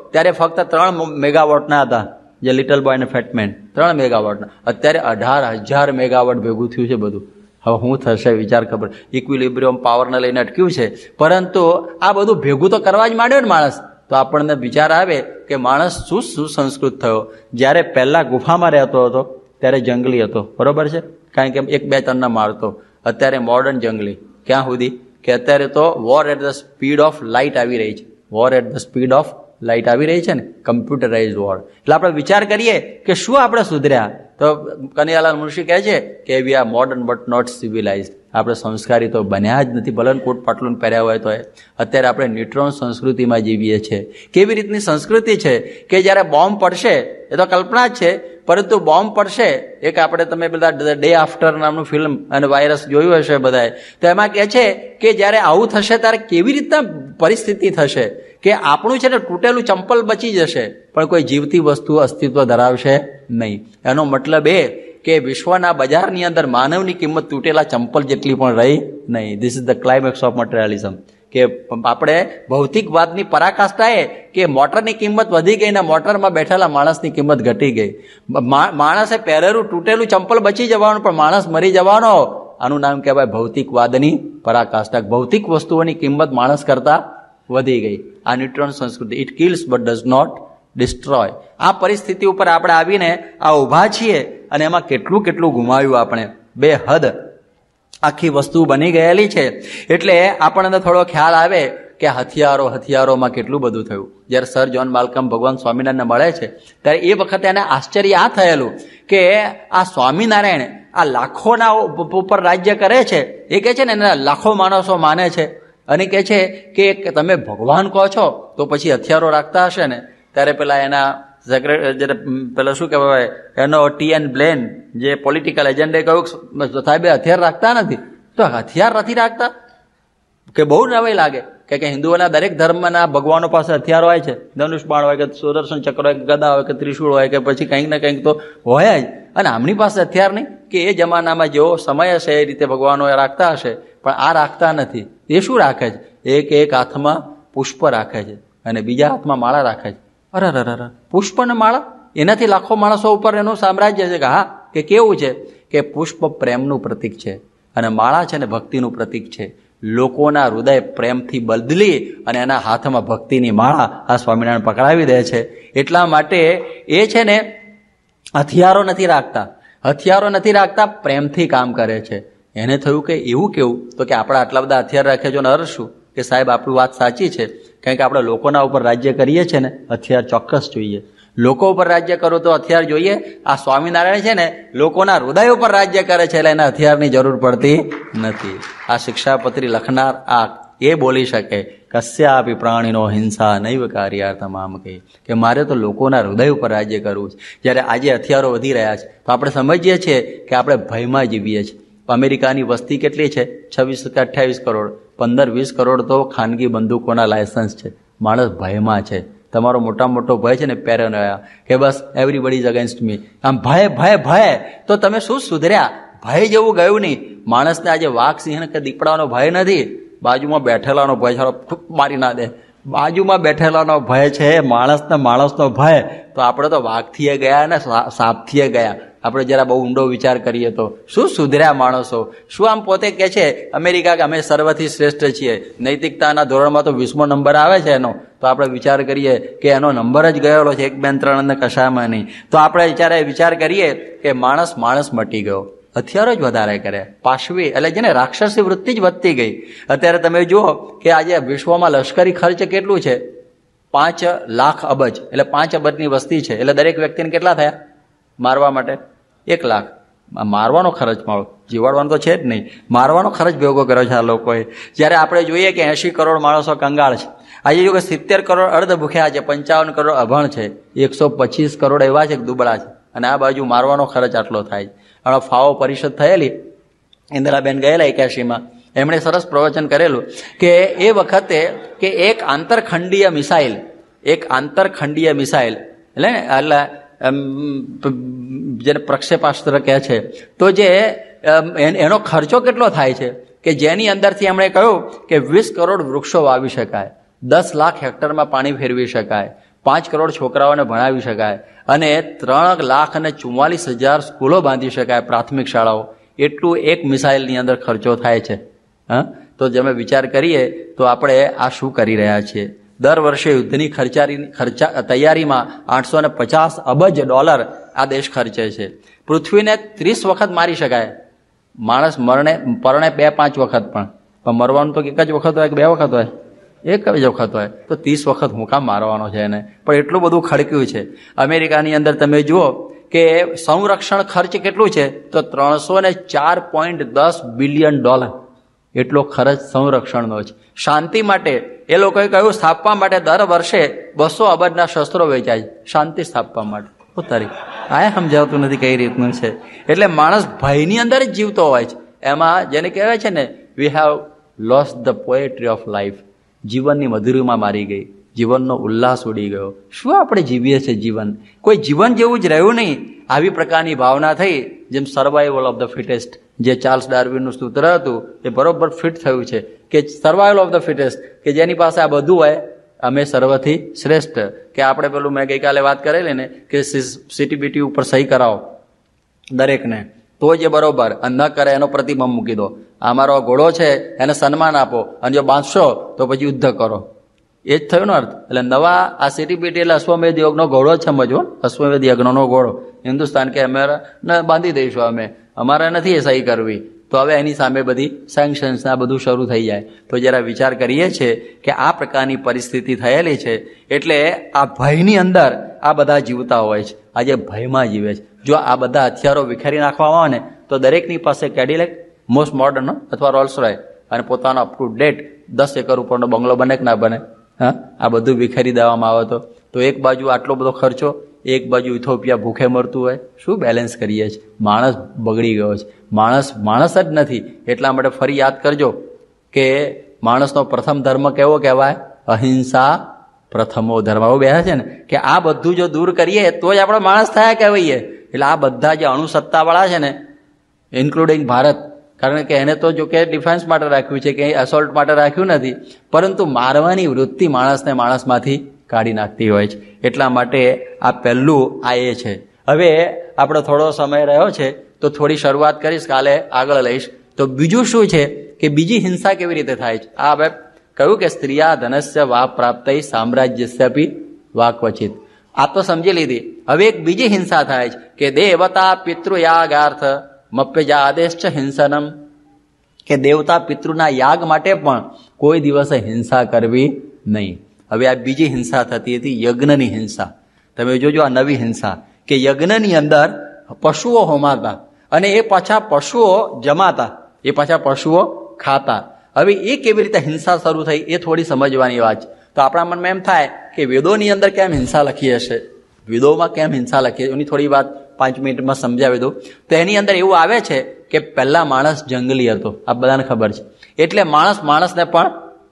ત્યારે ફક્ત 3 મેગાવોટના હતા, જે લિટલ બોય અને ફેટમેન 3 મેગાવોટના. અત્યારે 18,000 મેગાવોટ ભેગું થયું છે બધું. હવે શું થશે વિચાર ખબર. ઇક્વિલિબ્રિયમ પાવરને લઈને અટક્યું છે, પરંતુ આ બધું ભેગું તો કરવા જ માંડ્યો ને માણસ. તો આપણને વિચાર આવે કે માણસ શું સુસંસ્કૃત થયો. જ્યારે પહેલા ગુફામાં રહેતો હતો ત્યારે જંગલી હતો, બરોબર છે, કારણ કે 1-2 ટનના મારતો. અત્યારે મોડર્ન જંગલી. ક્યાં સુધી કે અત્યારે તો war at the speed of light આવી રહી છે. War at the speed of light આવી રહી છે ને, કમ્પ્યુટરાઇઝ વોર. એટલે આપણે વિચાર કરીએ કે શું આપણે સુધર્યા. તો કનૈયાલાલ મુનશી કહે છે કે we are modern but not civilised. આપણે સંસ્કારી તો બન્યા જ નથી, ભલે કોટ પાટલું પહેર્યા હોય તો. અત્યારે આપણે ન્યુટ્રોન સંસ્કૃતિમાં જીવીએ છીએ. કેવી રીતની સંસ્કૃતિ છે કે જ્યારે બોમ્બ પડશે, એ તો કલ્પના જ છે, પરંતુ બોમ્બ પડશે. એક આપણે તમે બધા ડે આફ્ટર નામનું ફિલ્મ અને વાયરસ જોયું હશે બધાએ, તો એમાં કહે છે કે જ્યારે આવું થશે ત્યારે કેવી રીતના પરિસ્થિતિ થશે કે આપણું છે ને તૂટેલું ચંપલ બચી જશે, પણ કોઈ જીવતી વસ્તુ અસ્તિત્વ ધરાવશે નહીં. એનો મતલબ એ કે વિશ્વના બજારની અંદર માનવની કિંમત તૂટેલા ચંપલ જેટલી પણ રહી નહીં. This is the climax of materialism. કે આપણે ભૌતિકવાદની પરાકાષ્ઠા એ કે મોટરની કિંમત વધી ગઈ ને મોટરમાં બેઠેલા માણસની કિંમત ઘટી ગઈ. માણસે પહેરેલું તૂટેલું ચંપલ બચી જવાનું, પણ માણસ મરી જવાનો. આનું નામ કહેવાય ભૌતિકવાદની પરાકાષ્ઠા. ભૌતિક વસ્તુઓની કિંમત માણસ કરતા વધી ગઈ. આ ન્યુટ્રોન સંસ્કૃતિ. It kills but does not destroy. આ પરિસ્થિતિ ઉપર આપણે આવીને આ ઊભા છીએ અને એમાં કેટલું કેટલું ગુમાવ્યું આપણે. બેહદ આખી વસ્તુ બની ગયેલી છે. એટલે આપણને થોડો ખ્યાલ આવે કે હથિયારોમાં કેટલું બધું થયું. જ્યારે સર જ્હોન માલ્કમ ભગવાન સ્વામિનારાયણને મળે છે ત્યારે એ વખતે એને આશ્ચર્ય આ થયેલું કે આ સ્વામિનારાયણ આ લાખોના ઉપર રાજ્ય કરે છે. એ કહે છે ને એના લાખો માણસો માને છે અને કહે છે કે તમે ભગવાન કહો છો તો પછી હથિયારો રાખતા હશે ને. ત્યારે પેલા એના જ્યારે પેલા શું કહેવાય એનો TN બ્લેન જે પોલિટિકલ એજન્ડે કહ્યું સાહેબ હથિયાર રાખતા નથી. તો હથિયાર નથી રાખતા કે બહુ નવાઈ લાગે કે હિન્દુઓના દરેક ધર્મના ભગવાનો પાસે હથિયાર હોય છે. ધનુષ બાણ હોય કે સુદર્શન ચક્ર હોય કે ગદા હોય કે ત્રિશૂળ હોય કે પછી કંઈક ને કંઈક તો હોય જ. અને આમની પાસે હથિયાર નહીં. કે એ જમાનામાં જેવો સમય હશે એ રીતે ભગવાનો રાખતા હશે, પણ આ રાખતા નથી. એ શું રાખે છે? એક હાથમાં પુષ્પ રાખે છે અને બીજા હાથમાં માળા રાખે છે. અરે પુષ્પ ને માળા, એનાથી લાખો માણસો ઉપર એનું સામ્રાજ્ય છે. કે હા, કે કેવું છે કે પુષ્પ પ્રેમનું પ્રતીક છે અને માળા છે ને ભક્તિનું પ્રતીક છે. લોકોના હૃદય પ્રેમથી બદલી અને એના હાથમાં ભક્તિની માળા આ સ્વામિનારાયણ પકડાવી દે છે. એટલા માટે એ છે ને હથિયારો નથી રાખતા, પ્રેમથી કામ કરે છે. એને થયું કે એવું કેવું તો કે આપણે આટલા બધા હથિયાર રાખે છો ને અર્થ શું કે સાહેબ આપણું વાત સાચી છે, કારણ કે આપણે લોકોના ઉપર રાજ્ય કરીએ છીએ ને હથિયાર ચોક્કસ જોઈએ. લોકો ઉપર રાજ્ય કરો તો હથિયાર જોઈએ. આ સ્વામિનારાયણ છે ને લોકોના હૃદય ઉપર રાજ્ય કરે છે એટલે એને હથિયારની જરૂર પડતી નથી. આ શિક્ષાપત્રી લખનાર આ એ બોલી શકે કસ્યાપી પ્રાણીનો હિંસા નૈવ કાર્યાર્થમ આમ કે મારે તો લોકોના હૃદય ઉપર રાજ્ય કરવું છે. જ્યારે આજે હથિયારો વધી રહ્યા છે તો આપણે સમજીએ છીએ કે આપણે ભયમાં જીવીએ છીએ. અમેરિકાની વસ્તી કેટલી છે? 26 કે 28 કરોડ. 15-20 કરોડ તો ખાનગી બંદૂકોના લાયસન્સ છે. માણસ ભયમાં છે. તમારો મોટો ભય છે ને પેરેનોયા, કે બસ એવરીબડી ઇઝ અગેન્સ્ટ મી. આમ ભય તો તમે શું સુધર્યા? ભય જેવું ગયું નહીં. માણસને આજે વાઘ, સિંહ કે દીપડાનો ભય નથી, બાજુમાં બેઠેલાનો ભય છે, મારી ના દે. બાજુમાં બેઠેલાનો ભય છે માણસનો ભય. તો આપણે તો વાઘથી ગયા ને સાપથી ગયા. આપણે જરા બહુ ઊંડો વિચાર કરીએ તો શું સુધર્યા માણસો? શું આમ પોતે કહે છે અમેરિકા કે અમે સર્વથી શ્રેષ્ઠ છીએ, નૈતિકતાના ધોરણમાં તો 20મો નંબર આવે છે એનો. તો આપણે વિચાર કરીએ કે એનો નંબર જ ગયેલો છે 1, 2, 3 અને કશામાં નહીં. તો આપણે વિચાર કરીએ કે માણસ મટી ગયો. હથિયારો જ વધારે કરે, પાશવી એટલે જેને રાક્ષસી વૃત્તિ જ વધતી ગઈ. અત્યારે તમે જુઓ કે આજે વિશ્વમાં લશ્કરી ખર્ચ કેટલું છે? 5 લાખ અબજ, એટલે 5 અબજની વસ્તી છે. એટલે દરેક વ્યક્તિને કેટલા થયા મારવા માટે? 1 લાખ. મારવાનો ખર્ચ મારો, જીવાડવાનો તો છે જ નહીં, મારવાનો ખર્ચ ભેગો કર્યો છે આ લોકોએ. જ્યારે આપણે જોઈએ કે 80 કરોડ માણસો કંગાળ છે. આજે જો કે 70 કરોડ અર્ધ ભૂખ્યા છે, 55 કરોડ અભણ છે, 125 કરોડ એવા છે કે દુબળા છે. અને આ બાજુ મારવાનો ખર્ચ આટલો થાય છે. હવે ફાવો પરિષદ થયેલી, ઇન્દિરાબેન ગયેલા 81માં, એમણે સરસ પ્રવચન કરેલું કે એ વખતે કે એક આંતરખંડીય મિસાઇલ એટલે જેને પ્રક્ષેપાસ્ત્ર કહે છે, તો જે એનો ખર્ચો કેટલો થાય છે કે જેની અંદરથી એમણે કહ્યું કે 20 કરોડ વૃક્ષો વાવી શકાય, 10 લાખ હેક્ટરમાં પાણી ફેરવી શકાય, 5 કરોડ છોકરાઓને ભણાવી શકાય અને 3,44,000 સ્કૂલો બાંધી શકાય, પ્રાથમિક શાળાઓ. એટલું એક મિસાઇલની અંદર ખર્ચો થાય છે. હા, તો તમે વિચાર કરીએ તો આપણે આ શું કરી રહ્યા છીએ. દર વર્ષે યુદ્ધની તૈયારીમાં $850 અબજ આ દેશ ખર્ચે છે. પૃથ્વીને 30 વખત મારી શકાય. માણસ પરણે 2-5 વખત પણ મરવાનું તો એક જ વખત હોય કે 2 વખત હોય? એક જ વખત હોય. તો 30 વખત હું કામ મારવાનો છે એને? પણ એટલું બધું ખડક્યું છે. અમેરિકાની અંદર તમે જુઓ કે સંરક્ષણ ખર્ચ કેટલું છે, તો $304.10 બિલિયન એટલો ખર્ચ સંરક્ષણનો છે. શાંતિ માટે એ લોકોએ કહ્યું સ્થાપવા માટે દર વર્ષે 200 અબજના શસ્ત્રો વેચાય, શાંતિ સ્થાપવા માટે. તારી આ સમજાવતું નથી કઈ રીતનું છે. એટલે માણસ ભયની અંદર જ જીવતો હોય છે. એમાં જેને કહેવાય છે ને, we have lost the poetry of life. જીવનની મધુરીમાં મારી ગઈ, જીવનનો ઉલ્લાસ ઉડી ગયો. શું આપણે જીવીએ છીએ જીવન? કોઈ જીવન જેવું જ રહ્યું નહીં. આવી પ્રકારની ભાવના થઈ, જેમ સર્વાઈવલ ઓફ ધ ફિટેસ્ટ, જે ચાર્લ્સ ડાર્વિનનું સૂત્ર હતું એ બરોબર ફિટ થયું છે કે સર્વાઈવલ ઓફ ધ ફિટેસ્ટ, કે જેની પાસે આ બધું હોય, અમે સર્વથી શ્રેષ્ઠ. કે આપણે પેલું મેં ગઈકાલે વાત કરેલી ને કે CTBT ઉપર સહી કરાવો દરેકને, તો જે બરોબર, અને ન કરે એનો પ્રતિબંધ મૂકી દો. અમારો ઘોડો છે એને સન્માન આપો, અને જો બાંધશો તો પછી યુદ્ધ કરો. એ જ થયું ને અર્થ. એટલે નવા આ CTBT એટલે અશ્વમેધ યોગનો ઘોડો જ સમજવો. અશ્વમેધ યજ્ઞનો ઘોડો હિન્દુસ્તાન કે અમારા બાંધી દઈશું, અમારે નથી એ સહી કરવી. તો હવે એની સામે બધી સેન્કશન્સ આ બધું શરૂ થઈ જાય. તો જરા વિચાર કરીએ છીએ કે આ પ્રકારની પરિસ્થિતિ થયેલી છે. એટલે આ ભયની અંદર આ બધા જીવતા હોય છે. આજે ભયમાં જીવે છે. જો આ બધા હથિયારો વિખેરી નાખવામાં આવે ને તો દરેકની પાસે કેડિલેક મોસ્ટ મોડર્ન અથવા રોલ્સ રોય અને પોતાનો અપ ટુ ડેટ 10 એકર ઉપરનો બંગલો બને કે ના બને? હા, આ બધું વિખેરી દેવામાં આવે તો એક બાજુ આટલો બધો ખર્ચો, એક બાજુ ઇથોપિયા ભૂખે મરતું હોય. શું બેલેન્સ કરીએ છીએ? માણસ બગડી ગયો છે. માણસ જ નથી. એટલા માટે ફરી યાદ કરજો કે માણસનો પ્રથમ ધર્મ કેવો કહેવાય? અહિંસા પ્રથમો ધર્મ. આવું બે છે ને કે આ બધું જો દૂર કરીએ તો જ આપણે માણસ થયા કહેવાઈએ. એટલે આ બધા જે અણુસત્તાવાળા છે ને, ઇન્ક્લુડિંગ ભારત, કારણ કે એને તો જો કે ડિફેન્સ માટે રાખ્યું છે, કે એસોલ્ટ માટે રાખ્યું નથી, પરંતુ મારવાની વૃત્તિ માણસને માણસમાંથી કાઢી નાખતી હોય છે. એટલા માટે આ પહેલું આ એ છે. હવે આપણો થોડો સમય રહ્યો છે તો થોડી શરૂઆત કરીશ, કાલે આગળ લઈશ. તો બીજું શું છે કે બીજી હિંસા કેવી રીતે થાય છે? આ હવે કહ્યું કે સ્ત્રીયા ધનસ્ય વા પ્રાપ્તૈ સામ્રાજ્યસ્યપી વા ક્વચિત. આ તો સમજી લીધી. હવે એક બીજી હિંસા થાય છે કે દેવતા પિતૃયાગાર્થ મપ્યજા આદેશ છે હિંસનમ, કે દેવતા પિતૃના યાગ માટે પણ કોઈ દિવસે હિંસા કરવી નહીં. હવે આ બીજી હિંસા થતી હતી, યજ્ઞની હિંસા. તમે જોજો આ નવી હિંસા, કે યજ્ઞની અંદર પશુઓ હોમાતા અને એ પાછા પશુઓ જમાતા, એ પાછા પશુઓ ખાતા. હવે એ કેવી રીતે હિંસા શરૂ થઈ એ થોડી સમજવાની વાત છે. તો આપણા મનમાં એમ થાય કે વેદોની અંદર કેમ હિંસા લખી હશે, વેદોમાં કેમ હિંસા લખી, એની થોડી વાત 5 મિનિટમાં સમજાવી દઉં. તો એની અંદર એવું આવે છે કે પહેલા માણસ જંગલી હતો, આ બધાને ખબર છે. એટલે માણસને પણ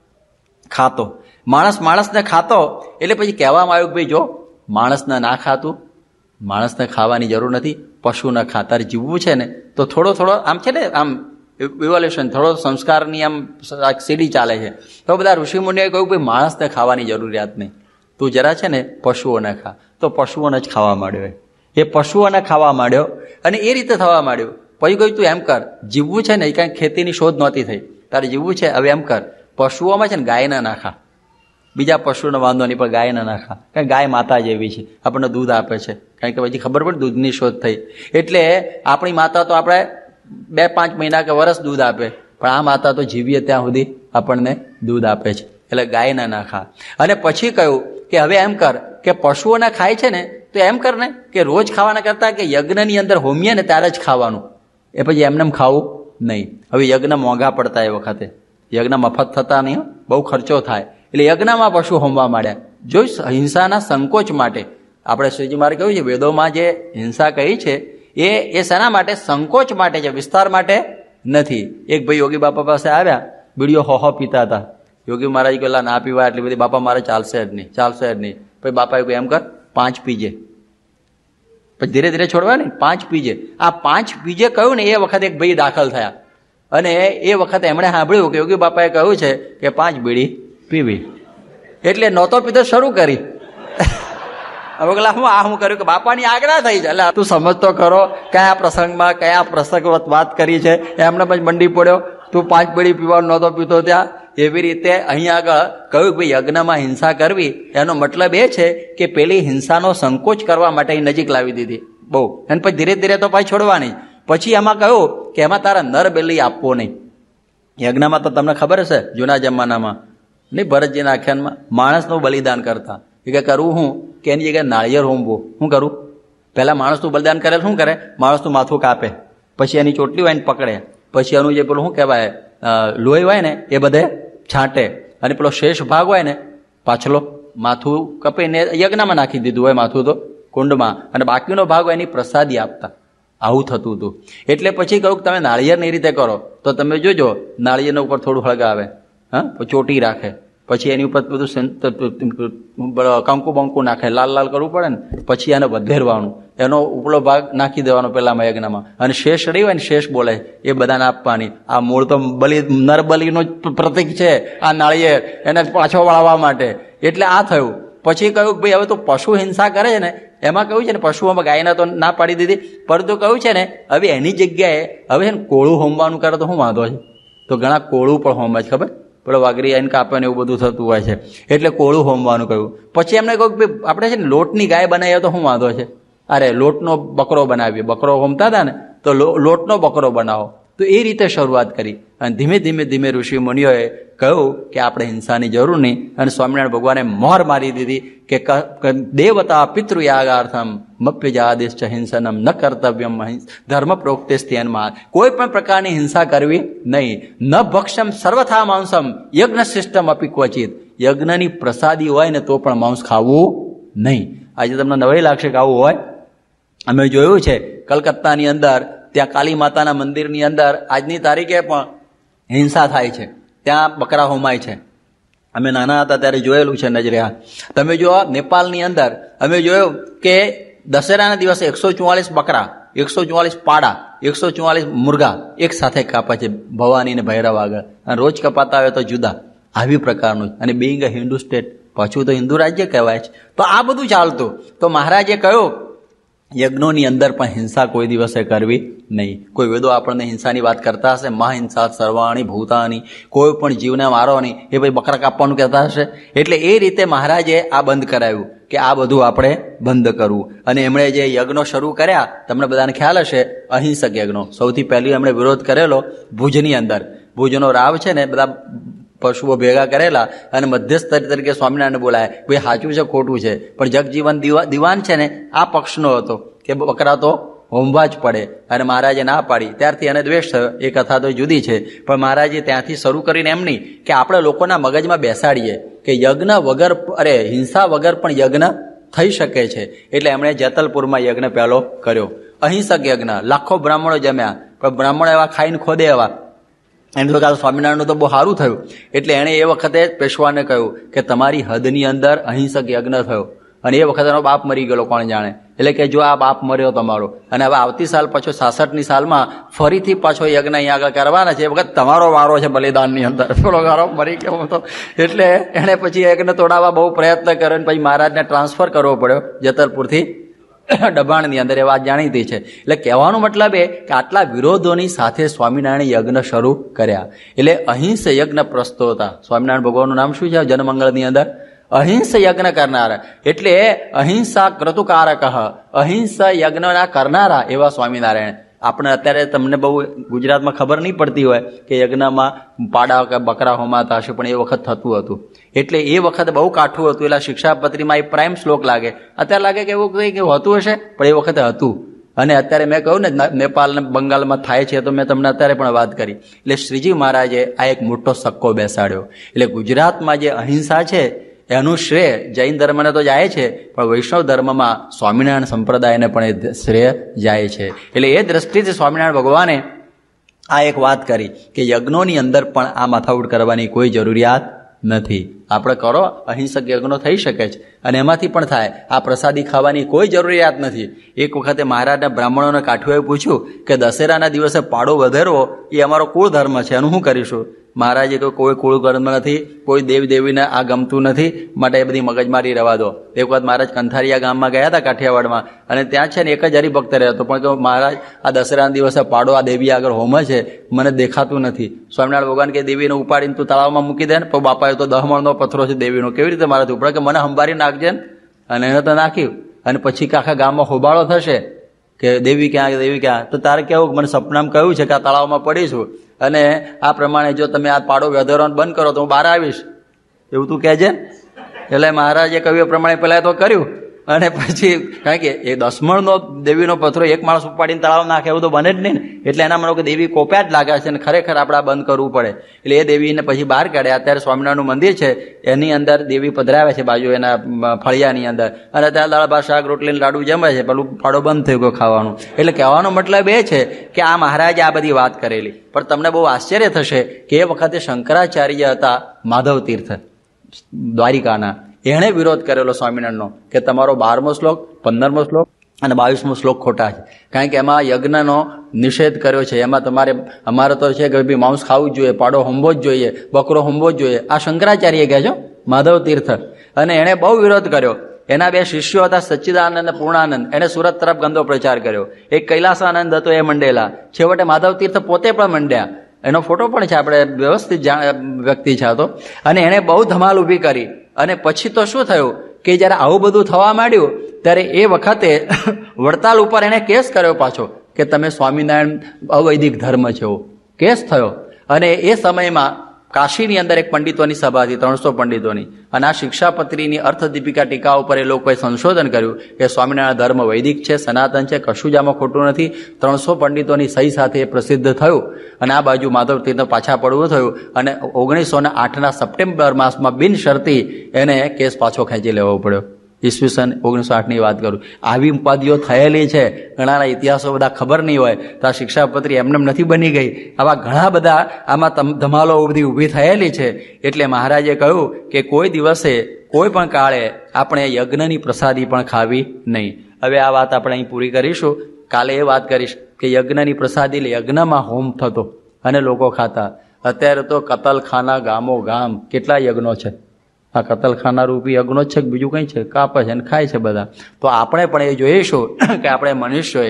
ખાતો. માણસને ખાતો એટલે પછી કહેવામાં આવ્યું કે ભાઈ જો માણસને ના ખાતું, માણસને ખાવાની જરૂર નથી, પશુને ખાતા જીવવું છે ને તો થોડો આમ છે ને, આમ ઇવોલ્યુશન, થોડો સંસ્કારની આમ સીડી ચાલે છે. તો બધા ઋષિમુનિઓએ કહ્યું ભાઈ માણસને ખાવાની જરૂરિયાત નહીં, તું જરા છે ને પશુઓને ખા. તો પશુઓને જ ખાવા માંડ્યો. એ પશુઓને ખાવા માંડ્યો અને એ રીતે થવા માંડ્યું. પછી કહ્યું તું એમ કર, જીવવું છે ને, એ કાંઈ ખેતીની શોધ નહોતી થઈ, તારે જીવવું છે, હવે એમ કર, પશુઓમાં છે ને ગાયને ના ખા. બીજા પશુનો વાંધો નહીં, પણ ગાયને ના ખા, કારણ ગાય માતા જેવી છે, આપણને દૂધ આપે છે. કારણ કે પછી ખબર પડે દૂધની શોધ થઈ. એટલે આપણી માતા તો આપણે 2-5 મહિના કે વર્ષ દૂધ આપે, પણ આ માતા તો જીવીએ ત્યાં સુધી આપણને દૂધ આપે છે. એટલે ગાયને ના ખા. અને પછી કહ્યું કે હવે એમ કર કે પશુઓને ખાય છે ને, તો એમ કર ને કે રોજ ખાવાના કરતા કે યજ્ઞની અંદર હોમીએ ને ત્યારે જ ખાવાનું, એ પછી એમને ખાવું નહીં. હવે યજ્ઞ મોંઘા પડતા, એ વખતે યજ્ઞ મફત થતા નહીં, બહુ ખર્ચો થાય. એટલે યજ્ઞમાં પશુ હોમવા માંડ્યા. જો હિંસાના સંકોચ માટે, આપણે શ્રીજી મારે કહ્યું છે વેદોમાં જે હિંસા કહી છે એ શેના માટે? સંકોચ માટે છે, વિસ્તાર માટે નથી. એક ભાઈ યોગી બાપા પાસે આવ્યા, બીડીઓ હો પીતા હતા. યોગી મહારાજ કહેલા ના પીવા એટલી બધી, બાપા મારે ચાલશે જ નહીં. પછી બાપાએ કહ્યું એમ કર 5 પીજે, પછી ધીરે ધીરે છોડવા નહીં, 5 પીજે. આ 5 પીજે કહ્યું ને એ વખતે એક ભાઈ દાખલ થયા અને એ વખતે એમણે સાંભળ્યું કે યોગી બાપાએ કહ્યું છે કે 5 બીડી પીવી. એટલે નહોતો પીધો શરૂ કરી, હવે પેલા હું કર્યું કે બાપાની આજ્ઞા થઈ છે, એટલે તું સમજતો ખરો કયા પ્રસંગમાં કયા પ્રસંગ વાત કરી છે. એમને પછી મંડી પડ્યો, તું 5 બીડી પીવાનું નહોતો પીતો ત્યાં. એવી રીતે અહીંયા આગળ કહ્યું કે ભાઈ યજ્ઞમાં હિંસા કરવી એનો મતલબ એ છે કે પેલી હિંસાનો સંકોચ કરવા માટે નજીક લાવી દીધી બહુ, અને પછી ધીરે ધીરે તો પાછી છોડવાની. પછી એમાં કહ્યું કે એમાં તારા નર બલિ આપવો નહીં. યજ્ઞમાં તો તમને ખબર હશે જૂના જમાનામાં નહીં, ભરતજીના આખ્યાનમાં માણસનું બલિદાન કરતા. એ કે કરવું હું કે એની જગ્યાએ નાળિયેર હોમવું. શું કરું? પહેલાં માણસનું બલિદાન કરે શું કરે? માણસનું માથું કાપે, પછી એની ચોટલી હોય ને પકડે, પછી એનું જે પેલું શું કહેવાય લોહી હોય ને એ બધે છાંટે, અને પેલો શેષ ભાગ હોય ને પાછલો માથું કપીને યજ્ઞમાં નાખી દીધું હોય માથું તો કુંડમાં, અને બાકીનો ભાગ હોય એની પ્રસાદી આપતા. આવું થતું હતું. એટલે પછી કહ્યું કે તમે નાળિયેરની રીતે કરો તો તમે જોજો નાળિયેરના ઉપર થોડું હળગાવે, હા, ચોટી રાખે, પછી એની ઉપર બધું કંકુ બંકુ નાખે, લાલ લાલ કરવું પડે ને, પછી એને વધેરવાનું, એનો ઉપલો ભાગ નાખી દેવાનો પેલામાં યજ્ઞમાં, અને શેષ રહી હોય ને શેષ બોલે એ બધાને આપવાની. આ મૂળ તો નરબલીનું જ પ્રતિક છે આ નાળિયેર, એને પાછો વળાવવા માટે. એટલે આ થયું. પછી કહ્યું કે ભાઈ હવે તો પશુ હિંસા કરે છે ને, એમાં કહ્યું છે ને પશુઓમાં ગાયના તો ના પાડી દીધી, પરંતુ કહ્યું છે ને હવે એની જગ્યાએ હવે છે ને કોળું હોમવાનું કરે તો શું વાંધો છે? તો ઘણા કોળું પણ હોમે છે, ખબર? પેલો વાઘરી આવીને કાપે ને એવું બધું થતું હોય છે, એટલે કોળું હોમવાનું કહ્યું. પછી એમને કહ્યું કે આપણે છે ને લોટની ગાય બનાવીએ તો શું વાંધો છે? અરે લોટનો બકરો બનાવીએ, બકરો હોમતા હતા ને તો લોટનો બકરો બનાવો. તો એ રીતે શરૂઆત કરી, અને ધીમે ધીમે ધીમે ઋષિ મુનિઓએ કહ્યું કે આપણે હિંસાની જરૂર નહીં. અને સ્વામિનારાયણ ભગવાને મોહર મારી દીધી કે દેવતા પિતૃયાગાર્થમ મપ્યજાદેશ્ચ હિંસનમ ન કર્તવ્યમ ધર્મ પ્રોક્તે સ્થ્યનમાં. કોઈ પણ પ્રકારની હિંસા કરવી નહીં. ન ભક્ષમ સર્વથા માંસમ યજ્ઞ શિષ્ટમ અપી ક્વચિત. યજ્ઞની પ્રસાદી હોય ને તો પણ માંસ ખાવું નહીં. આજે તમને નવાઈ લાગશે કે આવું હોય. અમે જોયું છે કલકત્તાની અંદર, ત્યાં કાલી માતાના મંદિરની અંદર આજની તારીખે પણ હિંસા થાય છે, ત્યાં બકરા હોમાય છે. અમે નાના હતા ત્યારે જોયેલું છે નજરે. તમે જો નેપાળની અંદર અમે જોયું કે દશેરાના દિવસે 144 બકરા, 144 પાડા, 144 મુર્ગા એક સાથે કાપે છે ભવાની ને ભૈરવ આગળ, અને રોજ કપાતા હોય તો જુદા. આવી પ્રકારનું. અને બીઇંગ અ હિન્દુ સ્ટેટ, પાછું તો હિન્દુ રાજ્ય કહેવાય છે. તો આ બધું ચાલતું. તો મહારાજે કહ્યું યજ્ઞોની અંદર પણ હિંસા કોઈ દિવસે કરવી નહીં. કોઈ વેદો આપણને હિંસાની વાત કરતા હશે, મહાહિંસા સર્વાણી ભૂતાની, કોઈ પણ જીવને મારો નહીં, એ ભાઈ બકરા કાપવાનું કહેતા હશે. એટલે એ રીતે મહારાજે આ બંધ કરાવ્યું કે આ બધું આપણે બંધ કરવું. અને એમણે જે યજ્ઞો શરૂ કર્યા તમને બધાને ખ્યાલ હશે, અહિંસક યજ્ઞો. સૌથી પહેલી એમણે વિરોધ કરેલો ભુજની અંદર. ભુજનો રાવ છે ને, બધા પશુઓ ભેગા કરેલા અને મધ્યસ્થ તરીકે સ્વામિનારાયણ બોલાય, ભાઈ સાચું છે ખોટું છે, પણ જગજીવન દિવાન છે ને આ પક્ષનો હતો કે બકરા તો હોમવા જ પડે, અને મહારાજે ના પાડી. ત્યારથી એને દ્વેષ થયો. એ કથા તો જુદી છે, પણ મહારાજે ત્યાંથી શરૂ કરીને એમ નહીં કે આપણે લોકોના મગજમાં બેસાડીએ કે યજ્ઞ વગર, હિંસા વગર પણ યજ્ઞ થઈ શકે છે. એટલે એમણે જેતલપુરમાં યજ્ઞ પહેલો કર્યો, અહિંસક યજ્ઞ. લાખો બ્રાહ્મણો જમ્યા, પણ બ્રાહ્મણો એવા ખાઈને ખોદે એવા. એને તો કાલ સ્વામિનારાયણનું તો બહુ સારું થયું. એટલે એણે એ વખતે પેશવાને કહ્યું કે તમારી હદની અંદર અહિંસક યજ્ઞ થયો, અને એ વખતે એનો બાપ મરી ગયેલો કોણ જાણે. એટલે કે જો આ બાપ મર્યો તમારો, અને હવે આવતી સાલ પાછો 66ની સાલમાં ફરીથી પાછો યજ્ઞ અહીંયા આગળ કરવાના છે, એ વખત તમારો વારો છે બલિદાનની અંદર. પેલો ગારો મરી ગયો હતો. એટલે એણે પછી યજ્ઞ તોડાવવા બહુ પ્રયત્ન કર્યો, પછી મહારાજને ટ્રાન્સફર કરવો પડ્યો જેતલપુરથી દબાણની અંદર. એ વાત જાણીતી છે. એટલે કહેવાનો મતલબ એ કે આટલા વિરોધોની સાથે સ્વામિનારાયણ યજ્ઞ શરૂ કર્યા. એટલે અહિંસ યજ્ઞ પ્રસ્તોતા. સ્વામિનારાયણ ભગવાનનું નામ શું છે જનમંગળની અંદર? અહિંસ યજ્ઞ કરનારા. એટલે અહિંસા ક્રતુકારક, અહિંસ યજ્ઞના કરનારા એવા સ્વામિનારાયણ. આપણે અત્યારે તમને બહુ ગુજરાતમાં ખબર નહીં પડતી હોય કે યજ્ઞમાં પાડા કે બકરા હોમાતા હશે, પણ એ વખત થતું હતું. એટલે એ વખતે બહુ કાઠું હતું. એટલે શિક્ષાપત્રીમાં એ પ્રાઇમ શ્લોક લાગે. અત્યારે લાગે કે એવું કંઈક હોતું હશે, પણ એ વખતે હતું. અને અત્યારે મેં કહ્યું ને નેપાળ ને બંગાળમાં થાય છે, તો મેં તમને અત્યારે પણ વાત કરી. એટલે શ્રીજી મહારાજે આ એક મોટો સક્કો બેસાડ્યો. એટલે ગુજરાતમાં જે અહિંસા છે એનું શ્રેય જૈન ધર્મને તો જાય છે, પણ વૈષ્ણવ ધર્મમાં સ્વામિનારાયણ સંપ્રદાયને પણ એ શ્રેય જાય છે. એટલે એ દ્રષ્ટિથી સ્વામિનારાયણ ભગવાને આ એક વાત કરી કે યજ્ઞોની અંદર પણ આ માથાકૂટ કરવાની કોઈ જરૂરિયાત નથી. આપણે કરો, અહિંસક યજ્ઞો થઈ શકે છે અને એમાંથી પણ થાય. આ પ્રસાદી ખાવાની કોઈ જરૂરિયાત નથી. એક વખતે મહારાજના બ્રાહ્મણોને કાઠુએ પૂછ્યું કે દશેરાના દિવસે પાડો વધારવો એ અમારો કુળ ધર્મ છે, એનું શું કરીશું? મહારાજે કહ્યું કોઈ કુળ ધર્મ નથી, કોઈ દેવદેવીને આ ગમતું નથી, માટે એ બધી મગજમારી રહેવા દો. એક વખત મહારાજ કંથારિયા ગામમાં ગયા હતા કાઠિયાવાડમાં, અને ત્યાં છે ને એક જ હરિભક્ત રહેતો, પણ કહ્યું મહારાજ આ દશેરાના દિવસે પાડો આ દેવી આગળ હોમે છે, મને દેખાતું નથી. સ્વામિનારાયણ ભગવાન કે દેવીને ઉપાડીને તું તળાવમાં મૂકી દે ને. પણ બાપાએ તો 10 મણનો પથ્થરો છે દેવીનો, કેવી રીતે મારાથી ઉપડે? કે મને સંભારી નાખજે ને. અને એને તો નાખ્યું, અને પછી આખા ગામમાં હોબાળો થશે કે દેવી ક્યાં, દેવી ક્યાં. તો તારે કેવું, મને સપનામાં કહ્યું છે કે આ તળાવમાં પડીશું, અને આ પ્રમાણે જો તમે આ પાડો વધારવાનું બંધ કરો તો હું બહાર આવીશ, એવું તું કહેજે. એટલે મહારાજે કહ્યું એ પ્રમાણે પહેલાં તો કર્યું, અને પછી કારણ કે એ 10 મણનો દેવીનો પથ્થરો એક માણસ ઉપાડીને તળાવ નાખે એવું તો બને જ નહીં ને. એટલે એના મને કે દેવી કોપ્યા જ લાગે છે, અને ખરેખર આપણે બંધ કરવું પડે. એટલે એ દેવીને પછી બહાર કાઢ્યા. અત્યારે સ્વામિનારાયણનું મંદિર છે, એની અંદર દેવી પધરાવે છે બાજુ એના ફળિયાની અંદર, અને ત્યાં દાળ ભાત શાક રોટલીને લાડુ જમે છે. પેલું પાડો બંધ થઈ ગયો ખાવાનું. એટલે કહેવાનો મતલબ એ છે કે આ મહારાજે આ બધી વાત કરેલી. પણ તમને બહુ આશ્ચર્ય થશે કે એ વખતે શંકરાચાર્ય હતા માધવ તીર્થ દ્વારિકાના, એણે વિરોધ કરેલો સ્વામિનારાયણનો કે તમારો 12મો શ્લોક, 15મો શ્લોક અને 22મો શ્લોક ખોટા છે. કારણ કે એમાં યજ્ઞનો નિષેધ કર્યો છે. એમાં અમારે તો છે કે ભાઈ માંસ ખાવું જ જોઈએ, પાડો હોમવો જ જોઈએ, બકરો હોમવો જ જોઈએ. આ શંકરાચાર્ય કહે છે, માધવ તીર્થ. અને એણે બહુ વિરોધ કર્યો. એના 2 શિષ્યો હતા, સચ્ચિદાનંદ અને પૂર્ણાનંદ. એણે સુરત તરફ ગંદો પ્રચાર કર્યો. એક કૈલાસાનંદ હતો, એ મંડેલા. છેવટે માધવ તીર્થ પોતે પણ મંડ્યા. એનો ફોટો પણ છે, આપણે વ્યવસ્થિત વ્યક્તિ છે તો. અને એણે બહુ ધમાલ ઊભી કરી. અને પછી તો શું થયું કે જ્યારે આવું બધું થવા માંડ્યું ત્યારે એ વખતે વડતાલ ઉપર એણે કેસ કર્યો પાછો કે તમે સ્વામિનારાયણ અવૈદિક ધર્મ છે, એવો કેસ થયો. અને એ સમયમાં કાશીની અંદર એક પંડિતોની સભા હતી, 300 પંડિતોની. અને આ શિક્ષાપત્રીની અર્થદીપિકા ટીકા ઉપર એ લોકોએ સંશોધન કર્યું કે સ્વામિનારાયણ ધર્મ વૈદિક છે, સનાતન છે, કશું જ આમાં ખોટું નથી. 300 પંડિતોની સહી સાથે એ પ્રસિદ્ધ થયું. અને આ બાજુ માધવ તીર્થ પાછા પડવું થયું. અને 1908ના સપ્ટેમ્બર માસમાં બિનશરતી એને કેસ પાછો ખેંચી લેવો પડ્યો. ઈસવીસન 1908ની વાત કરું. આવી ઉપાધિઓ થયેલી છે. ઘણાના ઇતિહાસો બધા ખબર નહીં હોય તો આ શિક્ષાપત્રી એમને નથી બની ગઈ. આવા ઘણા બધા આમાં ધમાલો બધી ઊભી થયેલી છે. એટલે મહારાજે કહ્યું કે કોઈ દિવસે કોઈ પણ કાળે આપણે યજ્ઞની પ્રસાદી પણ ખાવી નહીં. હવે આ વાત આપણે અહીં પૂરી કરીશું. કાલે એ વાત કરીશ કે યજ્ઞની પ્રસાદી એટલે યજ્ઞમાં હોમ થતો અને લોકો ખાતા. અત્યારે તો કતલખાના ગામો ગામ કેટલા યજ્ઞો છે. આ કતલખાના રૂપી યજ્ઞો જ છે કે બીજું કંઈ છે? કાપે છે અને ખાય છે બધા. તો આપણે પણ એ જોઈશું કે આપણે મનુષ્યોએ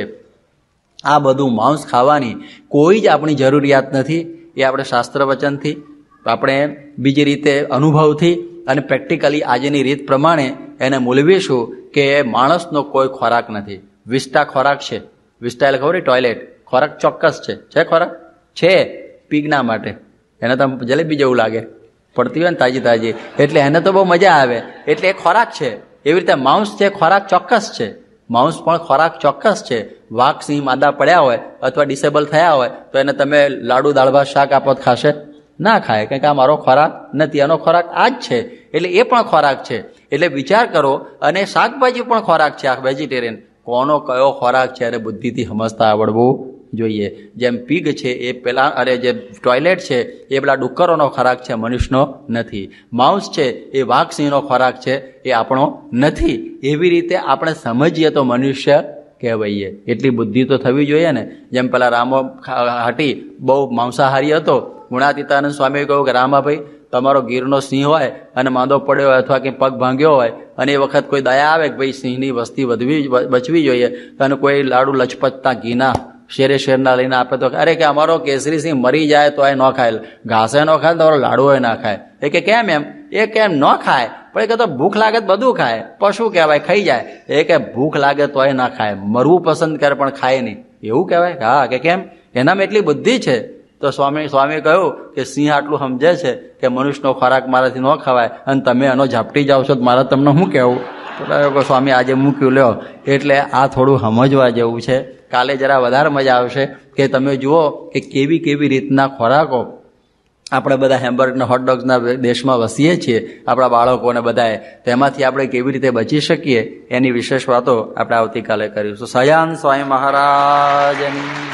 આ બધું માંસ ખાવાની કોઈ જ આપણી જરૂરિયાત નથી. એ આપણે શાસ્ત્ર વચનથી, આપણે બીજી રીતે અનુભવથી અને પ્રેક્ટિકલી આજની રીત પ્રમાણે એને મૂલવીશું કે માણસનો કોઈ ખોરાક નથી. વિષ્ટા ખોરાક છે. વિષ્ટા એટલે ખબર, ટોયલેટ ખોરાક ચોક્કસ છે. ખોરાક છે પીગના માટે. એને તો જલેબી જેવું લાગે, પડતી હોય ને તાજી તાજી, એટલે એને તો બહુ મજા આવે. એટલે એ ખોરાક છે. એવી રીતે માંસ છે, ખોરાક ચોક્કસ છે. માંસ પણ ખોરાક ચોક્કસ છે. વાઘ સિંહ માદા પડ્યા હોય અથવા ડિસેબલ થયા હોય તો એને તમે લાડુ દાળ ભાત શાક આપો ખાશે? ના ખાય, કારણ કે આ મારો ખોરાક નથી. એનો ખોરાક આ જ છે. એટલે એ પણ ખોરાક છે. એટલે વિચાર કરો. અને શાકભાજી પણ ખોરાક છે. આ વેજીટેરિયન કોનો કયો ખોરાક છે અરે બુદ્ધિથી સમજતા આવડવું જોઈએ. જેમ પીગ છે એ પેલા, અરે જે ટોયલેટ છે એ પેલા ડુક્કરોનો ખોરાક છે, મનુષ્યનો નથી. માંસ છે એ વાઘ સિંહનો ખોરાક છે, એ આપણો નથી. એવી રીતે આપણે સમજીએ તો મનુષ્ય કહેવાઈએ. એટલી બુદ્ધિ તો થવી જોઈએ ને. જેમ પેલા રામો હાટી બહુ માંસાહારી હતો. ગુણાતીતાનંદ સ્વામીએ કહ્યું કે રામાભાઈ, તમારો ગીરનો સિંહ હોય અને માંદો પડ્યો હોય અથવા કંઈ પગ ભાંગ્યો હોય અને એ વખત કોઈ દયા આવે કે ભાઈ સિંહની વસ્તી બચવી જોઈએ, અને કોઈ લાડુ લચપચતા ઘીના શેરના લઈને આપે તો અરે કે અમારો કેસરી સિંહ મરી જાય તો એ ન ખાય, ઘાસે ન ખાય, તમારો લાડુ ના ખાય. એ કે કેમ એમ? એ કેમ ન ખાય? પણ એ કે તો ભૂખ લાગે તો બધું ખાય, પશુ કહેવાય, ખાઈ જાય. એ કે ભૂખ લાગે તોય ના ખાય, મરવું પસંદ કરે પણ ખાય નહીં, એવું કહેવાય? હા. કે કેમ? એનામાં એટલી બુદ્ધિ છે. તો સ્વામીએ કહ્યું કે સિંહ આટલું સમજે છે કે મનુષ્યનો ખોરાક મારાથી ન ખવાય અને તમે એનો ઝાપટી જાઓ છો તો મારે તમને શું કહેવું? તો સ્વામી આજે મૂક્યું લ્યો. એટલે આ થોડું સમજવા જેવું છે. કાલે જરા વધારે મજા આવશે કે તમે જુઓ કે કેવી કેવી રીતના ખોરાકો આપણે બધા હેમ્બર્ગના હોટડોગ્સના દેશમાં વસીએ છીએ, આપણા બાળકોને બધાએ. તેમાંથી આપણે કેવી રીતે બચી શકીએ એની વિશેષ વાતો આપણે આવતીકાલે કરીશું. સયાન સ્વામી મહારાજની